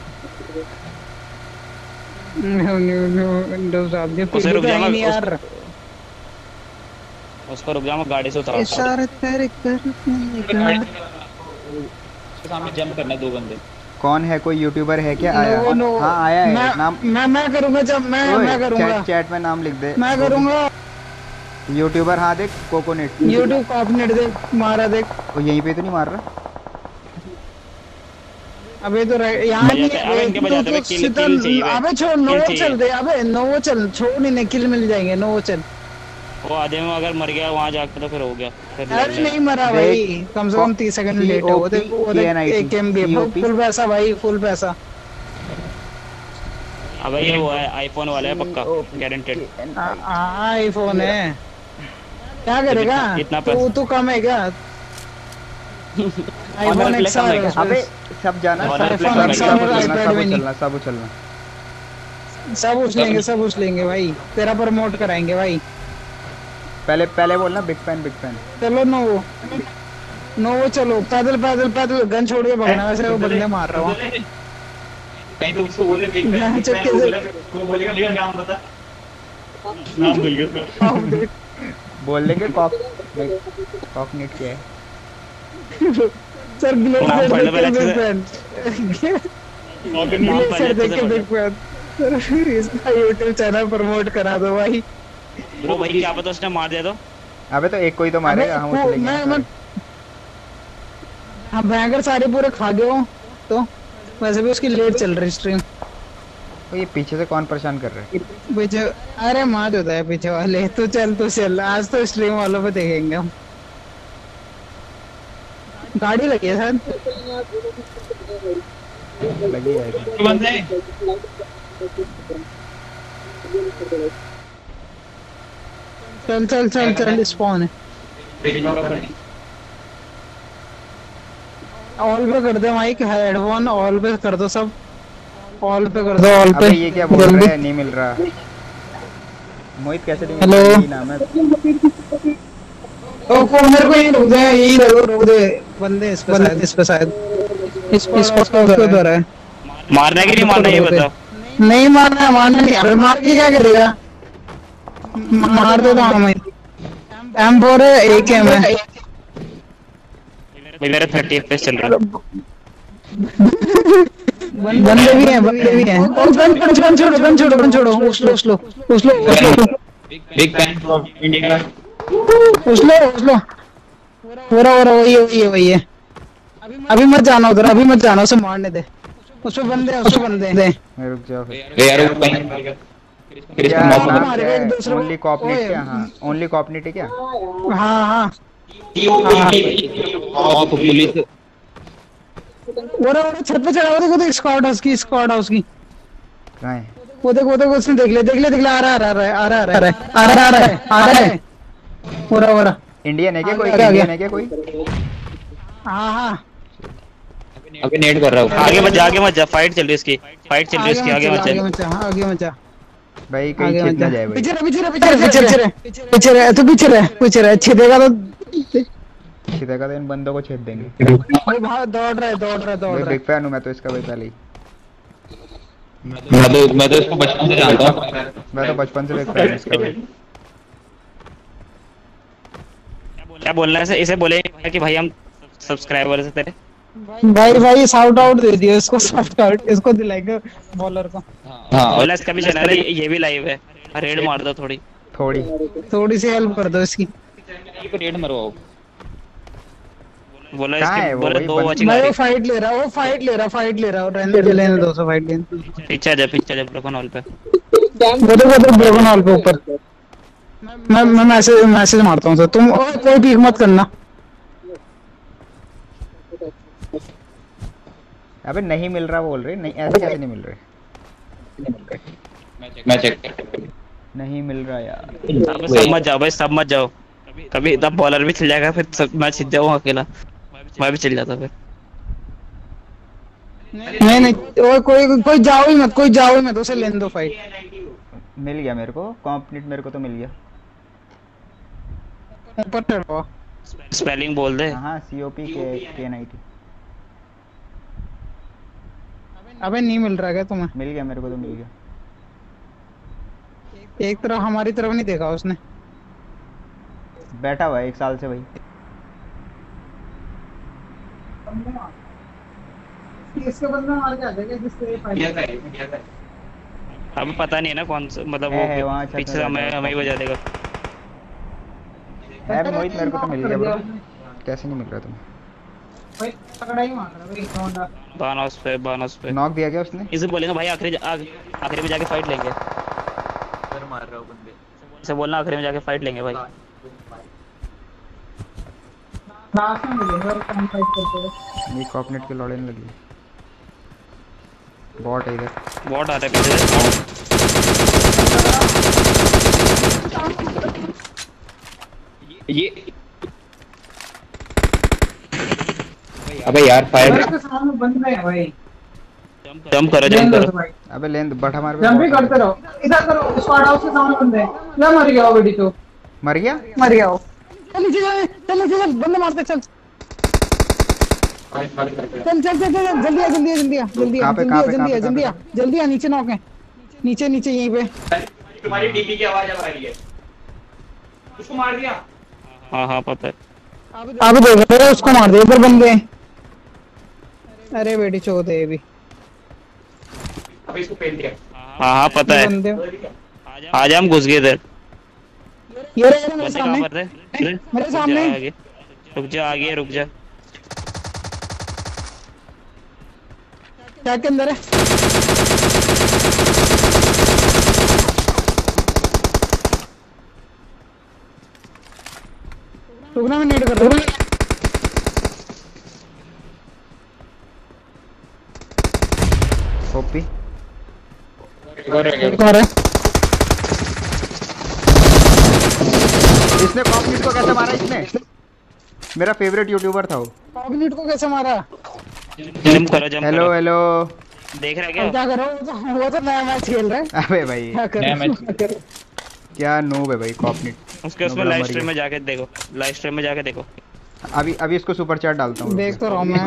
नो नो नो दो साहब ये उसे रुक जा नहीं यार। उसको रुक जा मैं गाड़ी से उतारता हूं। इशारा तेरे करने का। उसके सामने जंप करना दो बंदे। कौन है? कोई यूट्यूबर है क्या? आया नो, नो, हाँ आया है मैं, नाम। मैं मैं करूंगा जब मैं मैं करूंगा। चैट चैट में नाम लिख दे। मैं करूंगा यूट्यूबर। हाँ देख कोकोनेट। यूट्यूब कॉपनेट देख मारा देख। वो यहीं पे तो नहीं मार रहा? अबे तो यहाँ नहीं है। अबे छोड़ नो चल दे। अबे नो चल छोड़ नहीं किल मिल जाएंगे। नो चल वो आधे में अगर मर गया वहां जाकर तो फिर हो गया। फिर अरे नहीं मरा भाई। कम से कम तीस सेकंड लेट है। वो देख वो देख एक एम बी फुल पैसा भाई। फुल पैसा। अबे ये वो है आईफोन वाला है पक्का गारंटेड। आईफोन है। क्या करेगा? इतना तू तू कम है क्या? IPhone X R. अबे सब जाना सब चलना सब चलना। सब उछ लेंगे सब उछ लेंगे भाई, तेरा प्रमोट कराएंगे भाई। पहले पहले बोलना बिग फैन बिग फैन। चलो नो वो नो वो चलो पैदल पैदल पैदल गन छोड़ के भगना, वैसे वो बंदे मार रहा हूँ। कहीं तो उसको बोले बिग यहाँ चेक फैन, कैसे- वो बोलेगा मेरा नाम बता, नाम भूल गया उसका। बोल देंगे कॉक कॉकनेट क्या है। सर ग्लोब नाम सर पढ़ लो देख के पहले बिग अच्छे फैन, नाम ग्लोब पढ़ सर लो देख अच्छे के से बिग फैन। सर इसका यूट्यूब चैनल प्रमोट करा दो भाई। ब्रो भाई क्या पता उसने मार दिया तो। अबे तो एक कोई तो मारेगा, हम वो- उछलेंगे मैं ना मैं हाँ भयंकर सारे पूरे खा गए हो तो वैसे भी उसकी लेट चल रही स्ट्रीम। तो ये पीछे से कौन परेशान कर रहा है? पीछे अरे मार होता है पीछे वाले। तो चल तो चल, आज तो स्ट्रीम वालों पे देखेंगे हम। गाड़ी लगी है सर, लगी है चल चल चल चल स्पॉन है। ऑल पे कर दो माइक, हेडफोन ऑल पे कर दो, सब ऑल पे कर दो, ऑल पे। अबे ये क्या बोल जल्दी। रहा है, नहीं मिल रहा। मोहित कैसे नहीं मिल हेलो। रहा? यही नाम है। ओ को मेरे को यही रोक दे, यही रोक रोक दे बंदे इस पे शायद, इस पे शायद इस इस पे उसको उधर है। मारना है कि नहीं मारना ये बताओ। नहीं मारना है, मारना नहीं। अरे मार के क्या करेगा? मार दो तो हमें। एम फोर है, एक एम है। भाई मेरा थर्टी एफ चल रहा है। बंदे भी हैं, बंदे भी हैं। और गन गन गन छोड़ो, गन छोड़ो, गन छोड़ो। उछलो उछलो उछलो उछलो बिग फैन फ्रॉम इंडिया। उछलो उछलो। पूरा पूरा वही है वही है वही है। अभी मत जाना उधर, अभी मत जाना, उसे मारने दे। उस पे बंदे हैं, उस पे बंदे हैं। मैं रुक जाओ फिर। ए यार वो कहीं फिर इसका क्या मौका नाम मारेगा क्या एक है? दूसरे को। ओनली कॉपनेट ओए। क्या? हाँ ओनली कॉपनेट है क्या? हाँ हाँ ऑफ पुलिस वो रहा, वो रहा, छत पे चढ़ा। वो देखो, देख स्क्वाड हाउस की, स्क्वाड हाउस की। कहाँ है? वो देखो वो देखो, उसने देख ले देख ले देख ले। आ रहा आ रहा आ रहा आ रहा आ रहा आ रहा आ रहा है। हो रहा हो रहा। इंडियन है क्या कोई? आगे, आगे। इंडियन है क्या कोई? हाँ हाँ अभी नेट कर रहा हूँ। आगे मत जा आगे मत जा, फाइट चल रही है इसकी, फाइट चल रही है इसकी, आगे मत आगे जा। मत जा, हाँ, आगे मत जा। भाई कहीं आगे छिप मत ना जा। जाए भाई। पीछे रह पीछे रह पीछे रह पीछे रह पीछे रह तू, पीछे रह पीछे रह। छेदेगा तो छिदेगा तो इन बंदों को छेद देंगे। भाई बाहर दौड़ रहा है, दौड़ रहा है, दौड़ भाई रहा है। बिग फैन हूँ मैं तो इसका भाई पहले ही। मैं तो मैं तो इसको बचपन से जानता हूँ। मैं तो बचपन से बिग फैन हूँ इसका भाई। क्या बोलना है इसे? इसे बोले कि भाई हम सब्सक्राइबर से तेरे। भाई भाई शाउट आउट दे दिया इसको, शाउट आउट इसको दिलाएगा बॉलर को। हाँ बोला इसका भी चैनल है, ये भी लाइव है, रेड मार दो थोड़ी। थोड़ी थोड़ी सी हेल्प कर दो इसकी। को रेड मरवाओ। बोला कहाँ है इसके वो? बोला वही दो बंद- वाचिंग भाई आ वो रही। फाइट ले रहा है, वो फाइट ले रहा है, फाइट ले रहा है। रहने दे, लेने दो सौ फाइट लेने। पीछे आ जा, पीछे आ जा ब्रोकन हॉल पे। वो देखो तो ब्रोकन हॉल पे ऊपर। मैं मैं मैसेज मैसेज मारता हूँ सर, तुम और कोई पीक मत करना। अबे नहीं मिल रहा बोल रहे। नहीं ऐसे कैसे नहीं मिल रहे? मैं चेक नहीं मिल रहा यार। अब सब मत जाओ भाई, सब मत जाओ। कभी तब बॉलर भी चल जाएगा, फिर सब मैं छिद जाऊंगा अकेला, मैं भी चल जाता फिर। नहीं नहीं वो कोई कोई जाओ ही मत, कोई जाओ ही मत, उसे लेने दो फाइट। मिल गया मेरे को कॉम्प्लीट, मेरे को तो मिल गया। ऊपर चढ़ो। स्पेलिंग बोल दे। हाँ सी ओ पी के के नाइटी। अबे नहीं मिल रहा क्या तुम्हें? मिल गया मेरे को तो मिल गया। एक तरफ हमारी तरफ नहीं देखा उसने। बैठा हुआ है एक साल से भाई। इसके बंदे मार के आ जाएगा जिससे ये फाइट। अब पता नहीं है ना कौन सा, मतलब है, है, वो वहाँ छत में पीछे से हमें बैठा हमें ही बजा देगा। है मोहित, मेरे को तो मिल गया ब्रो। कैसे नहीं मिल रहा तुम्हें? भाई तगड़ा ही मार रहा है भाई होंडा। बानस पे बानस पे नॉक दिया क्या उसने? इसे बोलेंगे भाई आखिरी आग, आखिरी में जाके फाइट लेंगे। मार रहा हूँ बंदे। इसे बोलना आखिरी में जाके फाइट लेंगे भाई। लास्ट में मिलेंगे और कम फाइट करते हैं। ये कॉपनेट के लौड़े नहीं लगी। बॉट है इधर। बॉट आ रहा है पीछे से। ये अबे यार फायर इसके सामने बंद है भाई। जंप करो जंप करो। अबे लेन बटा मार। जंप भी करते रहो, इधर करो, स्क्वाड हाउस के सामने बंदे हैं। ले मर गया वो बेटी तो। मर गया मर गया वो। चल नीचे चल, चल नीचे चल, बंदे मारते चल। चल चल चल चल जल्दी आ जल्दी आ जल्दी आ जल्दी आ कहाँ पे, जल्दी कहाँ आ पे, जल्दी आ कहाँ पे, जल्दी आ जल्दी आ नीचे नॉक है, नीचे नीचे यहीं पे। तुम्हारी डीपी की आवाज आ रही है। उसको मार दिया। हाँ हाँ पता है। अभी देख रहे उसको मार दिया, इधर बंदे हैं। अरे बेटी चौथ है ये भी। अब इसको पेल दिया। हाँ हाँ पता है। बंदे आज हम घुस गए थे। ये रहे मेरे बंदे सामने, कहाँ पर थे? मेरे सामने। आगे रुक जा, आगे रुक जा। क्या के अंदर है? रुकना, मैं नेट कर रहा हूँ। कॉपी एक और है। इसने कॉपनीट को कैसे मारा? इसने मेरा फेवरेट यूट्यूबर था वो। कॉग्निट को कैसे मारा? जंप करो जंप हेलो करो। हेलो देख रहा अब क्या? क्या करो? वो तो वो तो नया मैच खेल रहा है। अबे भाई क्या करो? क्या नूब है भाई कॉपनीट। उसके उसमें लाइव स्ट्रीम में जाके देखो, लाइव स्ट्रीम में जाके देखो। अभी अभी इसको सुपर चैट डालता हूँ। देख तो रहा हूँ मैं।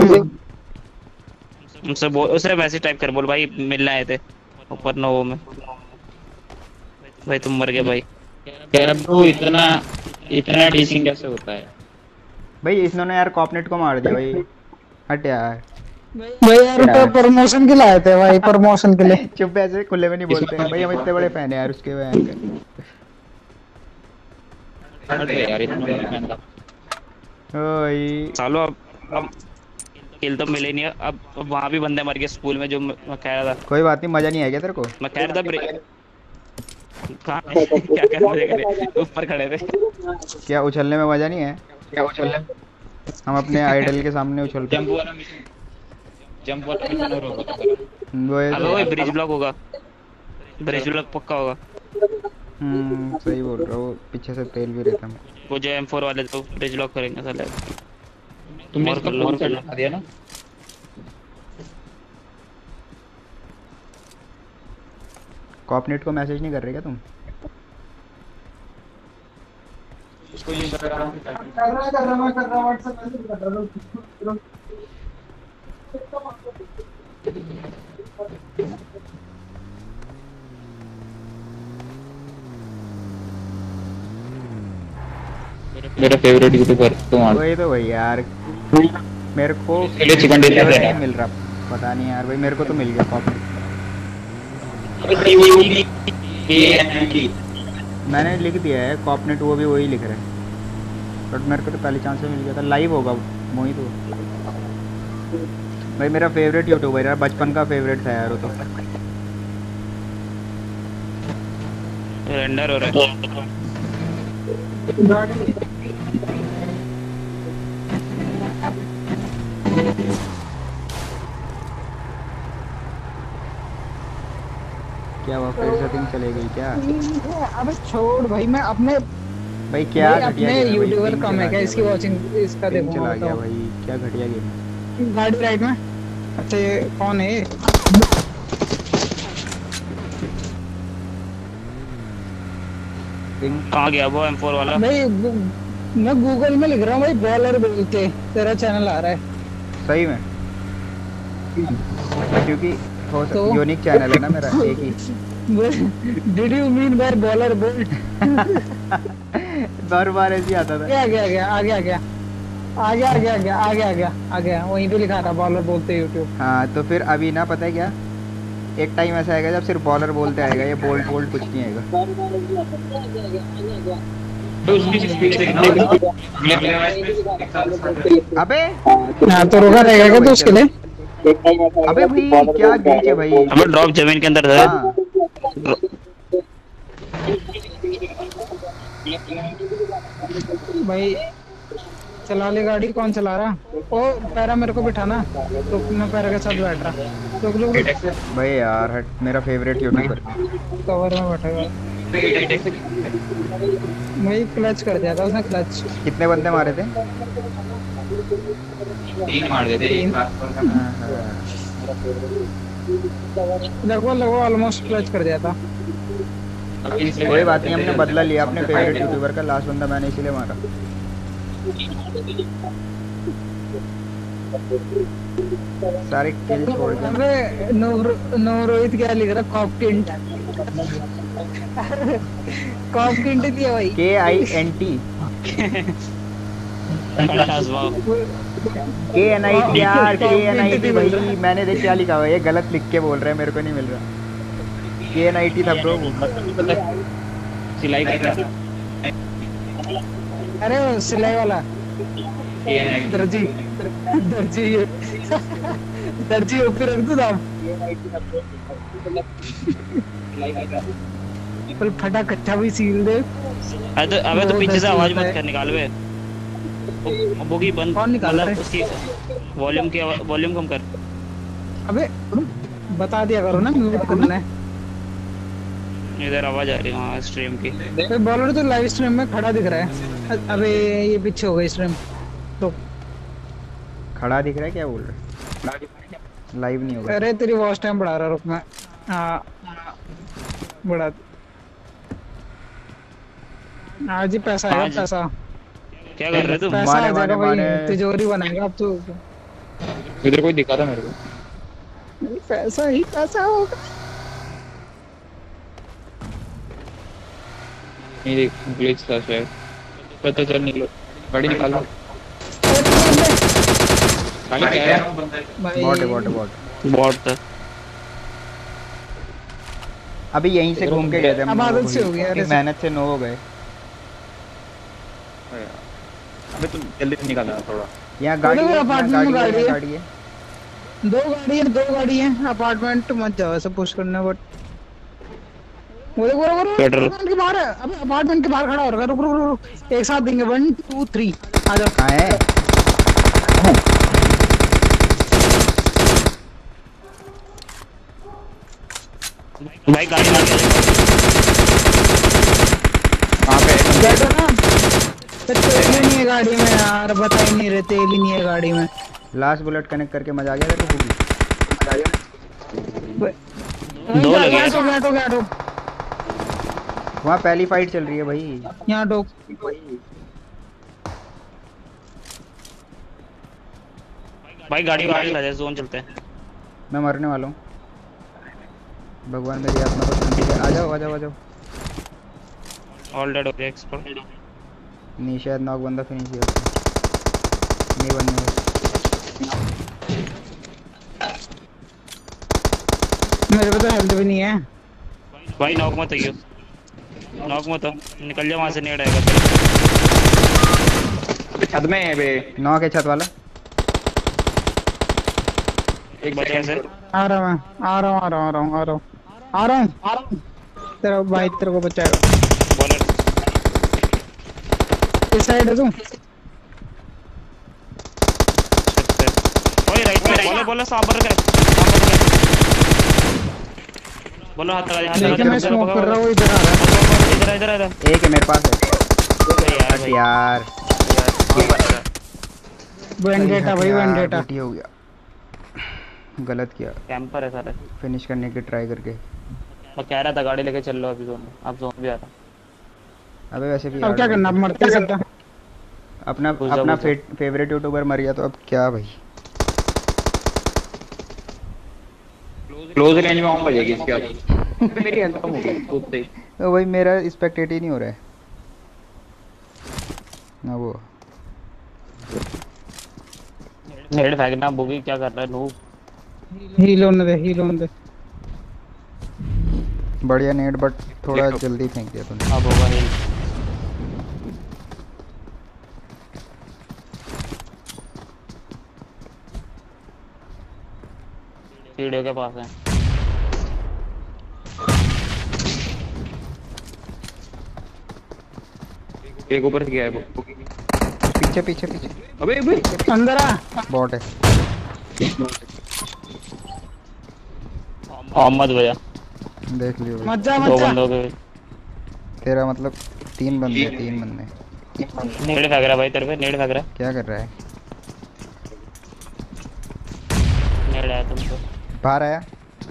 उनसे बोल, उसे मैसेज टाइप कर, बोल भाई मिलने आए थे ऊपर नोवो में। भाई तुम मर गए भाई। यार ब्रो इतना इतना टीचिंग कैसे होता है? भाई इन्होंने यार कॉपनेट को मार दिया भाई। हट यार भाई यार तो प्रमोशन के लिए आए थे भाई, प्रमोशन के लिए। चुप ऐसे खुले में नहीं बोलते हैं भाई, हम इतने बड़े फैन हैं यार उसके बयान के। अरे यार इतना महंगा। ओए चलो अब अब किल तो मिले नहीं। अब वहाँ भी बंदे मर गए स्कूल में, जो मैं कह रहा था। कोई बात नहीं, मजा नहीं आएगा तेरे को। मैं कह रहा था ब्रेक कहाँ क्या कर मजे करे, ऊपर खड़े थे। क्या उछलने में मजा नहीं है? क्या उछलने? हम अपने आइडल के सामने उछलते हैं। जंप वाला मिशन, जंप वाला मिशन और होगा तो वो है अबे वो ब्रिज ब्लॉक होगा, ब्रिज ब्लॉक पक्का होगा। हम्म सही बोल रहा हूँ, पीछे से तेल भी रहता है। वो जो एम फोर वाले तो ब्रिज ब्लॉक करेंगे साले। तुमने और इसका कर लो, फोन और कर लो। कर दिया ना? कॉपनेट को मैसेज नहीं कर रहे क्या तुम? उसको ये कर रहा हूं। कर रहा है, कर रहा है, कर रहा है, व्हाट्सएप मैसेज कर रहा हूं। मेरा फेवरेट यूट्यूबर तुम्हारा। वही तो भाई यार, मेरे को चलिए चिकन डिनर नहीं देना। मिल रहा, पता नहीं यार भाई, मेरे को तो मिल गया कॉपनेट। मैंने लिख दिया है कॉपनेट, वो भी वही लिख रहे हैं, बट मेरे को तो पहले चांस में मिल गया था। लाइव होगा मोहित तो भाई, मेरा फेवरेट यूट्यूबर यार, बचपन का फेवरेट था यार वो तो। रेंडर हो रहा है। क्या हुआ, फिर सेटिंग चले गई क्या? अबे छोड़ भाई, मैं अपने भाई क्या भाई घटिया अपने गेम है भाई, यूट्यूबर पिंग कम चला है क्या गया इसकी भाई। वॉचिंग इसका पिंग देखो चला गया बताओ। भाई, क्या घटिया गेम है। गाड़ी राइड में। अच्छा ये कौन है? पिंग कहाँ गया वो एम फोर वाला? भाई गू- मैं गूगल में लिख रहा हूँ भाई, बॉलर बोल के तेरा चैनल आ रहा है। सही में, क्योंकि हो तो? यूनिक चैनल है ना मेरा, एक ही। Did you mean by bowler bolt? बार बार ऐसे ही आता था। आ गया आ गया आ गया आ गया आ गया आ गया आ गया आ गया आ गया आ गया वहीं पे लिखा था बॉलर बोलते यूट्यूब। हाँ तो फिर अभी ना, पता है क्या, एक टाइम ऐसा आएगा जब सिर्फ बॉलर बोलते आएगा, ये बोल्ट बोल्ट कुछ नहीं आएगा। तो उसकी स्पीड से अबे हाँ तो रुका रहेगा क्या तो उसके लिए? अबे भाई क्या ग्लिच है भाई। अबे ड्रॉप जमीन के अंदर था। हाँ भाई चला ले गाड़ी, कौन चला रहा? ओ पैरा मेरे को बिठाना, रुक मैं पैरा के साथ बैठ रहा। रुक रुक रुक भाई यार हट, मेरा फेवरेट यूट्यूबर। कवर में बैठा हुआ। भाई क्लच कर दिया था उसने, क्लच। कितने बंदे मारे थे? तीन मार देते एक बार। हाँ, हाँ। लगभग लगभग ऑलमोस्ट क्लच कर दिया था। कोई बात नहीं, हमने बदला लिया अपने फेवरेट यूट्यूबर का। लास्ट बंदा मैंने इसीलिए मारा। सारे किल छोड़ दिए। अबे नूर नूर रोहित क्या लिख रहा? कॉपकिंट कॉपकिंट दिया भाई। K I N T K N I T यार, के एन आई टी भाई। मैंने देख क्या लिखा हुआ है, ये गलत लिख के बोल रहा है, मेरे को नहीं मिल रहा। के एन आई टी था ब्रो। सिलाई का अरे वो सिलाई वाला दर्जी दर्जी दर्जी ऊपर रख दो दाम। पर फटा कच्चा भी सील दे। अबे तो अबे तो पीछे से आवाज मत कर, निकाल बे। बोगी बंद, कौन निकाल रहा है? उसकी वॉल्यूम की वॉल्यूम कम कर। अबे बता दिया करो ना म्यूट करना है। इधर आवाज आ रही है वहाँ स्ट्रीम की। अबे बॉलर तो लाइव स्ट्रीम में खड़ा दिख रहा है। अबे ये पीछे हो गई स्ट्रीम तो खड़ा दिख रहा है। क्या बोल रहा है? लाइव नहीं होगा। अरे तेरी वॉच टाइम बढ़ा रहा, रुक मैं हाँ बढ़ा। आज ही पैसा आएगा, पैसा। क्या कर रहे तुम? पैसा आ जाएगा भाई, तिजोरी बनाएगा अब तो। इधर कोई दिखा था मेरे को। पैसा ही पैसा होगा। ये देख ग्लिच था शायद। पता चल निकलो, गाड़ी निकालो। गाड़ी क्या है? बॉट है बॉट है बॉट बॉट था। अभी यहीं से घूम के गए थे हम। अब आदत से हो गया। कि मेहनत से नो हो गए। अबे तुम जल्दी से निकालना थोड़ा। यहाँ गाड़ी है, अपार्टमेंट में गाड़ी है, गाड़ी है। दो गाड़ी है, दो गाड़ी है। अपार्टमेंट मत जाओ ऐसे पुश करना। बट वो देखो वो अपार्टमेंट के बाहर है। अबे अपार्टमेंट के बाहर खड़ा हो रहा है। रुक रुक रुक, एक साथ देंगे। वन टू थ्री आ जाओ। कहाँ है? भाई गाड़ी मार कहाँ पे? बैठो ना। तो तेल ही नहीं है गाड़ी में यार, बता ही नहीं रहे। तेल ही नहीं है गाड़ी में। लास्ट बुलेट कनेक्ट करके मजा आ गया तेरे को? दो लगे हैं। तो बैठो बैठो। वहाँ पहली फाइट चल रही है भाई। यहाँ डोक भाई गाड़ी गाड़ी ला दे, जोन चलते हैं। मैं मरने वाला हूँ। भगवान मेरी आत्मा को शांति दे। आ जाओ आ जाओ आ जाओ। ऑल डेड हो गया एक्सपर्ट। नहीं शायद नॉक बंदा फिनिश किया उसने। नहीं बनने वाला। मेरे पे तो हेल्थ भी नहीं है भाई। नॉक मत आइयो, नॉक मत हो, निकल जा वहाँ से। नेड आएगा छत में है बे। नॉक है छत वाला। एक बचा से। आ रहा मैं, आ रहा हूँ आ रहा हूँ आ रहा हूँ आ रहा हूँ आ रहा हूँ आ रहा हूँ। तेरा भाई तेरे को बचाएगा। बॉलर इस साइड है तू। ओए राइट में बॉलर बॉलर सांप रख रहा बोलो। हाथ लगा हाथ लेकिन लगा। मैं स्मोक कर रहा हूँ। इधर आ रहा है। इधर इधर इधर। एक है मेरे पास है। यार भाई यार वेंडेटा भाई, वेंडेटा। बेटी हो गया। गलत किया। कैंपर है सारे। फिनिश करने की ट्राई करके। मैं कह रहा था गाड़ी लेके चल लो अभी जोन में। अब जोन भी आ रहा। अबे वैसे भी अब क्या करना? अब मरते सकता। अपना अपना फेवरेट यूट्यूबर मर गया तो अब क्या भाई। क्लोज रेंज में ऑन बजेगी इसके बाद। मेरी हेल्थ कम हो गई खुद से। तो भाई मेरा स्पेक्टेट ही नहीं हो रहा है ना। वो नेड फेंकना। बुगी क्या कर रहा है? नूब हील होने दे, हील होने दे। बढ़िया नेट बट थोड़ा जल्दी फेंक दिया तूने। अब होगा हील। सीढ़ियों के पास है। एक ऊपर से गया है वो। पीछे पीछे पीछे। अबे अबे अंदर आ। बॉट है। मोहम्मद भैया देख लियो भाई। मत जा दो मत जा। बंदों के तेरा मतलब तीन बंदे तीन बंदे। नेड फेंक रहा है भाई तेरे पे। नेड फेंक रहा है। क्या कर रहा है? नेड आया तुमको। बाहर आया।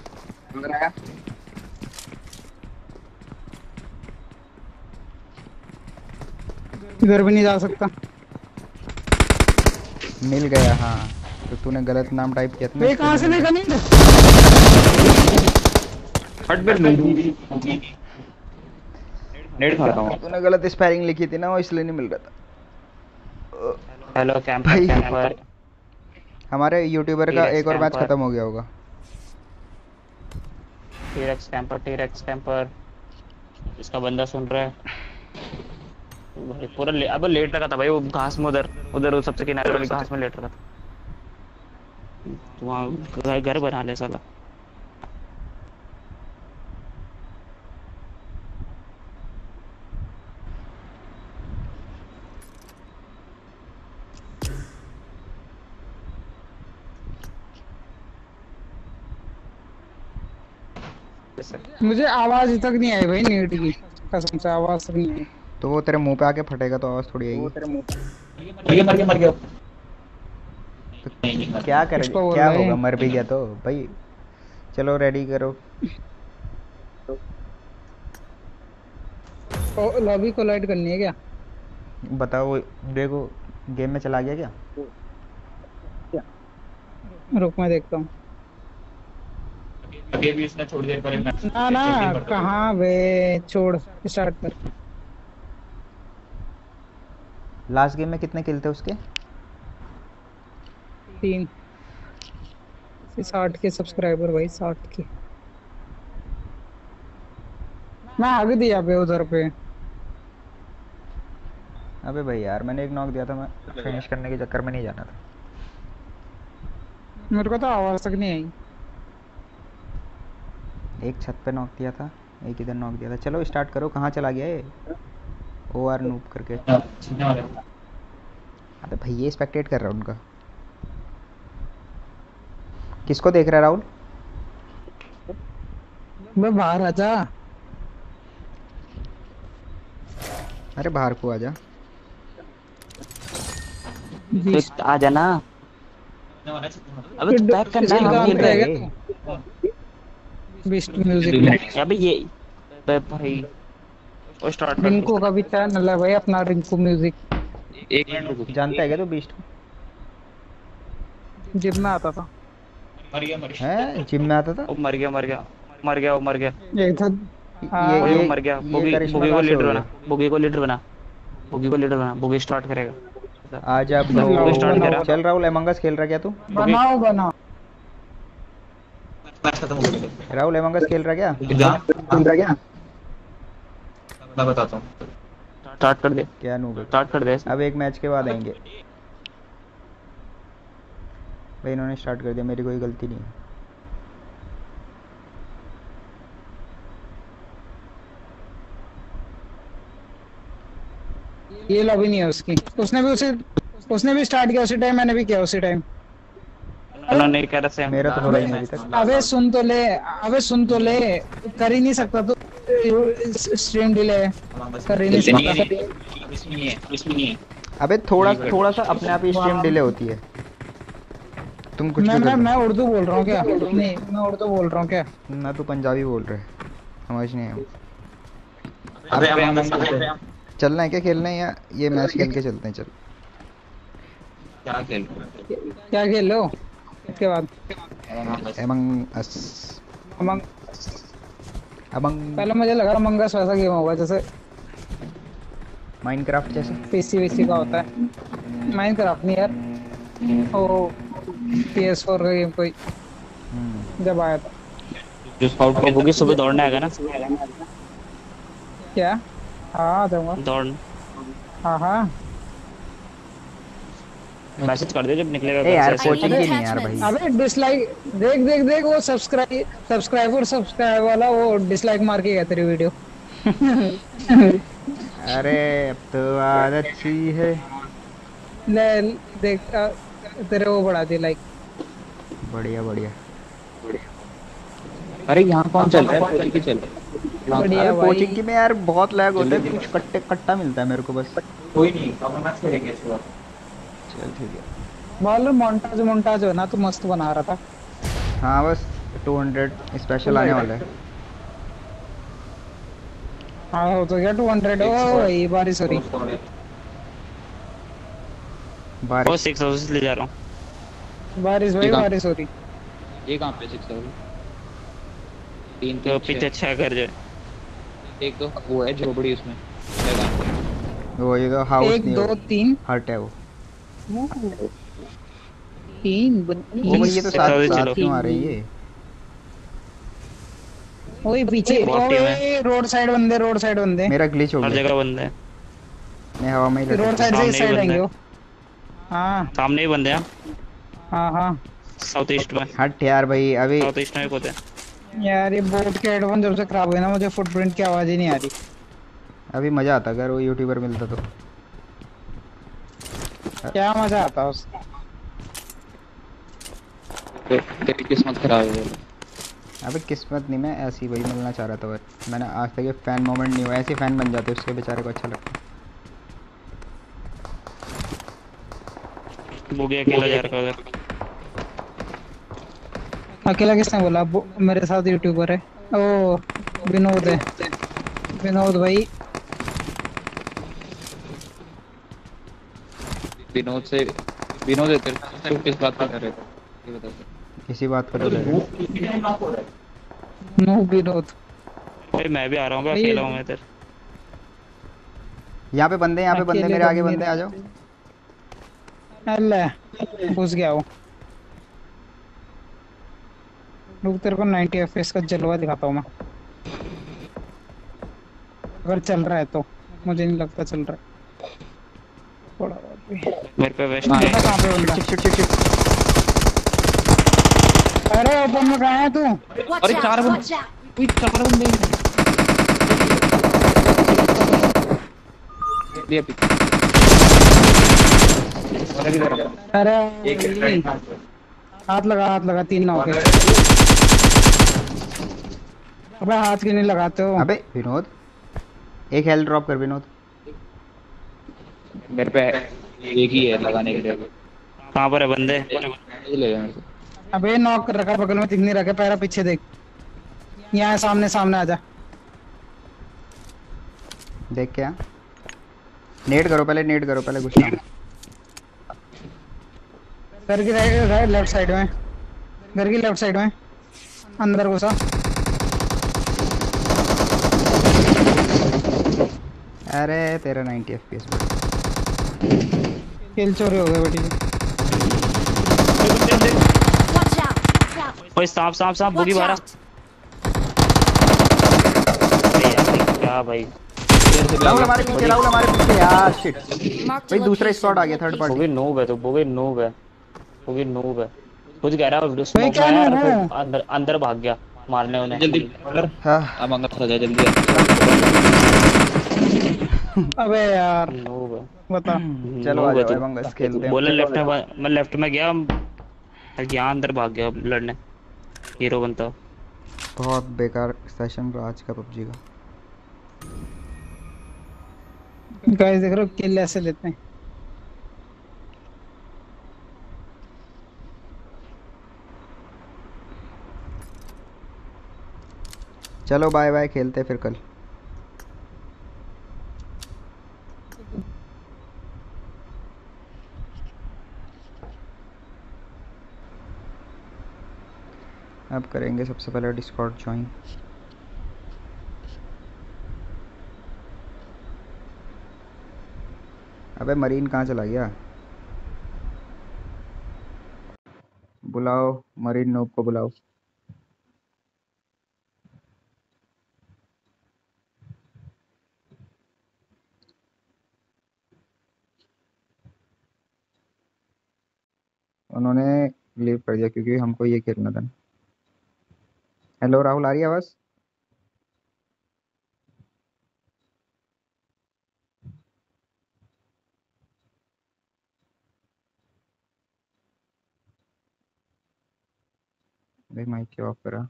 इधर भी नहीं जा सकता। मिल गया। हाँ तो तूने गलत नाम टाइप किया था ना। वे कहाँ से लेगा नहीं? हट बे नूबी। नेट खा रहा हूँ। तूने गलत स्पेलिंग लिखी थी ना, वो इसलिए नहीं मिल रहा था। हेलो कैंपर भाई कैंपर हमारे यूट्यूबर का T-Rex एक और मैच कैंपर। खत्म हो गया होगा। T-Rex camper T-Rex camper. इसका बंदा सुन रहा है भाई। पूरा ले, अब लेट रखा था भाई वो घास में, उधर उधर वो सबसे किनारे वाली घास में लेट रखा था। तो वहाँ घर बना ले साला। मुझे आवाज तक नहीं आई भाई नेट की, कसम से आवाज तक नहीं आई। तो वो तेरे मुंह पे आके फटेगा तो आवाज थोड़ी आएगी। मर गया मर गया मर गया। तो क्या करें, किसको बोल क्या रहे हैं? होगा, मर भी गया तो भाई। चलो रेडी करो। ओ, लॉबी को लाइट करनी है क्या? बताओ देखो गेम में चला गया क्या? रुक मैं देखता हूँ। अभी भी इसने छोड़ दिया। पर ना ना कहाँ वे, छोड़ स्टार्ट कर। लास्ट गेम में कितने किल थे उसके? तीन। साठ के सब्सक्राइबर भाई, साठ के। मैं आगे दिया पे उधर पे। अबे भाई यार मैंने एक नॉक दिया था, मैं फिनिश करने के चक्कर में नहीं जाना था। मेरे को तो आवाज तक नहीं आई। एक छत पे नॉक दिया था, एक इधर नॉक दिया था। चलो स्टार्ट करो। कहाँ चला गया ये ओ आर नूप करके? अबे भाई ये स्पेक्टेट कर रहा है उनका। किसको देख रहा है राहुल? मैं बाहर आजा। अरे बाहर को आजा। आ जाना। अबे बैक करना है, हम खेल रहे हैं। Best music. अबे ये भाई वो स्टार्ट कर। रिंकू का भी चैनल है भाई अपना, रिंकू म्यूजिक। एक मिनट रुको। जानता है क्या तू बीस्ट को? जिम में आता था। मर गया मर गया। हैं जिम में आता था? वो मर गया मर गया मर गया वो मर गया। एक था ये वही ये वो मर गया। ये बुगी करिश्मा बुगी को कहाँ से लीडर हो बना। गया? बुगी को लीडर बना। बुगी को लीडर बना। बुगी स्टार्ट करेगा। आजा बुगी ब्रो। स्टार्ट करा। चल राहुल एमंगस खेल रहा क्या तू? बनाओ बनाओ। खत्म हो गया। राहुल एमंगस खेल रहा क्या? खेल रहा क्या? मैं बताता हूँ। स्टार्ट कर दे। क्या नूब? स्टार्ट कर दे। अब एक मैच के बाद आएंगे भाई। इन्होंने स्टार्ट कर दिया, मेरी कोई गलती नहीं है। ये लॉबी नहीं है उसकी। उसने भी उसे उसने भी स्टार्ट किया उसी टाइम, मैंने भी किया उसी टाइम। ना नहीं कह रहा सेम। मेरा तो हो रहा ही नहीं अभी तक। अबे सुन तो ले, अबे सुन तो ले। कर ही नहीं सकता तो स्ट्रीम डिले कर ही नहीं सकता। इसमें नहीं है इसमें नहीं है। अबे थोड़ा थोड़ा सा अपने आप ही स्ट्रीम डिले होती है। तुम कुछ मैं भी मैं कर लो। मैं उर्दू बोल रहा हूँ क्या? नहीं मैं उर्दू बोल रहा हूँ क्या? ना तू पंजाबी बोल रहे, समझ नहीं आया। अबे हम चलना है क्या, खेलना है या ये मैच खेल के चलते हैं? चल क्या खेल क्या खेल लो इसके बाद? एमंग अस। अमंग अमंग पहले मुझे लगा अमंग अस वैसा गेम होगा जैसे माइनक्राफ्ट जैसे। पीसी वीसी का होता है। माइनक्राफ्ट नहीं यार, वो पी एस फोर का गेम कोई जब आया था। जो स्काउट को बुगी सुबह दौड़ने आएगा ना। क्या? हाँ आ जाऊंगा। दौड़ हाँ हाँ। मैसेज कर दे जब निकलेगा। ए यार घर से। कोचिंग की नहीं यार भाई। अबे डिसलाइक देख देख देख वो सब्सक्राइब सब्सक्राइबर सब्सक्राइब वाला वो डिसलाइक मार के गया तेरी वीडियो। अरे अब तो आदत सी है। ले देख आ, तेरे वो बढ़ा दी लाइक। बढ़िया बढ़िया। अरे यहाँ कौन चल रहा है? कोचिंग की चल रहा है। बढ़िया अरे भाई। कोचिंग की में यार बहुत लैग होता है, कुछ कट्टे कट्टा मिलता है मेरे को बस। कोई नहीं अब मैच खेलेंगे इसके बाद। चल ठीक है। बोल मोन्टाज मोन्टाज हो ना तो मस्त बना रहा था। हाँ बस टू हंड्रेड स्पेशल आने वाला है। हाँ हो तो गया टू हंड्रेड। ओ भाई बारिश हो रही। ओ बारिश सिक्स हाउसेस ले जा रहा हूँ। बारिश भाई ठीक है। बारिश हो रही। ये कहाँ पे सिक्स थाउजेंड? तीन तो तीन पीछे छः। छह घर जो है। एक तो वो है झोपड़ी उसमें। क्या काम है? वो ये तो हाउस एक नहीं, दो वो तीन हट है वो। तीन ओ बत्तीस भाई ये तो सिक्स साथ हाउसेस साथ चलो। क्यों आ रहे हैं ये? ओए पीछे बहुत टीम है। ओए रोड साइड बंदे रोड साइड बंदे मेरा ग्लिच हो हर गया, जगह बंद है। मैं हवा में ही लटक रोड गया। साइड से इस सामने ही साइड बंद आएंगे है। वो। हाँ सामने ही बंद है। हाँ हाँ। साउथ ईस्ट में। हट यार भाई अभी। साउथ ईस्ट में भी होते हैं। यार ये बोट के हेडफोन जब से खराब हुए ना, मुझे फुटप्रिंट की आवाज ही नहीं आ रही। अभी मजा आता अगर वो यूट्यूबर मिलता तो। क्या मजा आता उस। तो तेरी किस्मत खराब है। अबे किस्मत नहीं, मैं ऐसे ही वही मिलना चाह रहा था बस। मैंने आज तक ये फैन मोमेंट नहीं हुआ, ऐसे फैन बन जाते उसके बेचारे को अच्छा लगता है। बोगी अकेला जा रखा है उधर। अकेला किसने बोला? वो मेरे साथ यूट्यूबर है। ओ विनोद है। विनोद भाई। विनोद से विनोद है तेरे से किस बात पे कर रहे थे? ये बता दे। किसी बात पर तो कर रहे हैं। नो विनोद भाई मैं भी आ रहा हूँ, भाई। अकेला हूँ मैं इधर। यहाँ पे बंदे, यहाँ पे बंदे, अकेले मेरे आगे बंदे बंदे, आ जाओ। अल्लाह घुस गया वो। रुक तेरे को नाइंटी एफपीएस का जलवा दिखाता हूँ मैं, अगर चल रहा है तो। मुझे नहीं लगता चल रहा है। थोड़ा बहुत भी। मेरे पे वेस्ट कहाँ है। पे कहाँ पे बंदा? Shit shit shit shit. अरे ओपन में कहाँ है तू? Watch अरे out! चार बंदे। Watch out! कोई चार बंदे हैं। दिया पीछे। और किधर है? अरे एक भाई, हाथ लगा हाथ लगा, तीन ना हो गए। अबे हाथ क्यों नहीं लगाते हो? अबे विनोद, एक हेल्थ ड्रॉप कर विनोद। मेरे पे एक ही है लगाने के लिए। कहाँ पर है बंदे? ये ले जा मेरे से। अबे नॉक कर रखा, बगल में दिख नहीं रखा, पैरा पीछे देख। यहाँ सामने सामने आ जा। देख क्या नेट करो पहले, नेट करो पहले घुसना। घर की राइट राइट लेफ्ट साइड में, घर की लेफ्ट साइड में अंदर घुसा। अरे तेरा नाइंटी एफपीएस पे किल चोरी हो गई बेटी। Watch out! Watch out! ओए सांप सांप सांप बोगी Watch मारा। out! अरे यार क्या भाई। राहुल हमारे पीछे, राहुल हमारे पीछे यार। शिट Mark the भाई दूसरा location. स्पॉट आ गया, थर्ड पार्टी। बोगी नूब है तो बोगी नूब है। बोगी नूब है। कुछ कह रहा है भाई स्मोक क्या में आया और नूब फिर है? अंदर अंदर भाग गया मारने उन्हें। जल्दी अंदर। हाँ अब अंदर चला जा जल्दी। अबे यार नूब है। बता। चलो आ नूब है जाओ तू। एमंगस खेलते हैं। बोले लेफ्ट में, मैं लेफ्ट में गया, यहाँ अंदर भाग गया लड़ने। हीरो बनता। बहुत बेकार सेशन रहा आज का पबजी का। गाइस देख रहे हो किल ऐसे लेते हैं। चलो बाय बाय, खेलते हैं फिर कल। अब करेंगे सबसे पहले डिस्कॉर्ड ज्वाइन। अबे मरीन कहाँ चला गया? बुलाओ मरीन नोब को बुलाओ। उन्होंने लीव कर दिया क्योंकि हमको ये खेलना था। हेलो राहुल, आ रही है आवाज? भाई माइक क्यों ऑफ करा?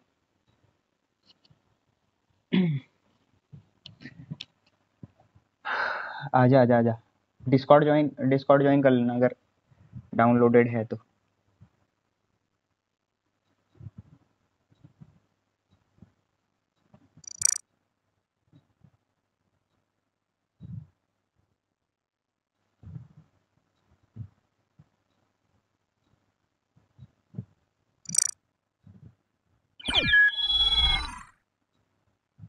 आजा आजा आजा, डिस्कॉर्ड ज्वाइन, डिस्कॉर्ड ज्वाइन कर लेना अगर डाउनलोडेड है तो।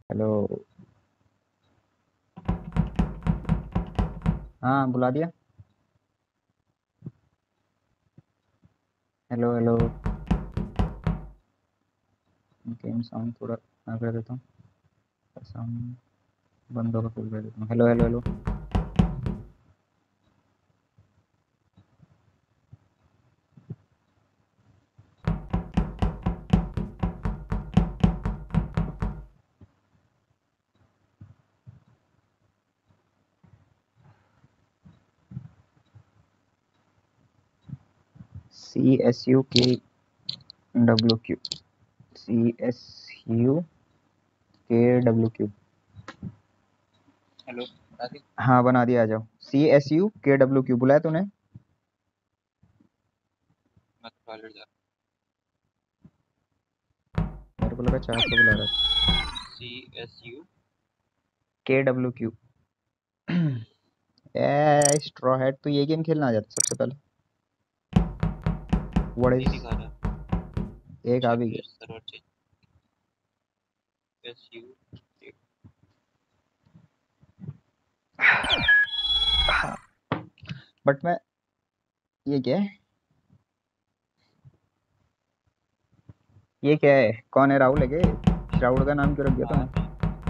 हेलो। हाँ बुला दिया। Hello hello. गेम साउंड थोड़ा मैं कर देता हूँ, साउंड बंद होगा फिर कर देता हूँ। Hello hello hello. C S U K W Q, C S U K W Q. Hello हाँ बना दिया, आ जाओ। C S U K W Q बुलाया तूने? मैं तो टॉयलेट जा मेरे को लगा चार को बुला रहा था। C S U K W Q. A straw head, तो ये गेम खेलना आ जाता सबसे पहले। व्हाट ये इज, दिखा रहा है एक आ भी गया। Server change S U but मैं, ये क्या है, ये क्या है, कौन है? राहुल है क्या? श्राउड का नाम क्यों रख दिया तूने?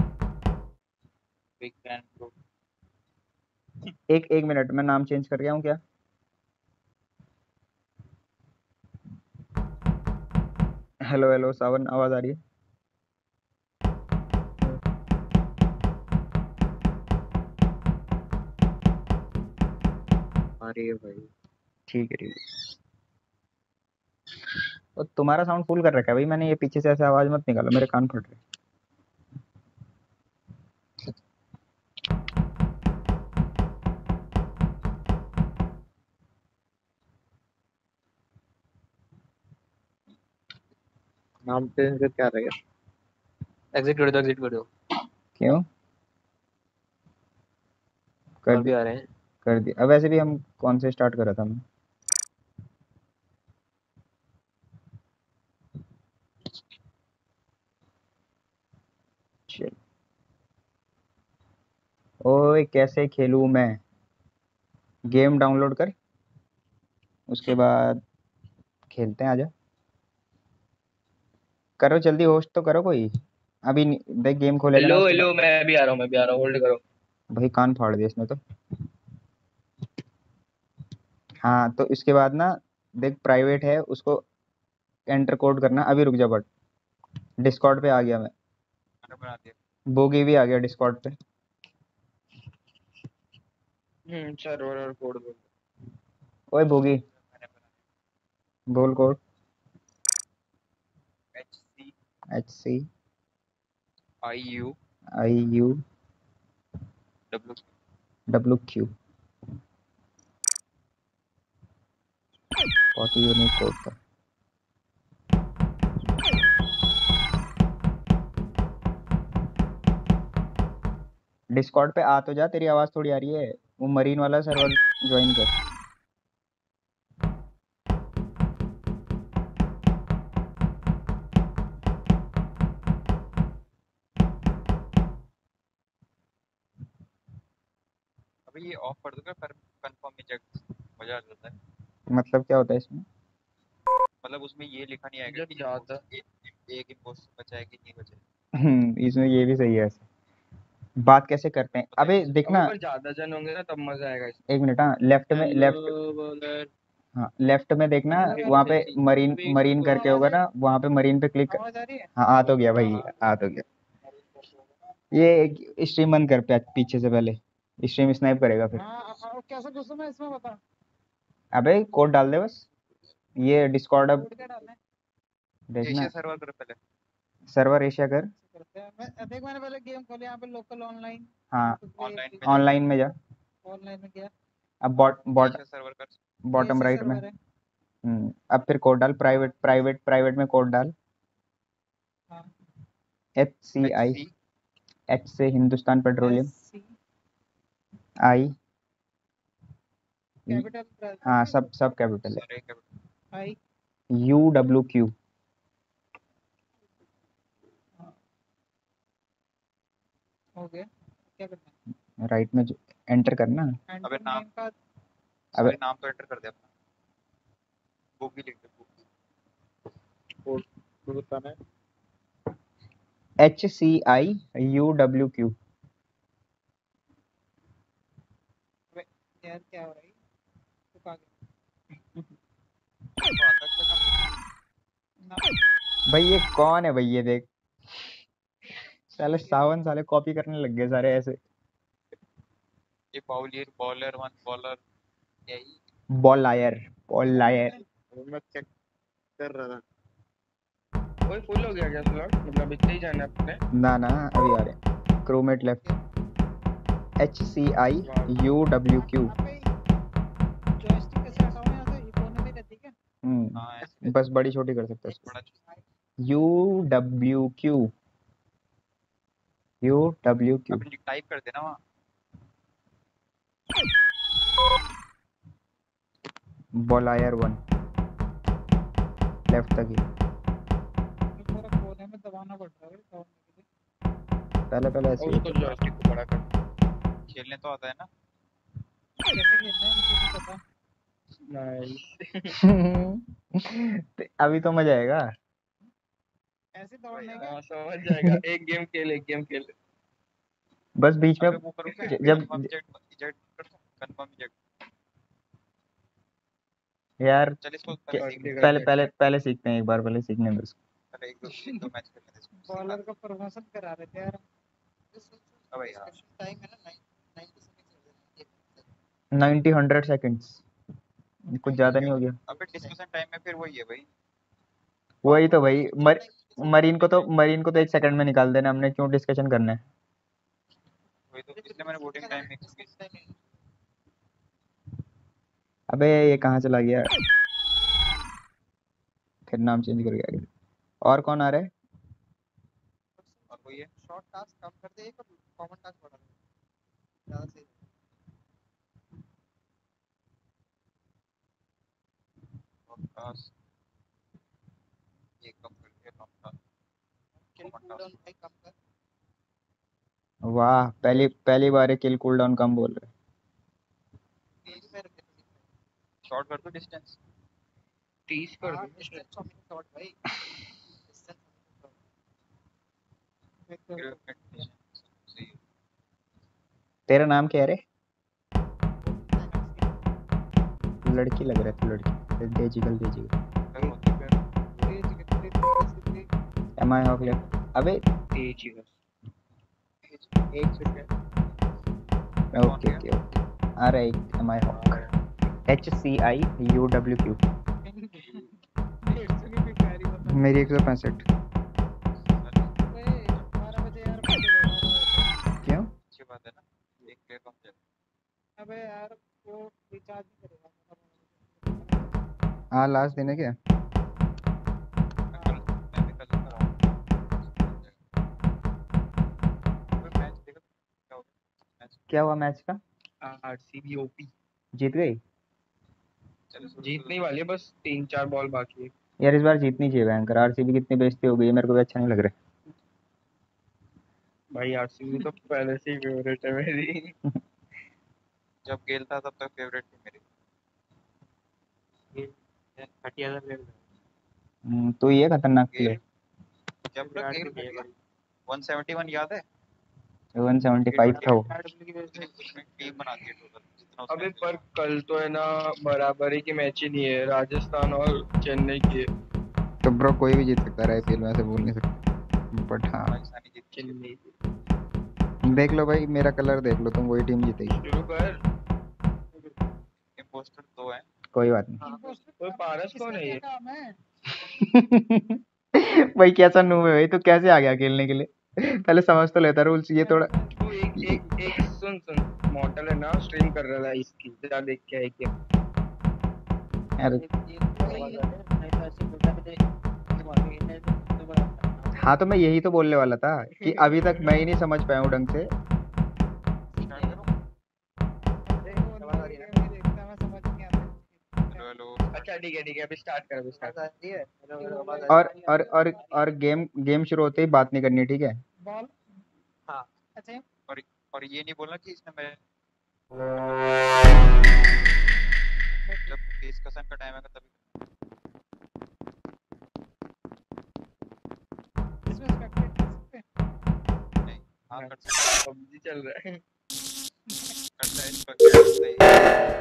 Big fan pro. एक एक मिनट, मैं नाम चेंज कर गया हूँ क्या? हेलो हेलो सावन, आवाज आ रही है? आ रही है भाई, ठीक है ठीक है। और तुम्हारा साउंड फुल कर रखा है भाई मैंने, ये पीछे से ऐसे आवाज मत निकालो, मेरे कान फट रहे। नाम चेंज कर क्या रहेगा? एग्जिट कर दो एग्जिट कर दो। क्यों? कर और दी, भी आ रहे हैं। कर दी। अब वैसे भी हम कौन से स्टार्ट करा था मैं? चल। ओए कैसे खेलूं मैं? गेम डाउनलोड कर, उसके बाद खेलते हैं, आजा। करो जल्दी, होस्ट तो करो कोई। अभी नहीं- देख गेम खोलेगा ना हेलो उसके बाद। हेलो मैं भी आ रहा हूँ मैं भी आ रहा हूँ होल्ड करो। भाई कान फाड़ दिया इसने तो। हाँ तो इसके बाद ना, देख प्राइवेट है, उसको एंटर कोड करना। अभी रुक जा, बट डिस्कॉर्ड पे आ गया मैं। मैंने बना दिया। बोगी भी आ गया डिस्कॉर्ड पे। हम्म सर्वर और कोड बोल। ओए बोगी, मैंने बना बोल code. H C H C I U I U W W Q. बहुत ही यूनिक कोड था। डिस्कॉर्ड पे आ तो जा, तेरी आवाज थोड़ी आ रही है। वो मरीन वाला सर्वर ज्वाइन कर। अभी ये ऑफ कर दूंगा पर कंफर्म में चेक मजा आ जाता है। मतलब क्या होता है इसमें? मतलब उसमें ये लिखा नहीं आएगा कि ज्यादा एक एक इम्पोस्टर बचा है कि नहीं बचा है। हम्म, इसमें ये भी सही है ऐसे। बात कैसे करते हैं पता है अबे अब देखना। अगर ज्यादा जन होंगे ना तब मजा आएगा इसमें। एक मिनट, हाँ लेफ्ट में, लेफ्ट, हेलो बोलर हाँ लेफ्ट में देखना, वहाँ पे मरीन, मरीन करके होगा ना, वहाँ पे मरीन पे क्लिक कर। आवाज आ रही है? हाँ आ तो गया भाई, आ तो गया। ये स्ट्रीम बंद कर पे पीछे से पहले, स्ट्रीम स्नाइप करेगा फिर। हाँ अब कैसे घुसूं मैं इसमें बता। अबे कोड डाल दे बस। ये डिस्कॉर्ड अब कोड क्या डालना है? देखना। एशिया सर्वर कर पहले। सर्वर एशिया कर। करते हैं। मैं देख मैंने पहले गेम खोले यहाँ पे लोकल ऑनलाइन हाँ ऑनलाइन में जा। ऑनलाइन में जा। ऑनलाइन में गया। अब बॉट बॉट एशिया सर्वर कर। बॉटम एसी राइट में। सर्वर है। हम्म, अब फिर कोड डाल, प्राइवेट प्राइवेट प्राइवेट में कोड डाल। हाँ H C H I, C H से Hindustan S petroleum, C I, capital हाँ सब सब कैपिटल है। सारे capital. I U W Q. हो गया क्या करना है राइट में एंटर करना। अबे नाम का अबे अबे नाम तो एंटर कर दे अपना, बुक भी लिख दे बुक। कोड कोड बताना है। H C I U W Q. अबे यार क्या हो रहा है तो कहाँ गया तो आता है क्या ना भाई ये कौन है भाई, ये देख साले सावन साले कॉपी करने लग गए सारे ऐसे। ये बॉलियर बॉलर वन बॉलर यही बॉल लायर बॉल लायर। वो मैं चेक कर रहा था। ओए फुल हो गया क्या स्लॉट? मतलब इतने ही जाना है अपने? ना ना अभी आ रहे। क्रोमेट left H C I U W Q. Joystick कैसे हटाऊं यहाँ से ये कोने में रहती है हाँ ऐसे हम्म बस बड़ी छोटी कर सकते हैं बड़ा U W Q U W Q. अभी टाइप कर देना वहाँ। बॉलायर वन लेफ्ट तक ही। पूरा कोने में दबाना पड़ रहा है दबाने के लिए पहले पहले ऐसे और ही उसको जॉयस्टिक को बड़ा कर। खेलने तो आता है ना? कैसे खेलना है मुझे नहीं पता नाइस। तो अभी तो मजा आएगा। ऐसे दौड़ने का हाँ समझ जाएगा। एक गेम खेल एक गेम खेल। बस बीच में अबे वो करो क्या ज- जब कन्फर्म जेट जेट कर कन्फर्म जेट। यार चल इसको क्या- पहले सीख पहले पहले पहले सीखते हैं, एक बार पहले सीखने दो इसको। पहले एक दो एक दो मैच खेलने दे इसको। बॉलर का प्रमोशन करा रहे थे यार अबे यार टाइम है ना नाइंटी नाइंटी हंड्रेड सेकंड्स कुछ ज्यादा नहीं हो गया। अबे डिस्कशन टाइम में फिर वही है भाई। वही तो भाई मर, मरीन को तो मरीन को तो एक सेकंड में निकाल देना, हमने क्यों डिस्कशन करना है। वही तो इसलिए मैंने वोटिंग टाइम में की। अबे ये कहाँ चला गया, फिर नाम चेंज कर गया। और कौन आ रहा है? और वही है शॉर्ट टास्क कम कर दे एक कॉमन टास्क बढ़ा दे ज्यादा सही और टास्क एक कम कर दिया कम था। किल कूलडाउन भाई कम कर वाह पहली पहली बार किल कूलडाउन कम बोल रहे। तेज में रखे शॉर्ट कर दो डिस्टेंस तीस कर दो। डिस्टेंस कमिंग शॉट भाई डिस्टेंस सही है। तेरा नाम क्या है रे? लड़की लग रहा है तू, लड़की डेजिगल डेजिगल। Am I off left. अबे तेज ही बस एक सेकंड। ओके ओके ओके आ रहा है am I off H C I U W Q. मेरी एक सौ पैंसठ। क्यों? अच्छी बात है ना, एक प्लेयर कम जाए। अबे यार वो रिचार्ज नहीं करेगा हाँ लास्ट दिन है क्या? मैं कल मैं भी कल कराऊंगा। मैच देखो क्या हो गया मैच। क्या हुआ मैच का? आरसीबी ओपी जीत गई? जीतने वाली है, बस तीन चार बॉल बाकी है। यार इस बार जीतनी चाहिए भयंकर। आरसीबी कितनी बेइज्जती हो गई है, मेरे को भी अच्छा नहीं लग रहा। भाई आरसीबी तो पहले से ही फेवरेट है मेरी। जब गेल था तब तक फेवरेट थी मेरी। घटिया था फिर हम्म, तो ये खतरनाक प्लेयर। जब तक गेल घटिया एक सौ इकहत्तर याद है? एक सौ पचहत्तर था वो। उसमें टीम बनाती है टोटल जितना अबे उसमें। पर कल तो है ना बराबरी की मैच ही नहीं है, राजस्थान और चेन्नई की है। तो ब्रो कोई भी जीत सकता है आईपीएल में, ऐसे बोल नहीं सकते। बट हाँ पाकिस्तानी जीत चेन्नई देख लो भाई, मेरा कलर देख लो तुम, वही टीम जीतेगी। शुरू कर। इम्पोस्टर दो हैं। कोई बात नहीं। कोई पारस कौन है ये? काम है भाई कैसा नूब है भाई, तो कैसे आ गया खेलने के लिए? पहले समझ तो लेता रूल्स ये थोड़ा। तू एक एक एक सुन सुन मॉडल है ना, स्ट्रीम कर रहा था इसकी, जा देख के आई क्या। अरे हाँ तो मैं यही तो बोलने वाला था कि अभी तक मैं ही नहीं समझ पाया हूँ ढंग से। अच्छा ठीक है ठीक है, अभी स्टार्ट कर, अभी स्टार्ट। और और और और गेम गेम शुरू होते ही बात नहीं करनी, ठीक है? बॉल हाँ और और ये नहीं बोलना कि इसने मैं जब केस कसन का टाइम आएगा तभी नहीं हाँ कर सकते पबजी चल रहा है करता है इस पर क्या करता है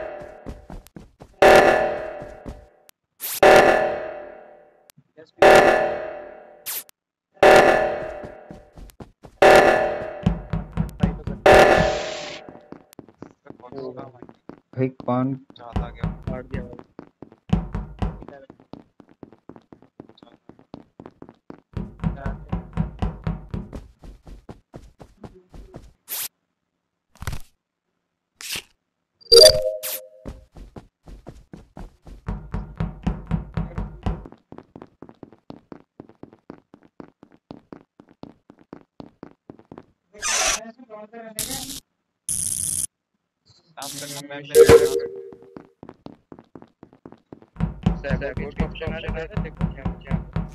भाई कौन चाहता गया काट दिया भाई काम करना मैं सैबोटेज का ऑप्शन आ रहा है देखो क्या क्या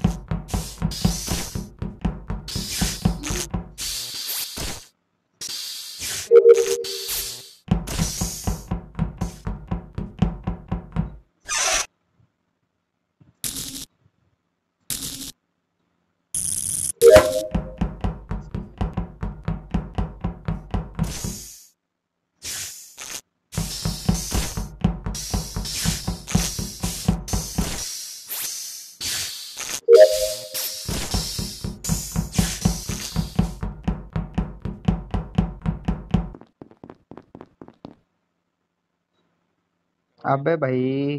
अबे भाई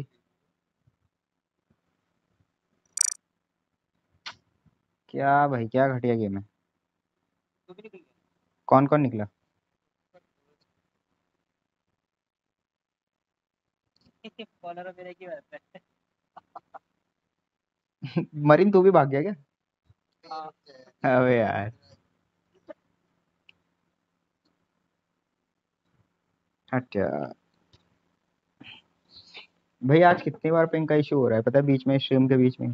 क्या भाई क्या घटिया गेम है। कौन कौन निकला? कॉलर मेरे की बात है मरीन तू भी भाग गया क्या? अबे यार हट यार। भाई आज कितनी बार पिंग का इशू हो रहा है पता है बीच में स्ट्रीम के बीच में।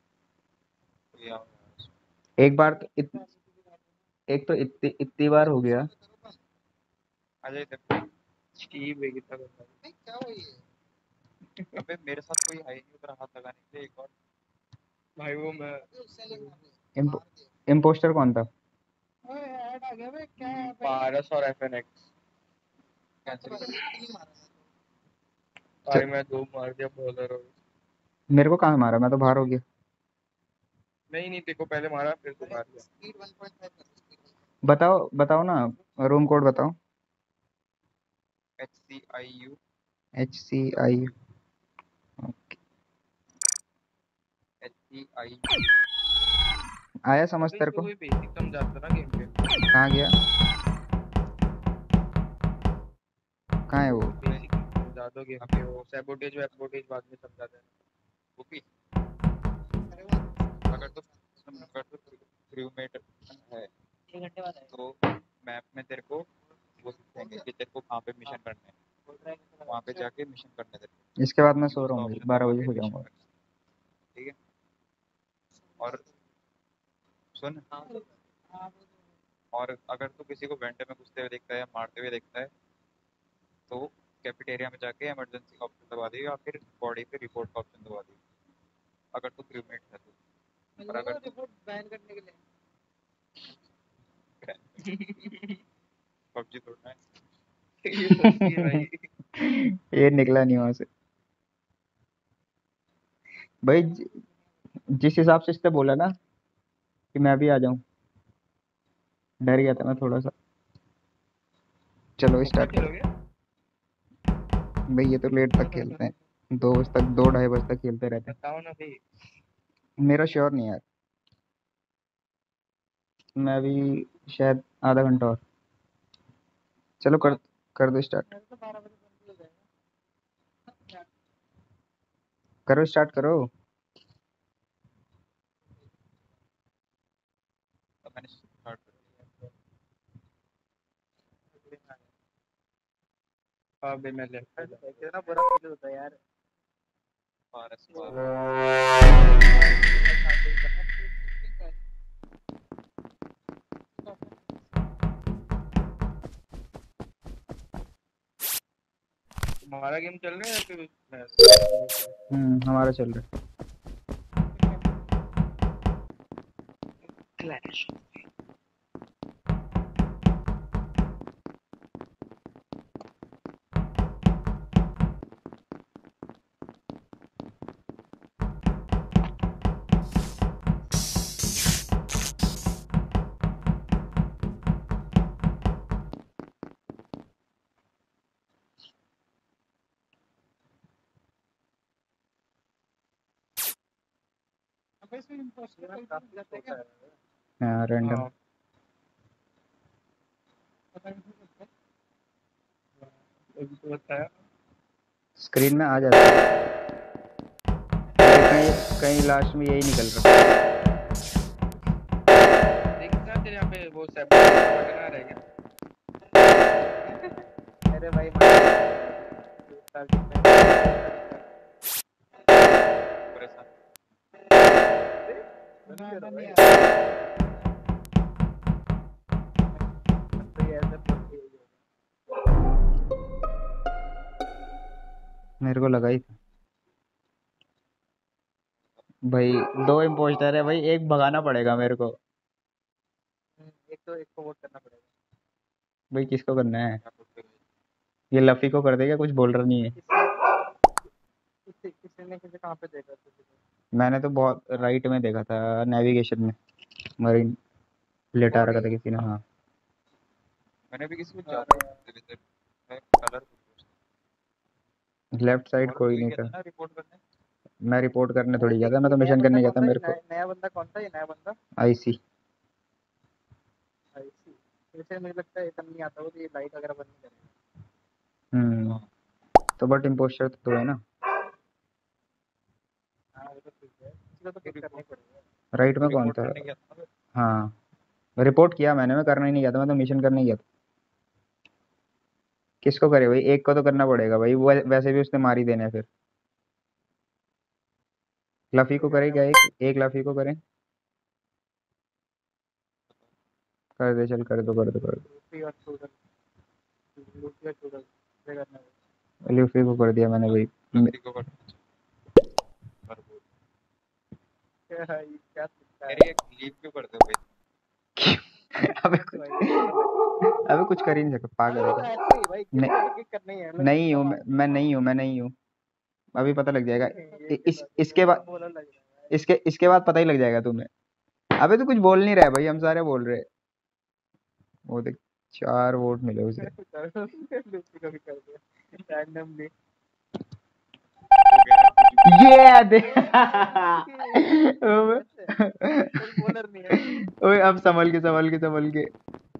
एक बार तो इत, एक तो इतनी इतनी बार हो गया। अजय देखो स्टीव है कितना बंदा नहीं क्या हुआ ये अबे मेरे साथ कोई है ही नहीं उधर हाथ लगाने के लिए एक और भाई वो मैं इम्प, इम्पोस्टर कौन था? ऐड आ गया भाई क्या है पारस और एफएनएक्स कैंसिल भाई मैं दो मार दिया बॉलर और मेरे को कहाँ मारा? मैं तो बाहर हो गया। नहीं नहीं देखो पहले मारा फिर तू मार दिया बताओ बताओ ना रूम कोड बताओ। H C I U H C I H C I आया समझ तेरे को? कोई बेसिक समझाता ना गेम पे कहाँ गया? कहाँ है वो? बेसिक समझा दो गेम पे वो सैबोटेज वैबोटेज बाद में समझा देना वो भी अगर तो अगर तो क्रूमेट है एक घंटे बाद तो मैप में तेरे को वो दिखेंगे कि तेरे को कहाँ पे मिशन करना है वहाँ पे जाके मिशन करने तेरे को इसके बाद मैं सो रहा हूँ भाई बारह बजे सो जाऊंगा। ठीक है और सुन और अगर तू किसी को वेंटे में घुसते हुए देखता है या मारते हुए देखता है तो कैफेटेरिया में जाके इमरजेंसी का ऑप्शन दबा देगा या फिर बॉडी पे रिपोर्ट का ऑप्शन दबा देगा अगर तू क्रूमेट है तो और अगर रिपोर्ट बैन करने के लिए पबजी तोड़ना है ये निकला नहीं वहां से भाई। जि- जिस हिसाब से इसने बोला ना कि मैं भी आ जाऊं डर गया था मैं थोड़ा सा। चलो स्टार्ट करो भाई। ये तो लेट तक खेलते हैं दो बजे तक दो ढाई बजे तक खेलते रहते हैं। बताओ ना भाई मेरा श्योर नहीं यार। मैं भी शायद आधा घंटा और। चलो कर कर दो स्टार्ट। करो स्टार्ट करो। तो मैंने स्टार्ट कर दिया हाँ भाई मैं ले कितना बुरा फील होता है यार पारस हमारा गेम चल रहा है या फिर हम्म हमारा चल रहा है। क्लैश? हाँ रैंडम। स्क्रीन में आ जाता है, कहीं कहीं लास्ट में यही निकल रहा है। देखना तेरे यहाँ पे वो सेपरेट बटन आ रहा है क्या? अरे भाई मेरे को लगा ही था भाई। दो इम्पोस्टर है भाई, एक भगाना पड़ेगा मेरे को। एक तो एक को वोट करना पड़ेगा। भाई किसको करना है? ये लफी को कर देगा, कुछ बोल रहा नहीं है। किसी किसी ने किसी कहाँ पे देखा तुझे? मैंने तो बहुत राइट में देखा था, नेविगेशन में मरीन लेटा रखा था किसी ने। हाँ मैंने भी किसी को ज्यादा कलर लेफ्ट साइड कोई नहीं था। ना रिपोर्ट करने। मैं रिपोर्ट करने थोड़ी गया था, मैं तो मिशन करने गया था। मेरे को नया बंदा कौन था? ये नया बंदा आईसी आईसी। वैसे मुझे लगता है इतना नहीं आता वो, तो ये लाइट वगैरह बंद नहीं करेगा। हम्म तो बट इम्पोस्टर तो है ना। हाँ वो तो ठीक है, इसको तो पिक करना ही पड़ेगा। राइट में कौन था? हाँ रिपोर्ट किया मैंने, मैं करना ही नहीं गया था, मैं तो मिशन करने गया था। किसको करे भाई? एक को तो करना पड़ेगा भाई, वो वैसे भी उसने मार ही देना है फिर। लफी को करे क्या? एक एक लफी को करें। कर दे, चल कर दो कर दो कर दो। लूफी और चूडल, लूफी और चूडल ये करना है। लफी को कर दिया मैंने भाई। लूफी को कर क्या है ये? क्या मेरी एक लीव क्यों करते हो भाई? अबे कुछ अबे कुछ कर ही नहीं सकता, पागल है क्या? नहीं नहीं हूँ मैं, मैं नहीं हूँ मैं नहीं हूँ अभी पता लग जाएगा। इस इसके बाद इसके इसके बाद पता ही लग जाएगा तुम्हें। अबे तो कुछ बोल नहीं रहा है भाई, हम सारे बोल रहे हैं। वो देख चार वोट मिले उसे। लूफी को भी कर दिया रैंडमली। ये दे बॉलर नहीं है। ओए अब संभल के संभल के संभल के।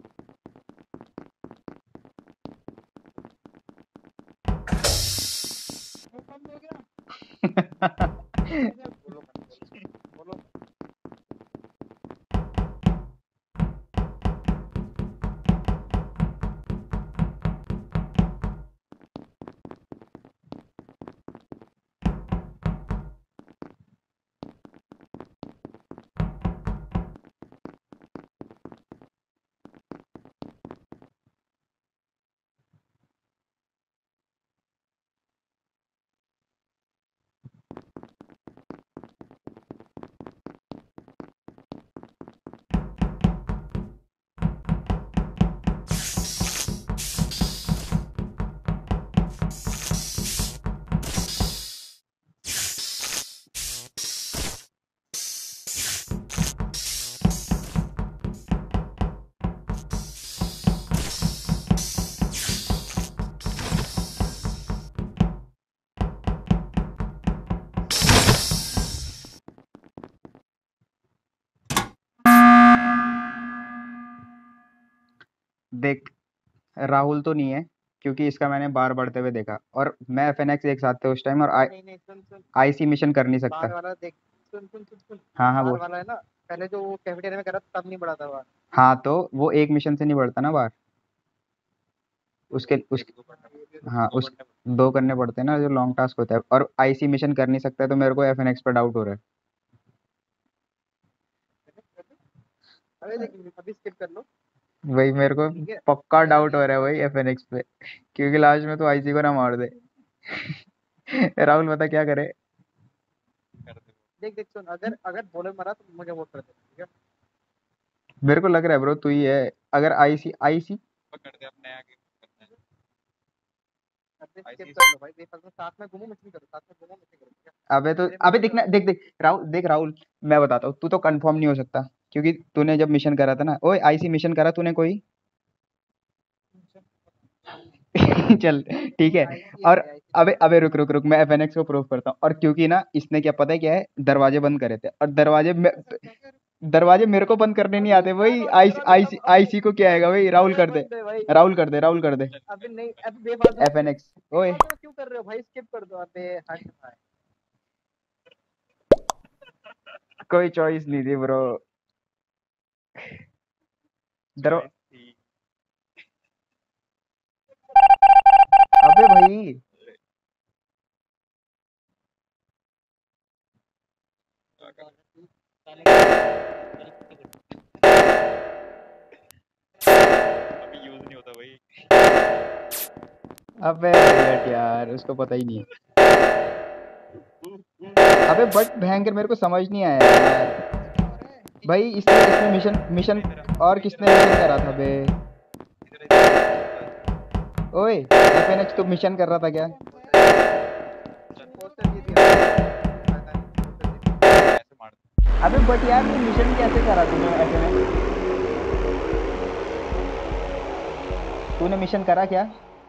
बोलो बोलो। देख राहुल तो नहीं है, क्योंकि इसका मैंने बार बढ़ते हुए देखा, और मैं एफएनएक्स एक साथ थे उस टाइम, और नहीं नहीं सुन सुन आईसी मिशन कर नहीं बाहर सकता। वाला देख। सुन सुन सुन सुन हाँ हाँ बाहर बोल। वाला है ना, पहले जो वो कैफेटेरिया में करा था तब नहीं बढ़ा था बाहर। हाँ तो वो एक मिशन से नहीं बढ़ता ना बाहर, उसके उस हाँ उस दो करने पड़ते हैं ना, जो लॉन्ग टास्क होता है, और आईसी मिशन कर नहीं सकता है, तो मेरे को एफएनएक्स पर डाउट हो रहा है। अरे देख अभी स्किप कर लो। वही मेरे को ठीक है पक्का डाउट हो रहा है भाई एफएनएक्स पे, क्योंकि लास्ट में तो आईसी को ना मार दे। राहुल बता क्या करे। देख देख सुन, अगर अगर बॉलर मरा तो मुझे वोट कर दे, ठीक है? मेरे को लग रहा है ब्रो तू ही है। अगर आईसी आईसी पकड़ दे अपने आगे करना है। अबे स्किप कर लो भाई, बेफालतू साथ में घूमो मिशन करो, साथ में घूमो मिशन करो, ठीक है? अबे तो अबे देखना देख देख राहुल देख राहुल मैं बताता हूँ तू तो कंफर्म नहीं हो सकता क्योंकि तूने जब मिशन करा था ना ओए आईसी मिशन करा तूने कोई चल ठीक है। और अबे अबे रुक रुक रुक मैं एफएनएक्स को प्रूव करता हूँ और क्योंकि ना इसने क्या पता है क्या है दरवाजे बंद करे थे और दरवाजे में दरवाजे मेरे को बंद करने नहीं आते वही आईसी आईसी आईसी को क्या आएगा भाई राहुल कर दे राहुल कर दे राहुल कर दे अबे नहीं, अबे बेफालतू एफएनएक्स ओए बेफालतू क्यों कर रहे हो भाई? स्किप कर दो। अबे हट भाई, कोई चॉइस नहीं थी ब्रो। दरवा अबे भाई अभी यूज नहीं होता भाई। अबे भैया यार उसको पता ही नहीं है। अबे बट भयंकर मेरे को समझ नहीं आया यार भाई इसने इसने मिशन मिशन और किसने मिशन करा था बे ओए एफएनएक्स तो मिशन कर रहा था क्या अबे बट यार ये मिशन कैसे करा तूने एफएनएक्स तूने मिशन करा क्या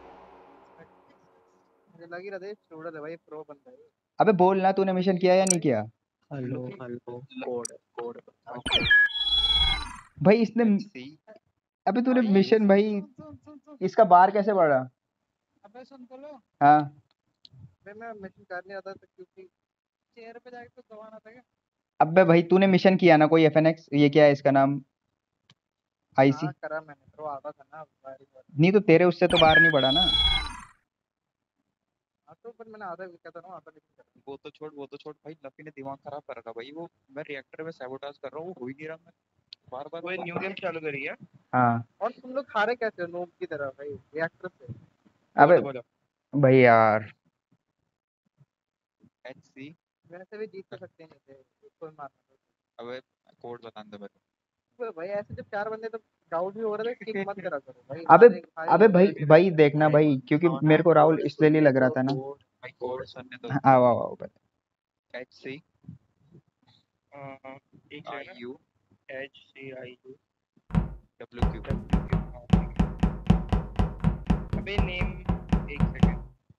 मुझे लग ही रहा था स्टूडेंट है भाई, प्रो बंदा है। अबे बोल ना तूने मिशन किया या नहीं किया हेलो हेलो कोड कोड भाई इसने अबे तूने मिशन भाई इसका बार कैसे बढ़ा अबे सुन तो लो, हाँ अबे मैं मिशन करने आता था क्योंकि चेयर पे जाके तो दबाना था क्या? अबे भाई तूने मिशन किया ना कोई एफएनएक्स ये क्या है इसका नाम आईसी हाँ करा मैंने, प्रो आता था ना बारी बारी। नहीं तो तेरे उससे तो बाहर नहीं बढ़ा ना हाँ तो पर मैंने आधा कहता ना आधा मिशन करा। वो तो छोड़ वो तो छोड़ भाई, लफी ने दिमाग खराब कर रखा भाई। वो मैं रिएक्टर में सैबोटाज कर रहा हूँ, वो हो ही नहीं रहा। मैं बार बार कोई न्यू गेम चालू करी है हाँ और तुम लोग हारे कैसे हो नूब की तरह भाई रिएक्टर से? अबे भाई यार एचसी वैसे भी जीत तो सकते नहीं थे, कोई मारना। अबे कोड बता दे मेरे अबे भाई ऐसे जब चार बंदे तो डाउट भी हो रहा था, किक मत करा करो भाई। अबे हारे- हारे अबे हो भाई गए। भाई देखना भाई क्योंकि मेरे को राहुल इसलिए नहीं लग रहा था ना भाई कोड सुनने दो। हाँ, आओ आओ आओ बता एचसी एक I U H C I U W Q. अबे नेम एक सेकंड।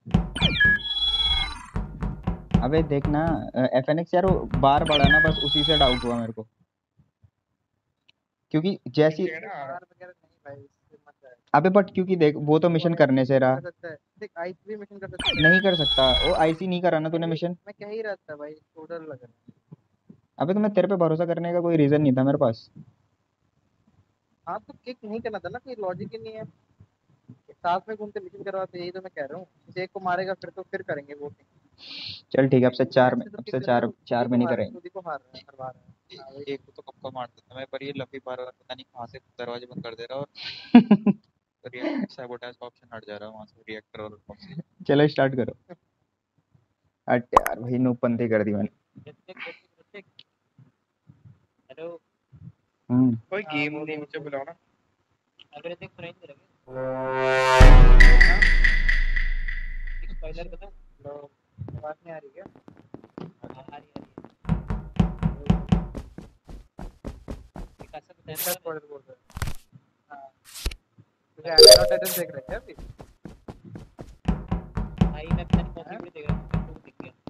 अबे देखना एफएनएक्स यार वो बार बढ़ा ना बस उसी से डाउट हुआ मेरे को क्योंकि जैसी बार वगैरह नहीं भाई, इससे मत जाए। अबे बट क्योंकि देख वो तो मिशन करने से रहा कर सकता है देख, आई भी मिशन कर सकता है। नहीं कर सकता वो आईसी नहीं करा ना तूने मिशन मैं कह ही रहा था भाई, स्टूडेंट लग रहा है। अबे तो मैं तेरे पे भरोसा करने का कोई रीजन नहीं था मेरे पास हाँ तो किक नहीं करना था ना, कोई लॉजिक ही नहीं है। साथ में घूमते मिशन करवाते, यही तो मैं कह रहा हूँ। किसी एक को मारेगा फिर तो फिर करेंगे वोटिंग। चल ठीक है अब से चार में अब से चार चार में नहीं करेंगे खुद ही को हार रहा है, हरवा रहा है। हाँ भाई। एक को तो कब का मार देता मैं, पर ये लफी बार बार पता नहीं कहाँ से दरवाजे बंद कर दे रहा और रिएक्टर सैबोटाज का ऑप्शन हट जा रहा है वहाँ से रिएक्टर और ऑप्शन। चलो स्टार्ट करो हट यार भाई नूपंथी कर दी मैंने हेलो हम्म कोई गेम नेम से बुलाओ ना। अगर देख फ्रेंड रहे स्पॉइलर बता लो, आवाज नहीं आ रही क्या? हाँ आ रही आ रही है। कैसा बताया स्पॉइलर बोल रहे हैं? हाँ तुझे एडवर्टाइजमेंट देख रहे हैं अभी? भाई मैं पता नहीं कौन सी वीडियो देख रहा हूँ, तो दिख गया।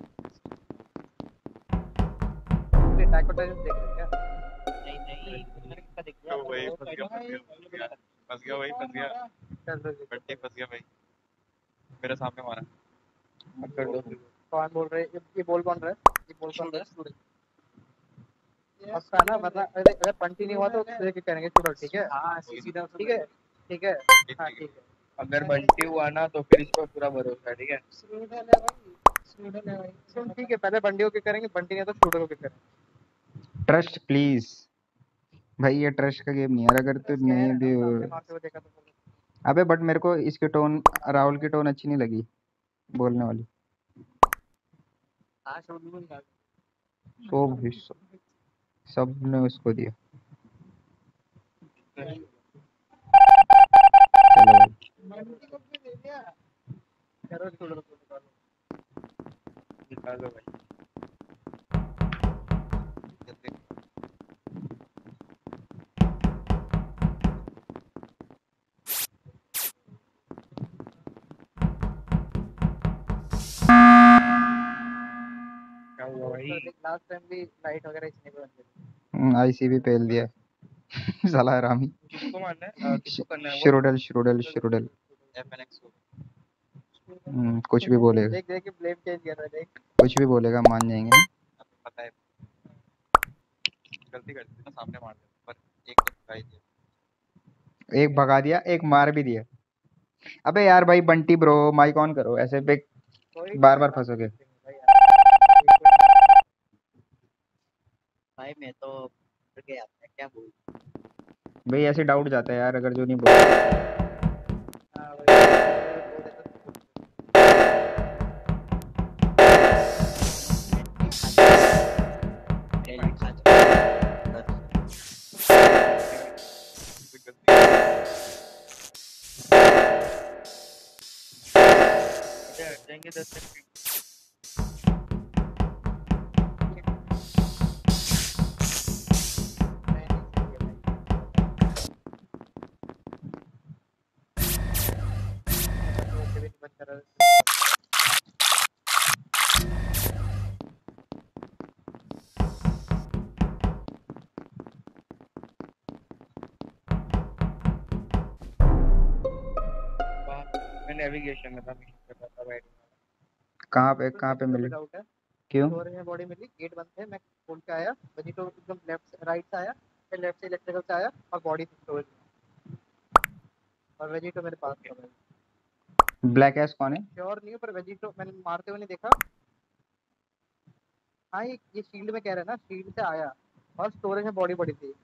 तू एडवर्टाइजमेंट देख रहे हैं क्या? नहीं नहीं मैंने किसका देख लिया? भाई फंस गया फंस गया फंस गया भाई फंस गया बट्टे फंस गया भाई मेरे सामने मारा। कौन बोल रहे ये ये बोल कौन रहा है? ये बोल कौन रहा है? पक्का ना, वरना अरे अगर पंटी नहीं हुआ तो देख करेंगे शूट, ठीक है? हाँ सीधा ठीक है ठीक है हाँ ठीक है। अगर बंटी हुआ ना तो फिर इस पर पूरा भरोसा है, ठीक है? स्टूडेंट है भाई, स्टूडेंट है भाई। सुन ठीक है, पहले बंटी को किक करेंगे, बंटी नहीं तो शूटर को किक करेंगे। ट्रस्ट प्लीज भाई ये ट्रस्ट का गेम नहीं है अगर तू नहीं भी हो देखा तो अबे बट मेरे को इसकी टोन राहुल की टोन अच्छी नहीं लगी बोलने वाली। हाँ शोध में निकाल। सो भी सब सब ने उसको दिया। चलो भाई बंटी को क्यों दे दिया? करो छोड़ो निकालो निकालो भाई जल्दी क्या हुआ भाई? लास्ट टाइम भी लाइट वगैरह इसने भी बंद आईसीबी पेल दिया साला हरामी। किसको मारना है? अ, किसको करना है वो? श्रोडल श्रोडल श्रोडल। एफएनएक्स को। हम्म, कुछ भी बोलेगा। देख देख के ब्लेम चेंज कर रहा है देख। कुछ भी बोलेगा मान जाएंगे ना। पता है गलती कर दी ना सामने मार दिया पर एक तो ट्राई दिया। एक भगा दिया एक मार भी दिया। अबे यार भाई बंटी ब्रो माइक ऑन करो ऐसे पे बार बार फंसोगे। भाई मैं तो डर गया मैं क्या बोलूं। भाई ऐसे डाउट जाता है यार अगर जो नहीं बोल। हाँ भाई जाएंगे दस मिनट नेविगेशन में था मिशन कर रहा था बैठ कहाँ पे कहाँ पे मिली? डाउट है क्यों? स्टोरेज में बॉडी मिली गेट बंद थे मैं खोल के आया बनी तो एकदम लेफ्ट राइट से आया फिर लेफ्ट से इलेक्ट्रिकल से आया और बॉडी स्टोरेज और वेजिटो मेरे पास था। ब्लैक एस कौन है? श्योर नहीं हूँ पर वेजिटो मैंने मारते हुए नहीं देखा। हाँ ये ये शील्ड में कह रहा है ना शील्ड से आया और स्टोरेज में बॉडी पड़ी थी।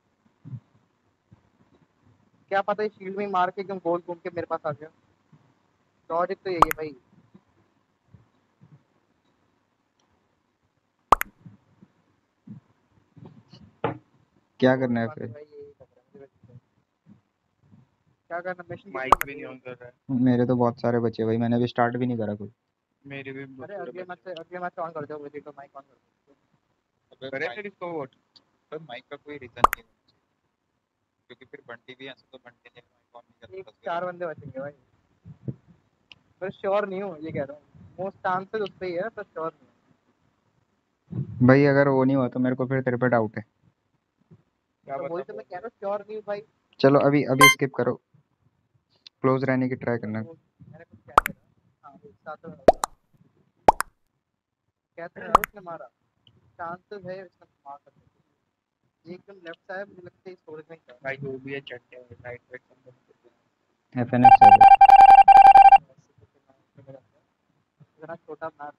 क्या पता ये शील्ड में मार के एकदम गोल घूम के मेरे पास आ गया। लॉजिक तो यही है भाई। क्या करना है फिर? क्या करना मिशन माइक भी नहीं ऑन कर रहा है। मेरे तो बहुत सारे बचे भाई मैंने अभी स्टार्ट भी नहीं करा कोई। मेरे भी अरे अगले मैच से अगले मैच ऑन कर दो वेजिटो माइक ऑन कर दो। करे फिर इसको वोट पर माइक का कोई रीजन नहीं है क्योंकि फिर बंटी भी है तो बंटी ने माइक ऑन नहीं एक कर चार बंदे बचेंगे भाई पर श्योर नहीं हूँ ये कह रहा हूँ मोस्ट चांसेस उस पे ही है पर श्योर नहीं भाई अगर वो नहीं हुआ तो मेरे को फिर तेरे पे डाउट है। क्या तो वही तो मैं कह रहा हूँ श्योर नहीं हूँ भाई। चलो अभी अभी स्किप करो क्लोज रहने की ट्राई करना। मैंने कुछ कह दिया हाँ एक साथ कहते हैं इसने मारा चांसेस है इसने मार सकते हैं एकदम लेफ्ट साइड मुझे लगता है स्टोरेज में ही भाई जो भी है चट्टे और राइट राइट सब एफएनएक्स है इतना छोटा मैप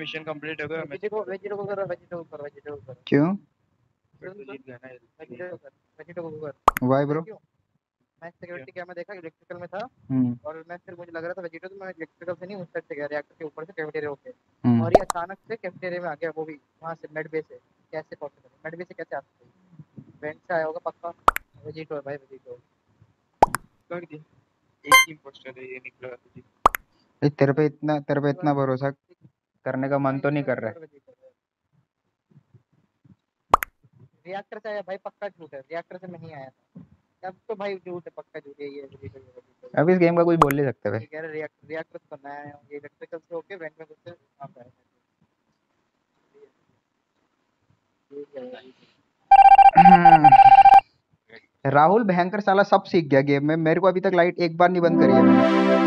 मिशन कंप्लीट हो गया। वेजिटेबल वेजिटेबल करो वेजिटेबल करो वेजिटेबल करो। क्यों? फिर तो जीत गया ना वेजिटेबल कर वेजिटेबल कर। Why bro? मैं सिक्योरिटी कैमरा देखा इलेक्ट्रिकल में था हम्म और मैं फिर मुझे लग रहा था वेजिटेबल तो मैं इलेक्ट्रिकल से नहीं उस साइड से गया रिएक्टर के ऊपर से कैफेटेरिया होके हम्म। और ये अचानक से कैफेटेरिया में आ गया वो भी वहां से मेड बे से। कैसे पॉसिबल मेड बे से कैसे आ सकते हैं? वेंट से आया होगा पक्का। वेजिटेबल भाई वेजिटेबल कर दिया। एक ही पोस्टर है ये निकला जी। ए, तेरे पे इतना तेरे पे इतना भरोसा करने का मन तो नहीं कर रहा है। रिएक्टर से आया भाई पक्का झूठ है रिएक्टर से नहीं आया था। अब तो भाई झूठ है पक्का झूठ है ये वेजिटेबल। अब इस गेम का कुछ बोल नहीं सकते भाई। ये कह रहे रिएक्टर रिएक्टर से बनाया है ये इलेक्ट्रिकल से होके वेंट में घुस वहां पे आया। राहुल भयंकर साला सब सीख गया गेम में। मेरे को अभी तक लाइट एक बार नहीं बंद करी है मैंने।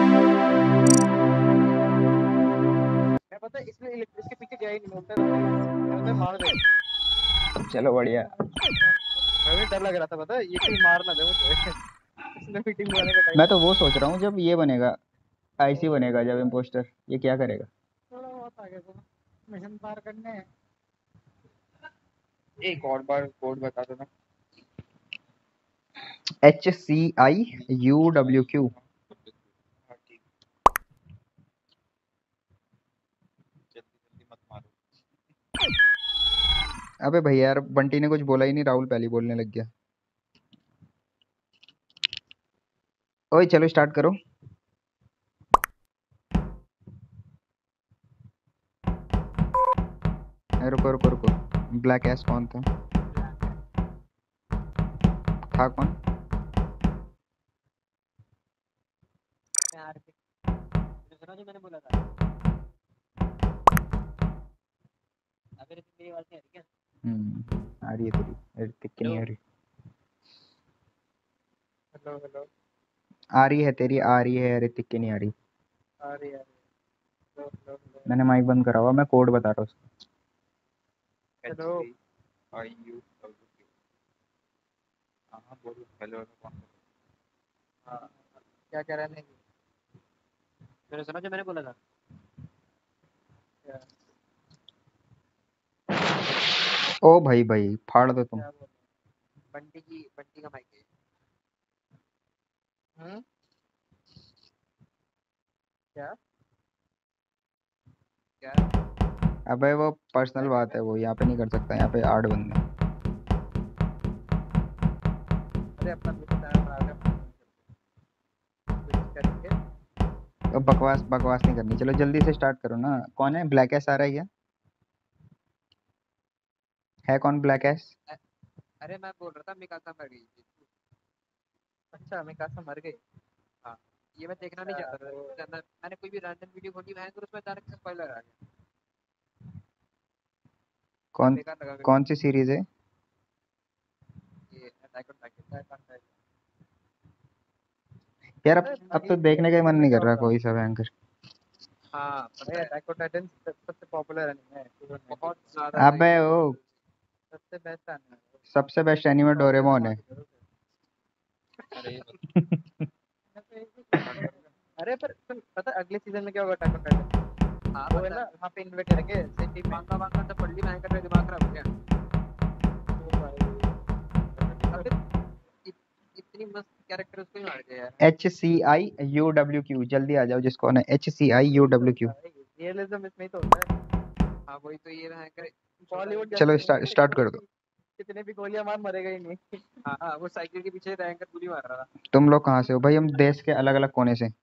मैं पता है इसमें इसके पीछे गया ही नहीं होता मैं मार दे। चलो बढ़िया। मुझे डर लग रहा था पता है ये कोई मार ना दे मुझे। इसने मीटिंग बुलाने का टाइम। मैं तो वो सोच रहा हूँ जब ये बनेगा आईसी बनेगा जब इम्पोस्टर ये क्या करेगा। थोड़ा बहुत आगे को मिशन पार करने हैं। एक और बार कोड बता दो ना। H C I U W Q. जल्दी मत मारो। अबे भैया यार बंटी ने कुछ बोला ही नहीं राहुल पहले बोलने लग गया। ओए चलो स्टार्ट करो। रुको रुको रुको ब्लैक एस कौन था था कौन? जो मैंने बोला था अगर मेरी आवाज नहीं आ रही क्या? हम्म आ रही है तेरी ऋतिक की नहीं आ रही। हेलो हेलो आ रही है तेरी आ रही है ऋतिक की नहीं आ रही। आ रही है हेलो हेलो हेलो मैंने माइक बंद करा हुआ मैं कोड बता रहा हूँ। हेलो आई यू हाँ बोलो हेलो कौन? हाँ क्या कह रहे हैं? मैंने सुना जो मैंने बोला था। ओ भाई भाई फाड़ दो तुम। बंटी की बंटी का माइक है। हम्म क्या क्या? अबे वो पर्सनल बात है वो यहाँ पे नहीं कर सकता। यहाँ पे आठ बंदे। अरे अपना दूसरा चैनल बना दे करके। अब बकवास बकवास नहीं करनी। चलो जल्दी से स्टार्ट करो ना। कौन है ब्लैक एस आ रहा है क्या? है कौन ब्लैक एस? अरे मैं बोल रहा था मिकासा मर गई थी। अच्छा मिकासा मर गई। हाँ ये मैं देखना नहीं चाहता था। मैं, मैंने कोई भी रैंडम वीडियो खोली मैं तो उसमें अचानक से स्पॉइलर आ गया। कौन कौन सी सीरीज है? ये अटैक ऑन टाइटन। यार अब अब तो देखने का ही मन नहीं कर रहा कोई सा भयंकर। हाँ अटैक ऑन टाइटन सबसे पॉपुलर एनीमे है बहुत ज्यादा। अबे ओ सबसे बेस्ट एनीमे सबसे बेस्ट एनीमे डोरेमोन है। अरे पर तुम पता अगले सीजन में क्या होगा अटैक ऑन टाइटन? हाँ वो है ना वहाँ पे इन्वेट करेंगे सिटी में। मांगा मांगा तो पल्ली में कर दिमाग खराब हो गया। इतनी मस्त कैरेक्टर उसको ही मार दिया यार। H C I U W Q जल्दी आ जाओ जिसको है H C I U W Q. Realism इसमें ही तो होता है। हाँ वही तो ये रहा करे बॉलीवुड। चलो स्टार्ट स्टार्ट कर दो। कितने भी गोलियां मार मरेगा ही नहीं। हाँ वो साइकिल के पीछे रैंकर गोली मार रहा था। तुम लोग कहाँ से हो भाई? हम देश के अलग अलग कोने से।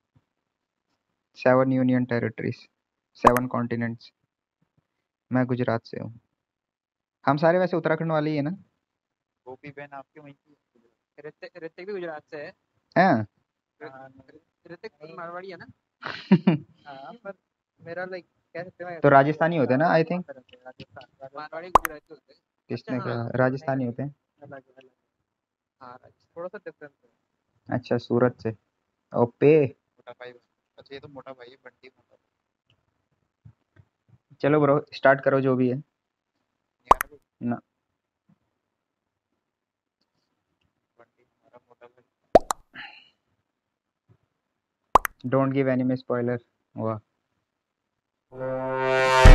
Seven union territories seven continents. मैं गुजरात से हूँ। हम सारे वैसे उत्तराखंड वाले ही है ना? गोपी बहन आपके वहीं की? ऋतिक ऋतिक भी गुजरात से है। हैं? ऋतिक मारवाड़ी है ना? हाँ पर मेरा लाइक कह सकते हैं तो राजस्थानी होते हैं ना आई थिंक। मारवाड़ी गुजराती होते हैं। किसने कहा राजस्थानी होते हैं? अलग अलग। हाँ थोड़ा सा डिफरेंस है। अच्छा सूरत से। ओपे मोटा भाई। अच्छा ये तो मोटा भाई है बंटी मोटा। चलो ब्रो स्टार्ट करो जो भी है ना। बंटी हमारा मोटा भाई। Don't give enemy spoiler. वाह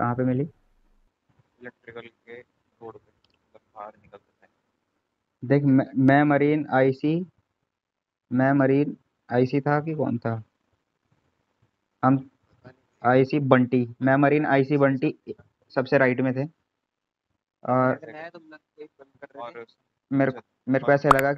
कहाँ पे मिली? इलेक्ट्रिकल के रोड पे, मतलब बाहर निकलते थे। देख मैं, मैं मरीन आईसी मैं मरीन आईसी था कि कौन था? हम आईसी बंटी, मैं मरीन आईसी बंटी सबसे राइट में थे। और मैं तुम लोग एक बंद कर रहे थे। और मेरे मेरे को ऐसे लगा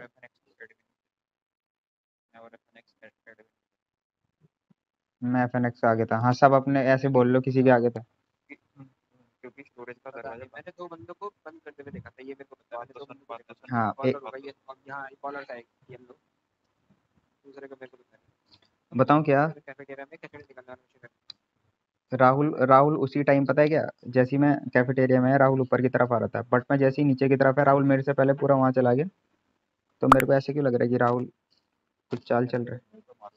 मैं एफएनएक्स आगे था। हाँ सब अपने ऐसे बोल लो किसी के आगे था। क्योंकि स्टोरेज का पता दरवाजा नहीं, मैंने दो बंदों को बंद करते हुए देखा था, ये मेरे को पता है। दो बंदों को देखा था। हाँ कॉलर एक होगा ये, अब यहाँ कॉलर का है येलो, दूसरे का मेरे को पता है। बताऊं क्या? कैफेटेरिया में कैसे निकलना है मुझे। राहुल राहुल उसी टाइम पता है क्या, जैसे ही मैं कैफेटेरिया में है राहुल ऊपर की तरफ आ रहा था, बट मैं जैसे ही नीचे की तरफ है राहुल मेरे से पहले पूरा वहां चला गया। तो मेरे को ऐसे क्यों लग रहा है कि राहुल कुछ चाल चल रहा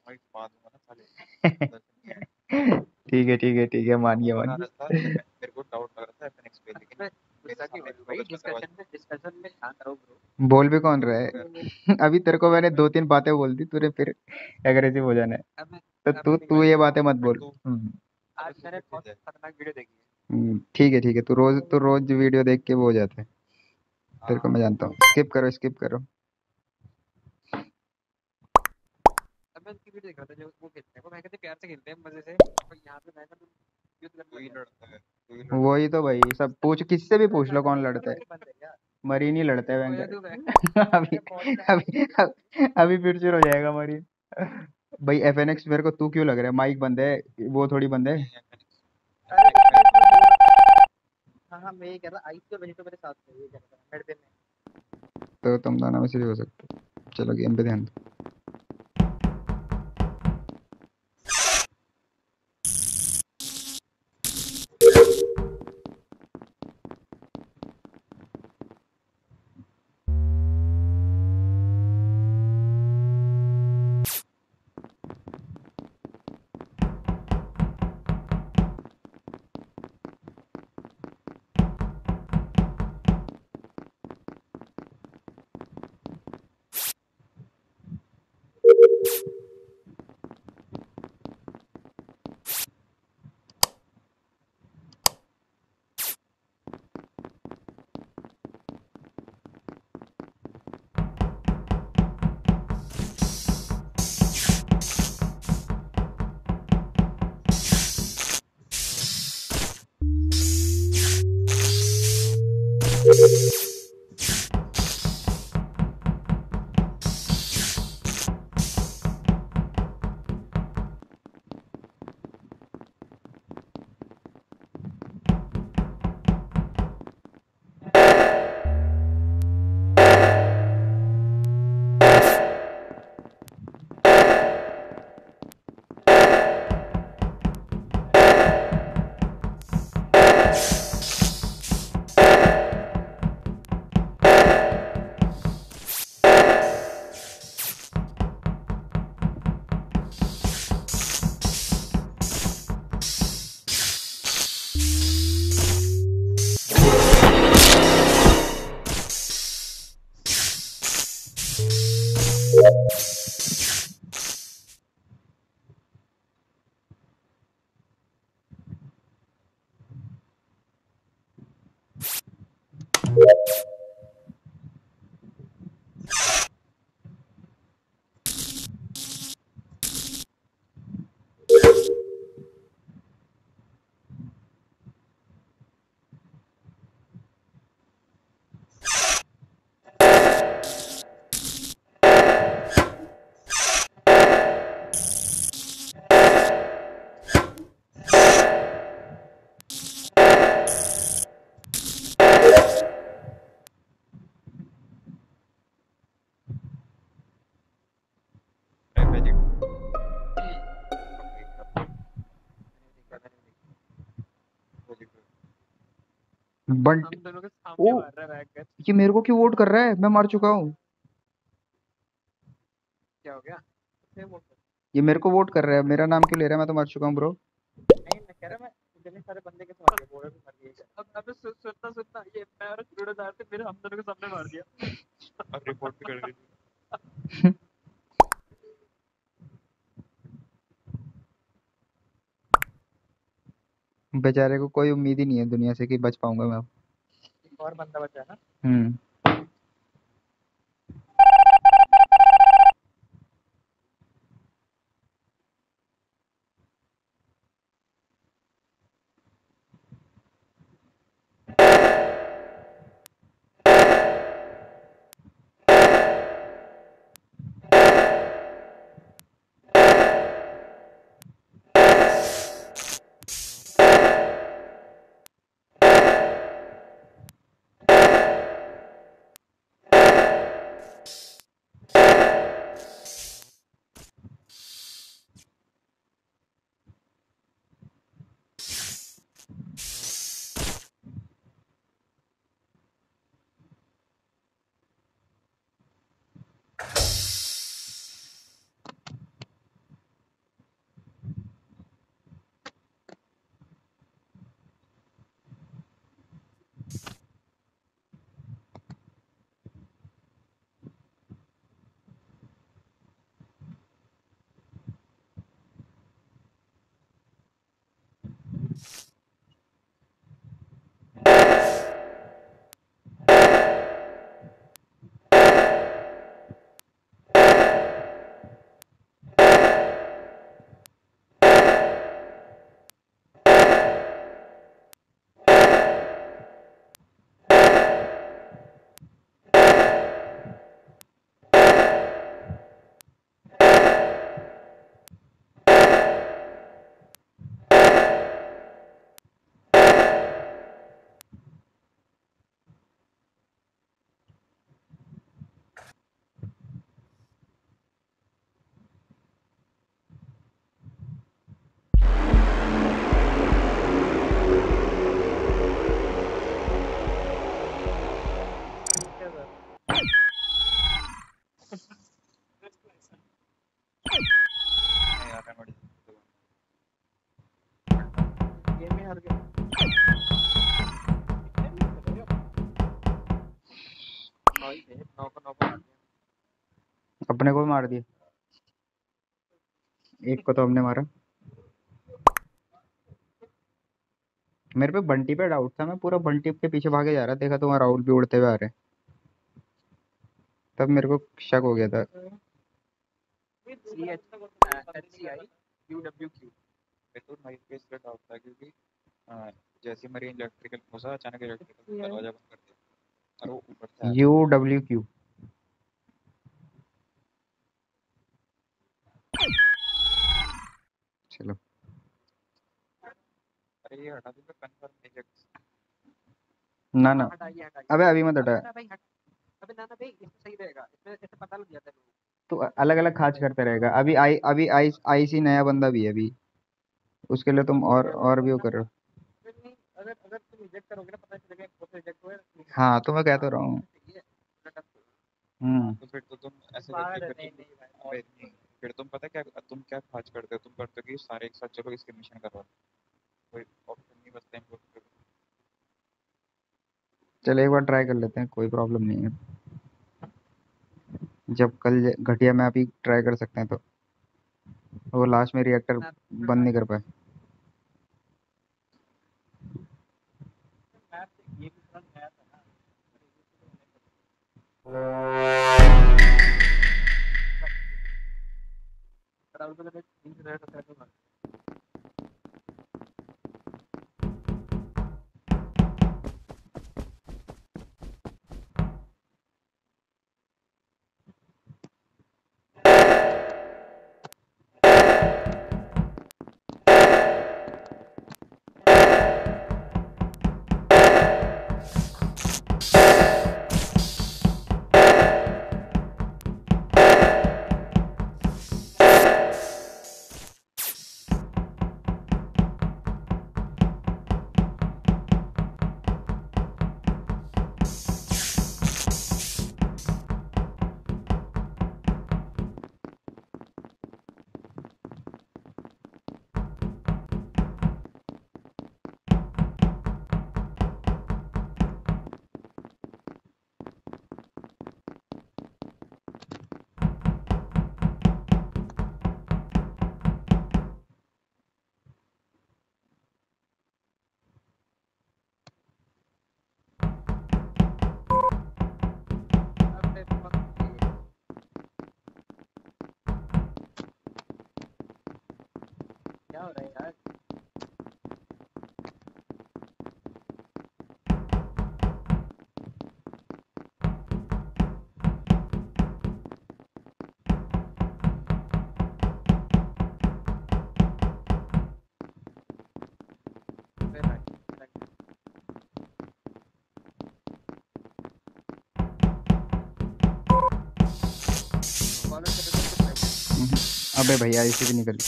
है। ठीक है ठीक है ठीक है, मान गया मान गया। मेरे को डाउट लग रहा था एफएनएक्स पे, लेकिन मैं गुस्सा क्यों करूं भाई? डिस्कशन में डिस्कशन में शांत रहो ब्रो। बोल भी कौन रहा है? अभी तेरे को मैंने दो तीन बातें बोल दी, तूने फिर एग्रेसिव हो जाना है। अब मैं तो अब तू मैं तू ये निकल बातें मत बोल। हम्म, आज मैंने बहुत खतरनाक वीडियो देखी है। हम्म, ठीक है ठीक है, तू रोज तू रोज वीडियो देख के वो हो जाता है। तेरे को मैं जानता हूँ। स्किप करो स्किप करो। अब मैं उनकी वीडियो देख रहा था जो वो खेलते हैं, वो मैं कहते प्यार से खेलते हैं मजे से, और यहाँ पे मैं ना युद्ध करने लग गया। वही तो भाई, सब पूछ किससे भी पूछ लो कौन लड़ता है। मरीन ही लड़ता है भयंकर। अभी अभी अभी अभी फिर शुरू हो जाएगा मरीन। भाई एफएनएक्स मेरे को तू क्यों लग रहा है? माइक बंद है, वो थोड़ी बंद है। हाँ हाँ, मैं ये कह रहा आई तो वही तो मेरे साथ है, ये कह रहा था मेरे पे में। तो तुम दोनों में से भी हो सकते हो। चलो गेम पे ध्यान दो। बंट हम दोनों के सामने ओ मार रहा है बैक। ये मेरे को क्यों वोट कर रहा है? मैं मर चुका हूँ। क्या हो गया? Same vote. ये मेरे को वोट कर रहा है, मेरा नाम क्यों ले रहा है? मैं तो मर चुका हूँ ब्रो। नहीं मैं कह रहा मैं इतने सारे बंदे के साथ बोल रहा मर गए। अब अब सुन सुनना सुनना ये मैं और सूरजदार से फिर हम दोनों के सामने मार दिया। अब रिपोर्ट भी कर दी। बेचारे को कोई उम्मीद ही नहीं है दुनिया से कि बच पाऊंगा मैं अब। एक और बंदा बचा है ना। हम्म। गेम में हार गया। नौ ही थे, नौ को नौ को मार दिया। अपने को भी मार दिया, एक को तो हमने मारा। मेरे पे बंटी पे डाउट था, मैं पूरा बंटी के पीछे भागे जा रहा, देखा तो वहाँ राहुल भी उड़ते हुए आ रहे, तब मेरे को शक हो गया था। C H H C I U W Q. तो भाई पे इसलिए डाउट था क्योंकि अ, जैसे मरीन इलेक्ट्रिकल घुसा अचानक इलेक्ट्रिकल दरवाजा बंद कर दिया और वो ऊपर से आ यू डब्ल्यू क्यू। चलो अरे ये हटा दूंगा कंफर्म नहीं ना ना, हटाइए हटाइए। अबे अभी मत हटा। अबे ना भाई हट, अबे ना ना भाई इसमें सही रहेगा, इसमें ऐसे पता लग जाता है लोगों तो अलग अलग खाच करते रहेगा। अभी आई अभी आई आई सी नया बंदा भी है अभी, उसके लिए तुम और और भी वो कर रहे हो। को। नहीं, अगर अगर तुम रिजेक्ट करोगे ना पता चलेगा कौन सा रिजेक्ट हुआ है। हाँ तो मैं कह तो रहा हूँ। हम्म। तो फिर तो तुम ऐसे बाहर करके है, फिर नहीं तुम नहीं भाई। अबे नहीं, फिर तुम पता क्या तुम क्या खाच करते हो, तुम करते हो कि सारे एक साथ चलो इसके मिशन करवा, कोई ऑप्शन नहीं बचता इनको। चलो एक बार ट्राई कर लेते हैं, कोई प्रॉब्लम नहीं है। जब कल घटिया में अभी ट्राई कर सकते हैं, तो वो लास्ट में रिएक्टर बंद नहीं कर पाए। ये भी समझ आया था ना। राहुल को लगा तीन सौ का पैसा मार। हो रहा है यार? अबे भैया ऐसे भी निकल।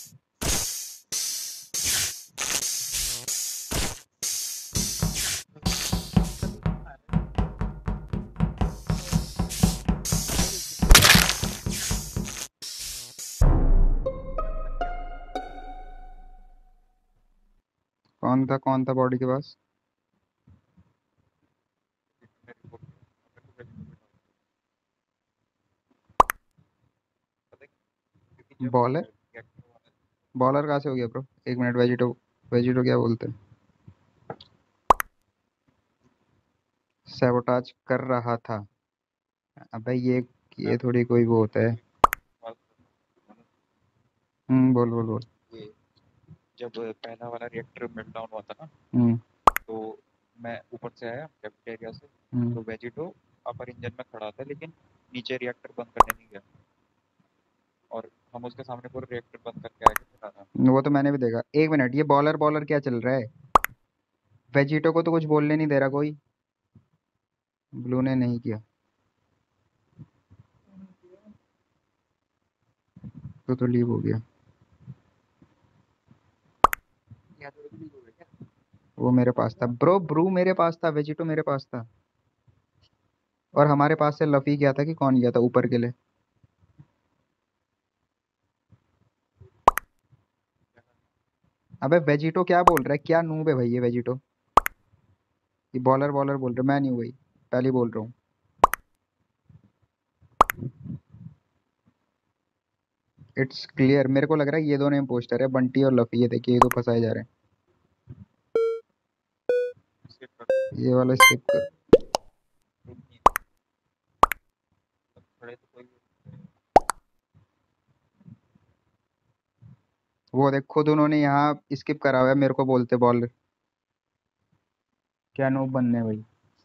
कौन था कौन था बॉडी के पास? बॉलर बॉलर कहाँ से हो गया ब्रो? एक मिनट, वेजिटो वेजिटो क्या बोलते हैं? सैबोटाज कर रहा था। अबे ये ये थोड़ी कोई वो होता है। हम्म बोल बोल बोल। ये जब पहला वाला रिएक्टर मेल्टडाउन हुआ था ना, हम्म तो मैं ऊपर से आया कैफेटेरिया से, हम्म तो वेजिटो अपर इंजन में खड़ा था लेकिन नीचे रिएक्टर बंद करने नहीं गया, और हम उसके सामने पूरा रिएक्टर बंद करके आए थे था। वो तो मैंने भी देखा। एक मिनट, ये बॉलर बॉलर क्या चल रहा है? वेजिटो को तो कुछ बोलने नहीं दे रहा कोई। ब्लू ने नहीं किया तो तो लीव हो गया। यहाँ तो भी हो गया क्या? वो मेरे पास था ब्रो, ब्रू मेरे पास था, वेजिटो मेरे पास था, और हमारे पास से लफी गया था कि कौन गया था ऊपर के लिए? अबे वेजिटो क्या बोल रहा है? क्या नूब है भाई ये वेजिटो? ये बॉलर बॉलर बोल रहा है, मैं नहीं हूँ भाई, पहले ही बोल रहा हूँ। इट्स क्लियर, मेरे को लग रहा है ये दोनों इम्पोस्टर है, बंटी और लफी। ये देखिए ये तो फंसाए जा रहे हैं। ये वाला स्किप कर। वो देख खुद उन्होंने यहाँ स्किप करा हुआ है, मेरे को बोलते बॉलर। क्या नूब बनने भाई।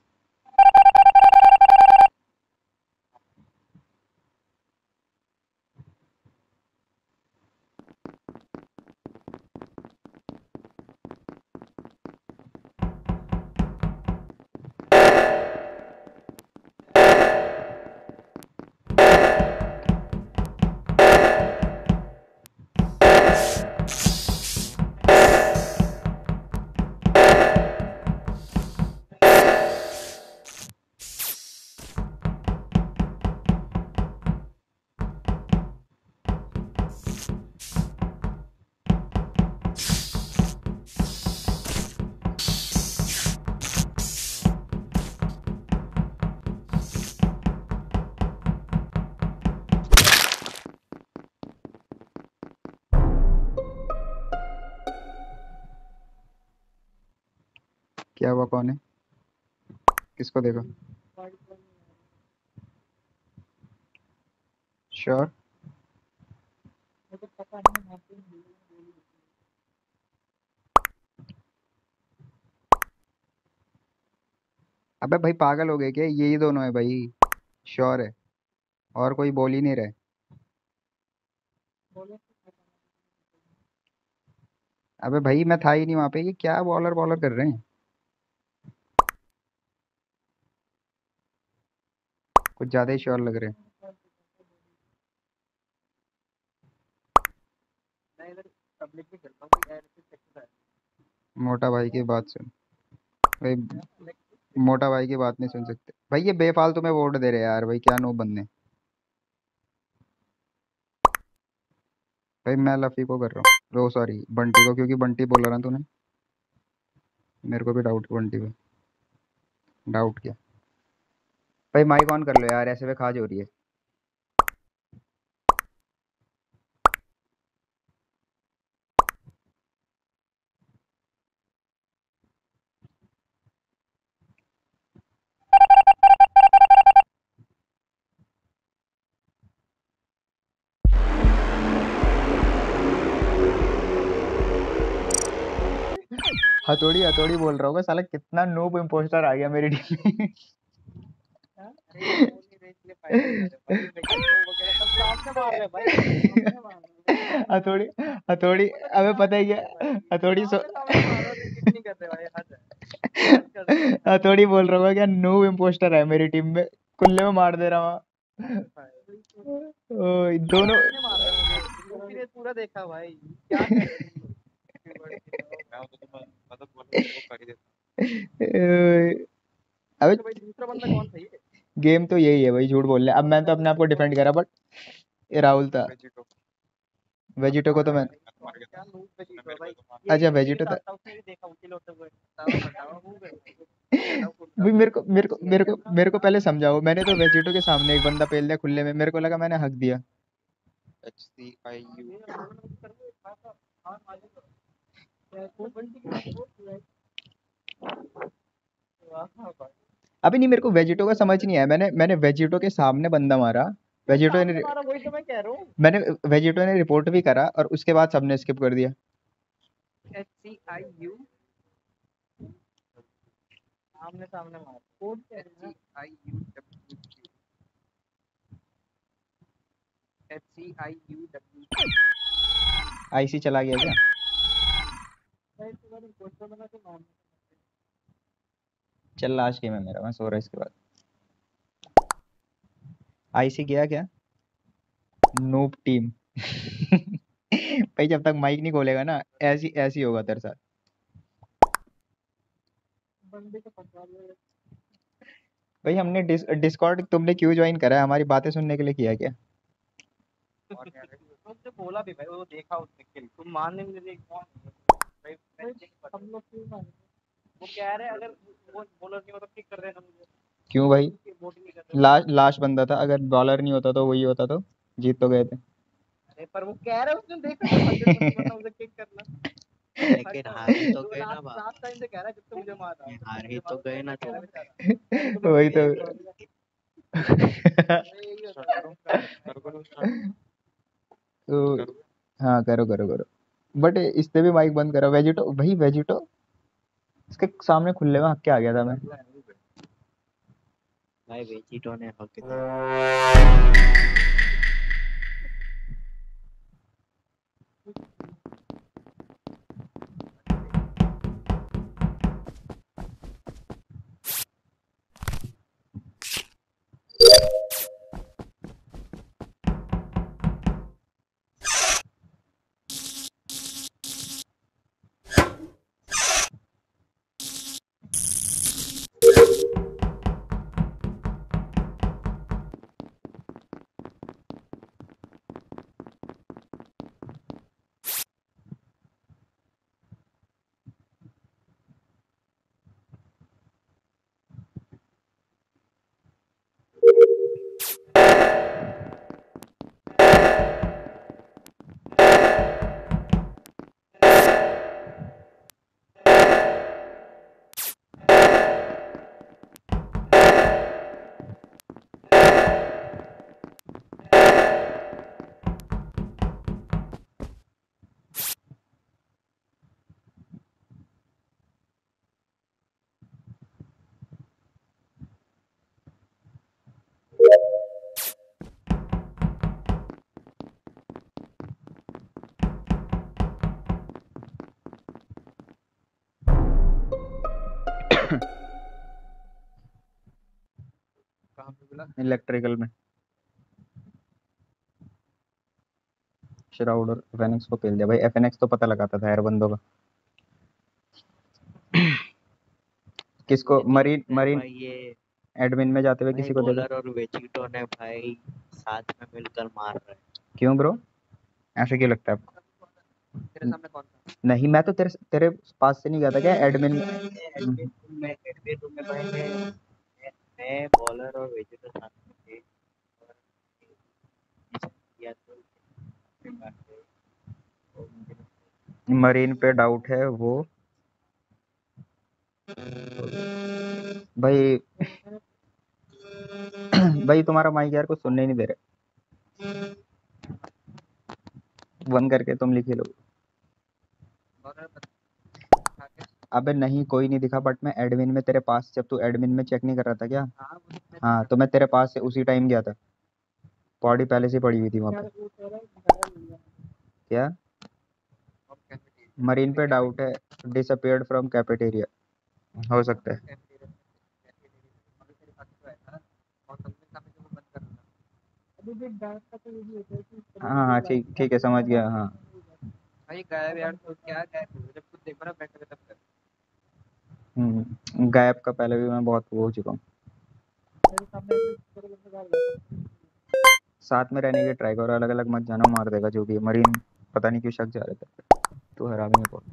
क्या हुआ? कौन है? किसको देखा? श्योर? अबे भाई पागल हो गए क्या? यही दोनों है भाई, श्योर है, और कोई बोल ही नहीं रहे। अबे भाई मैं था ही नहीं वहां पे, ये क्या बॉलर बॉलर कर रहे हैं? कुछ ज्यादा ही श्योर लग रहे हैं। मैं इधर पब्लिक में खेलता हूँ, कोई एनालिसिस सेक्शन है। मोटा भाई की बात सुन भाई, मोटा भाई की बात नहीं सुन सकते भाई। ये बेफालतू में वोट दे रहे हैं यार भाई, क्या नो बनने। भाई मैं लफी को कर रहा हूँ, ओ सॉरी बंटी को, क्योंकि बंटी बोल रहा तूने, मेरे को भी डाउट बंटी पे। डाउट क्या भाई? माइक ऑन कर लो यार, ऐसे में खाज हो रही है। हथौड़ी हथौड़ी बोल रहा होगा साला, कितना नूब इम्पोस्टर आ गया मेरी टीम में। हथौड़ी हथौड़ी अबे पता है क्या, हथौड़ी सो हथौड़ी बोल रहा होगा क्या, नूब इम्पोस्टर है मेरी टीम में, कुल्ले में मार दे रहा हूँ। ओ, दोनों पूरा देखा भाई, क्या कर रहे हो? मैं तो तुम्हें मतलब बोल वो कर ही देता। ए, अबे तो भाई दूसरा बंदा कौन था ये? गेम तो यही है भाई, झूठ बोल रहे। अब मैं तो अपने आप को डिफेंड करा, बट ये राहुल था। वेजिटो वेजिटो को तो मैं मार गया क्या नूब वेजिटो भाई? अच्छा वेजिटो था। उसने भी देखा उसी लोटे हुए। बताओ बताओ हूँ भाई मेरे को मेरे को मेरे को मेरे को पहले समझाओ, मैंने तो वेजिटो के सामने एक बंदा पेल दिया खुले में, मेरे को लगा मैंने हक दिया। एच सी आई यू अभी नहीं, मेरे को वेजिटो का समझ नहीं आया। मैंने मैंने वेजिटो के सामने बंदा मारा, वेजिटो ने तुम्हारा वही तो मैं कह रहा हूँ। मैंने वेजिटो ने रिपोर्ट भी करा और उसके बाद सबने स्किप कर दिया। एच सी आई यू आमने सामने मार code H C I U W H C I U W I C चला गया क्या? चल लास्ट गेम है मेरा, मैं सो रहा इसके बाद। आईसी गया क्या? Noob team. भाई जब तक माइक नहीं खोलेगा ना, ऐसी ऐसी होगा तेरे साथ। बंदे को पकड़ ले। भाई हमने डिस, डिस्कॉर्ड तुमने क्यों ज्वाइन करा है? हमारी बातें सुनने के लिए किया क्या? उसने बोला भी भाई, वो देखा उसने किल, तुम मानने में नहीं कौन भाई, हम लोग क्यों माने? वो कह रहे अगर वो बॉलर नहीं होता किक कर देना मुझे। क्यों भाई? वोटिंग नहीं कर रहे। लास्ट लास्ट बंदा था, अगर बॉलर नहीं होता तो वही होता तो जीत तो गए थे। अरे पर वो कह रहे उसने देखा था हंड्रेड परसेंट बंदा उसे किक करना। लेकिन हार ही तो गए ना बाप, लास्ट टाइम से कह रहा है जब तक मुझे मार रहा हार ही तो गए ना तुम। वही तो। तो हाँ करो करो करो, बट इसने भी माइक बंद करा। वेजिटो भाई, वेजिटो इसके सामने खुले में हक के आ गया था मैं। भाई वेजिटो ने हक दिया। इलेक्ट्रिकल में श्राउड और एफएनएक्स को पेल दिया भाई। एफएनएक्स तो पता लगाता था यार बंदों का। किसको? मरीन मरीन भाई ये एडमिन में जाते हुए किसी को देखा? बॉलर और वेजिटो ने भाई साथ में मिलकर मार रहे हैं। क्यों ब्रो, ऐसे क्यों लगता है आपको? तेरे सामने कौन था? नहीं मैं तो तेरे तेरे पास से नहीं गया था क्या एडमिन? एडमिन में एडमिन रूम में भाई मैं मैं बॉलर और वेजिटो साथ में थे और किया तो मरीन पे डाउट है वो भाई। भाई तुम्हारा माइक यार कुछ सुनने ही नहीं दे रहे, बंद करके तुम लिख लो। अबे नहीं, कोई नहीं दिखा, बट मैं एडमिन में तेरे पास, जब तू एडमिन में चेक नहीं कर रहा था क्या? हाँ, तो मैं तेरे पास से उसी टाइम गया था। बॉडी पहले से पड़ी हुई थी वहां पे। क्या? मरीन पे डाउट है, डिसअपियर्ड फ्रॉम कैफेटेरिया, हो सकता है। हाँ हाँ, ठीक ठीक है, समझ गया। हाँ। भाई गायब यार, तो क्या गायब हो गया? जब खुद देखो ना बैठ के तब कर। हम्म, गैप का पहले भी मैं बहुत वो हो चुका हूँ। साथ में रहने की ट्राई करो, अलग अलग मत जाना, मार देगा जो भी है। मरीन पता नहीं क्यों शक जा रहे थे, तू हरामी है बहुत।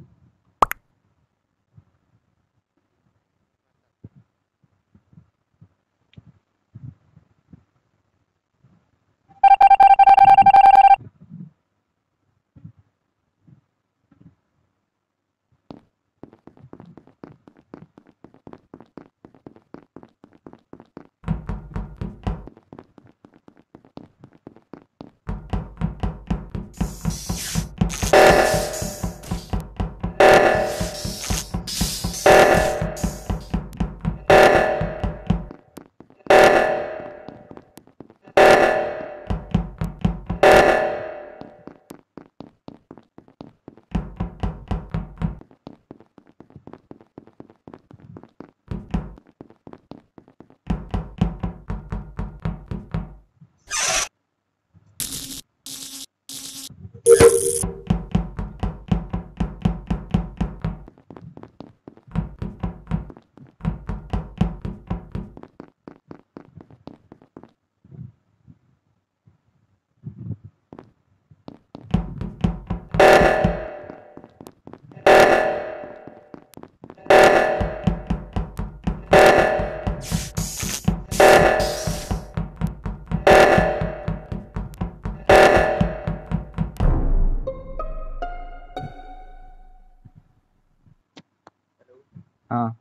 हाँ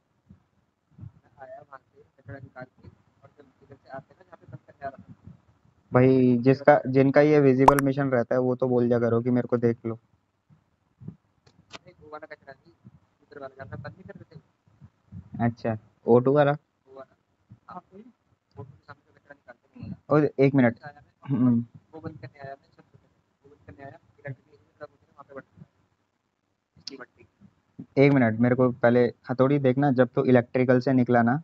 आया वहां से कचरा निकाल के, और जब इधर से आते ना जहाँ पे बंद करने आ रहा था, भाई, जिसका जिनका ये विजिबल मिशन रहता है वो तो बोल दिया करो कि मेरे को देख लो। नहीं वो वाला कचरा नहीं, दूसरे वाला जहाँ पे बंद नहीं कर रहे थे अच्छा, ओटू वाला। वो वाला। आप वही फोटो के सामने से कचरा निकालते वो वाला। और एक मिनट। आया मैं, हम्म, वो बंद करने आया मैं, सब वो बंद करने आया, इलेक्ट्रिक सब वहाँ पे बंद इसकी बट्टी। एक मिनट, मेरे को पहले हथौड़ी देखना। जब तो इलेक्ट्रिकल से निकला ना,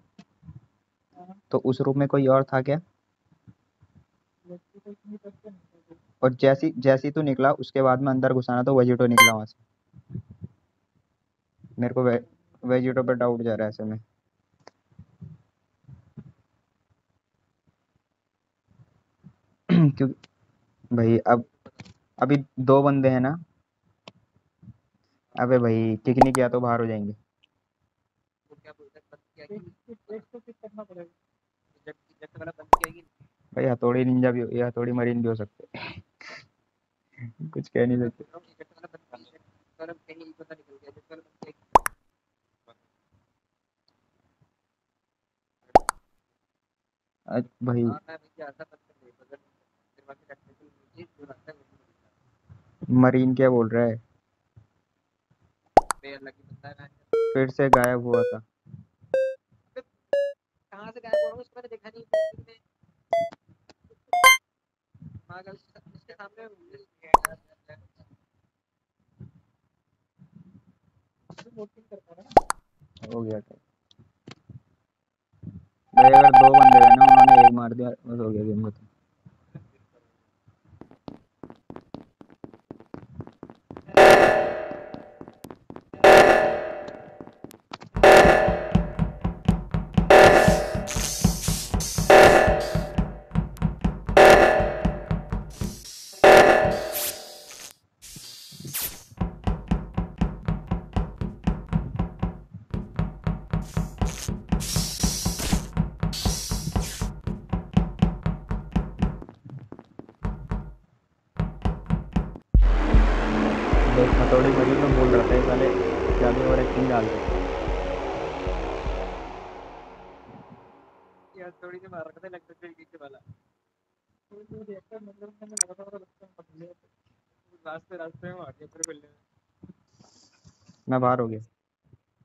तो उस रूम में कोई और था क्या? और जैसी जैसी तू निकला उसके बाद में अंदर घुसाना तो वेजिटो निकला वहां से। मेरे को वे, वेजिटो पे डाउट जा रहा है ऐसे में। क्योंकि भाई अब अभी दो बंदे हैं ना। अबे भाई, किक नहीं किया तो बाहर हो जाएंगे। वो क्या बोलते हैं, बंद किया कि एक तो किक करना पड़ेगा, इजेक्ट इजेक्ट वाला बंद किया कि भाई, हथौड़ी निंजा भी हो, या हथौड़ी मरीन भी हो सकते हैं। कुछ कह नहीं सकते। इजेक्ट वाला बंद किया, इजेक्ट वाला कहीं पता निकल गया, इजेक्ट वाला बंद किया। अ- भाई, हाँ मैं भैया ऐसा बंद कर दे, बगल फिर वहाँ से टेक्निकल नीचे जो रहता है वो मरीन क्या बोल रहा है? पे अलग ही बंदा है मैं। फिर से गायब हुआ था। कहाँ से गायब हो रहा हूँ उसको मैंने देखा नहीं है। पागल, इसके सामने वोटिंग करता रहा। हो गया था भाई, अगर दो बंदे हैं ना, उन्होंने एक मार दिया बस हो गया गेम खत्म। देख, हथौड़ी मुझे तो बोल रहा था ये साले ज्यादा ओवर एक्टिंग डालते। यार थोड़ी सी मार रखा था इलेक्ट्रिक किक वाला। तो तो रिएक्टर मतलब मैंने लगा था लगता है पकड़ रास्ते रास्ते में मार दिया पूरे बिल्डिंग में। मैं बाहर हो गया।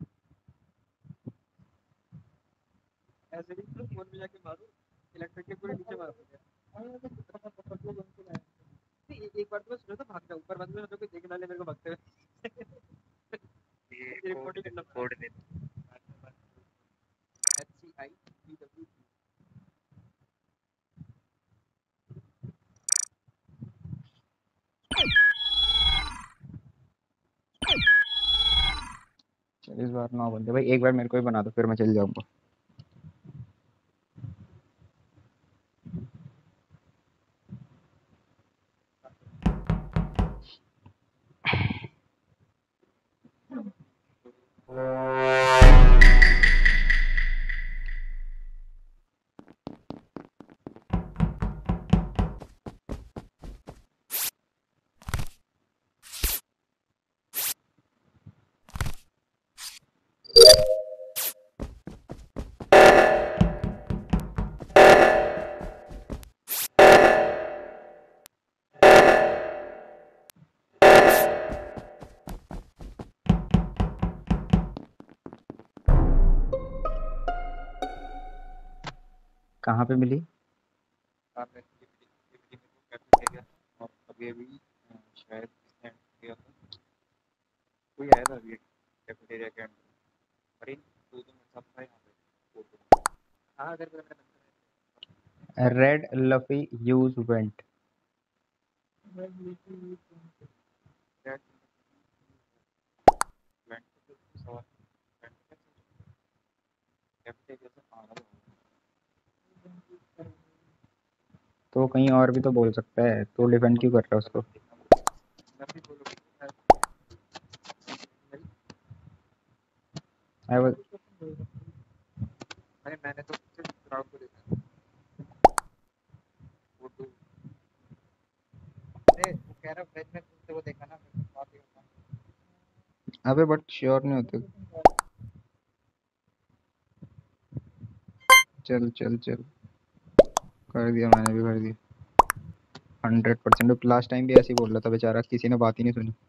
ऐसे भी तो फोन में जाके मारो इलेक्ट्रिक के पूरे नीचे मार दिया नहीं, एक बार तो मैं सुना था भाग जा ऊपर, बाद में कोई देख ना ले मेरे को भागते हुए ये कोड रिपोर्ट ही करना कोड दे H C I B W चल इस बार नौ बंदे भाई, एक बार मेरे को ही बना दो फिर मैं चल जाऊंगा। कहाँ पे मिली? आपने कैफेटेरिया और अभी अभी अ, शायद इसने एंटर किया था, कोई आया था अभी कैफेटेरिया के अंदर, अरे दो दो मिनट सब था यहाँ पे फोटो। हाँ अगर मेरा रेड लफी यूज वेंट। तो कहीं और भी तो बोल सकता है, तो डिफेंड क्यों कर रहा है उसको? आई वाज अरे मैंने तो सिर्फ क्राउड को देखा फोटो। अरे वो कह रहा फ्रेंड में तुमसे वो देखा ना, मेरे को बात ही होता। अबे बट श्योर नहीं होते। चल चल चल कर दिया, मैंने भी कर दिया हंड्रेड परसेंट। लास्ट टाइम भी ऐसे ही बोल रहा था बेचारा, किसी ने बात ही नहीं सुनी।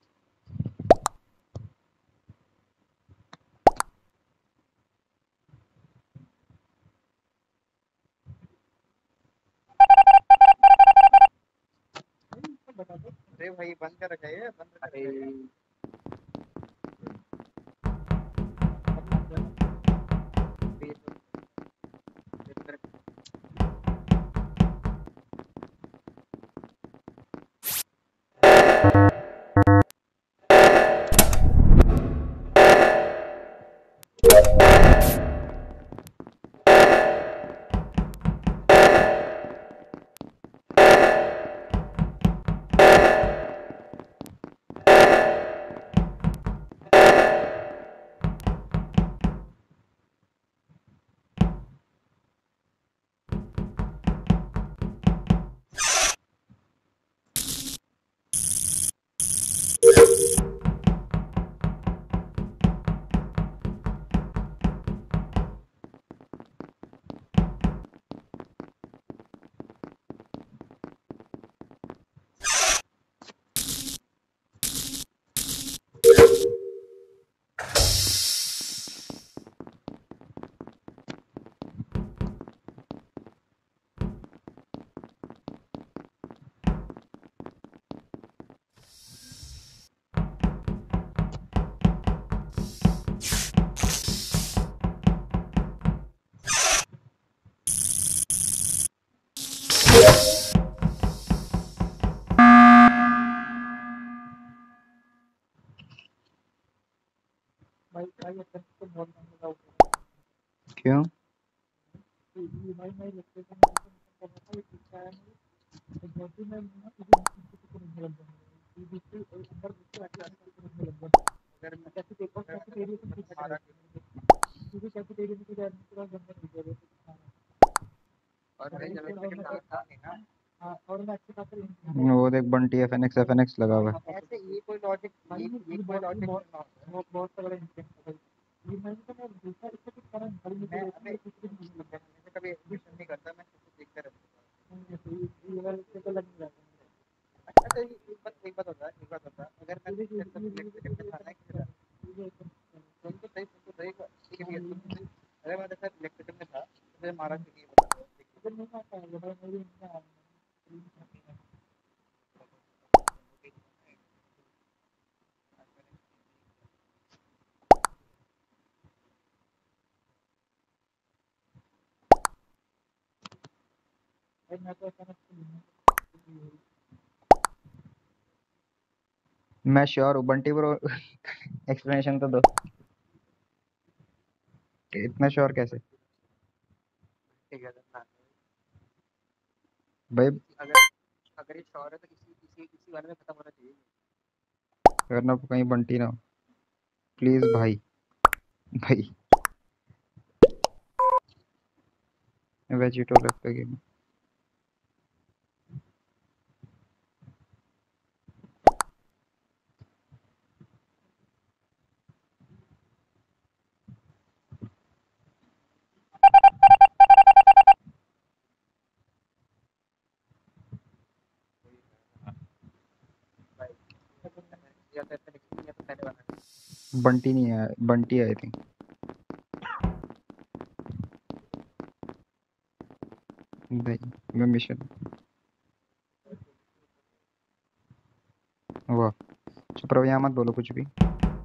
अरे भाई बंद कर रखा है, बंद कर रखा है। क्यों? अगर मैं हमारा और भाई जब तक कहा था नहीं ना, वो देख बंटी एफएनएक्स एफएनएक्स लगा हुआ है। ऐसे ये कोई लॉजिक ये ये कोई लॉजिक ना हो। वो बहुत बड़ा इंसिडेंट है भाई। मैं अबे मैं कभी एग्जीक्यूशन नहीं करता, मैं सिर्फ देखता रहता हूँ। अच्छा तो एक बात एक बात होता है एक बात होता है अगर मैं इलेक्ट्रिक में था ना किसी तरह सुन तो सही सुन तो सही ठीक है ठीक है सुन तो सही। अगर मैं जैसे इलेक्ट्रिक में था मैं श्योर हूँ बंटी ब्रो। एक्सप्लेनेशन तो दो। इतना श्योर कैसे ठीक है ना। भाई? अगर अगर ये श्योर है तो इसी इसी इसी वाले में खत्म होना चाहिए। वरना कहीं बंटी ना हो। प्लीज भाई। भाई वेजिटो लगता है गेम। या तो ऐसे निकल या तो पहले वाला। बंटी नहीं है, बंटी आई थिंक। भाई मैं मिशन। वाह, चुप रहो, यहाँ मत बोलो कुछ भी।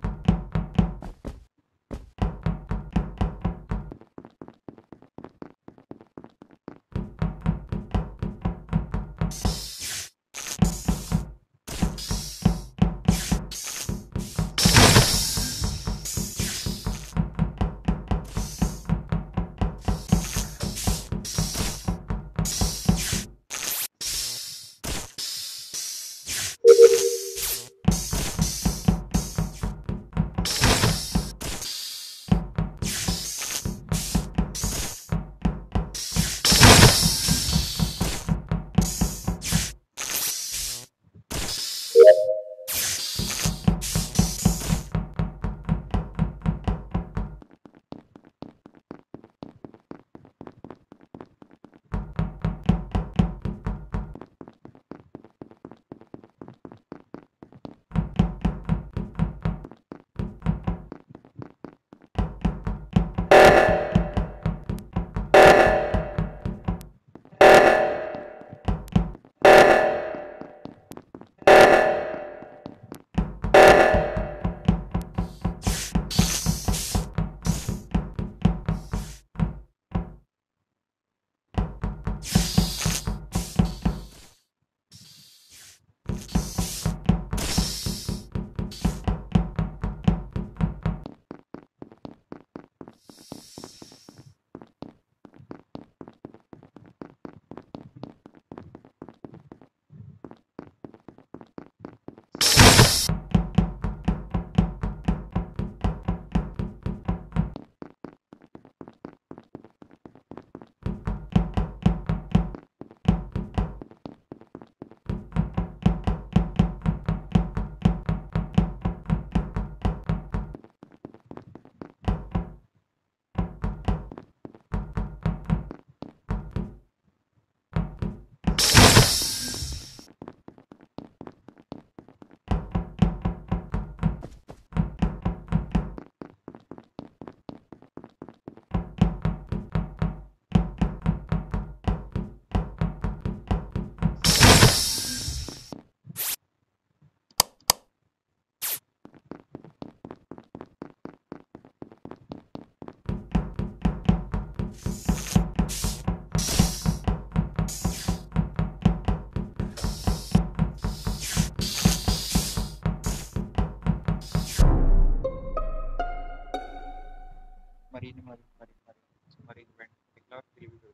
Marine marine marine marine marine event निकला और किल भी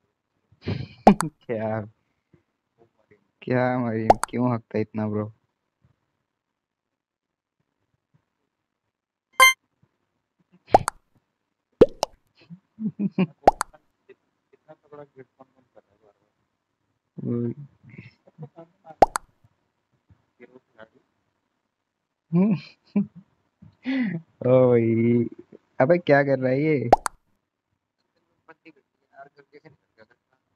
कर दिया। क्या वो मरीन क्या मरीन क्यों हकता है इतना ब्रो? कितना तगड़ा गेट कौन बंद कर रहा है बार वो- बार। हीरो खिलाड़ी ओ भाई, अबे क्या कर रहा है ये? बंदी करती है यार, गलती से निकल गया था।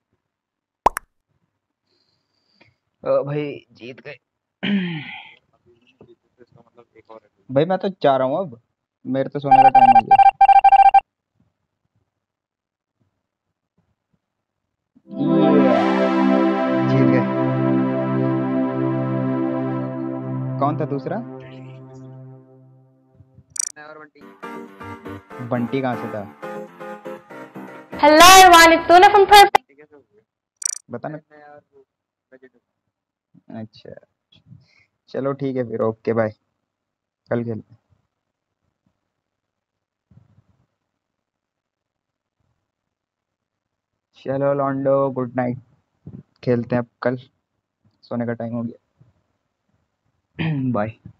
ओ भाई जीत गए। अभी नहीं जीते तो इसका मतलब एक और है। भाई मैं तो चाह रहा हूँ अब, मेरे तो सोने का टाइम हो गया। Yeah! जीत गए। कौन था दूसरा? मैं और बंटी। बंटी कहाँ से था? Hello everyone, it's Luna from Purple. ठीक है, तो हो गया। बताना। मैं यार वो वेजिटेबल। अच्छा चलो ठीक है फिर, ओके बाय, कल खेलते हैं। चलो लॉन्डो, गुड नाइट, खेलते हैं अब कल, सोने का टाइम हो गया। बाय।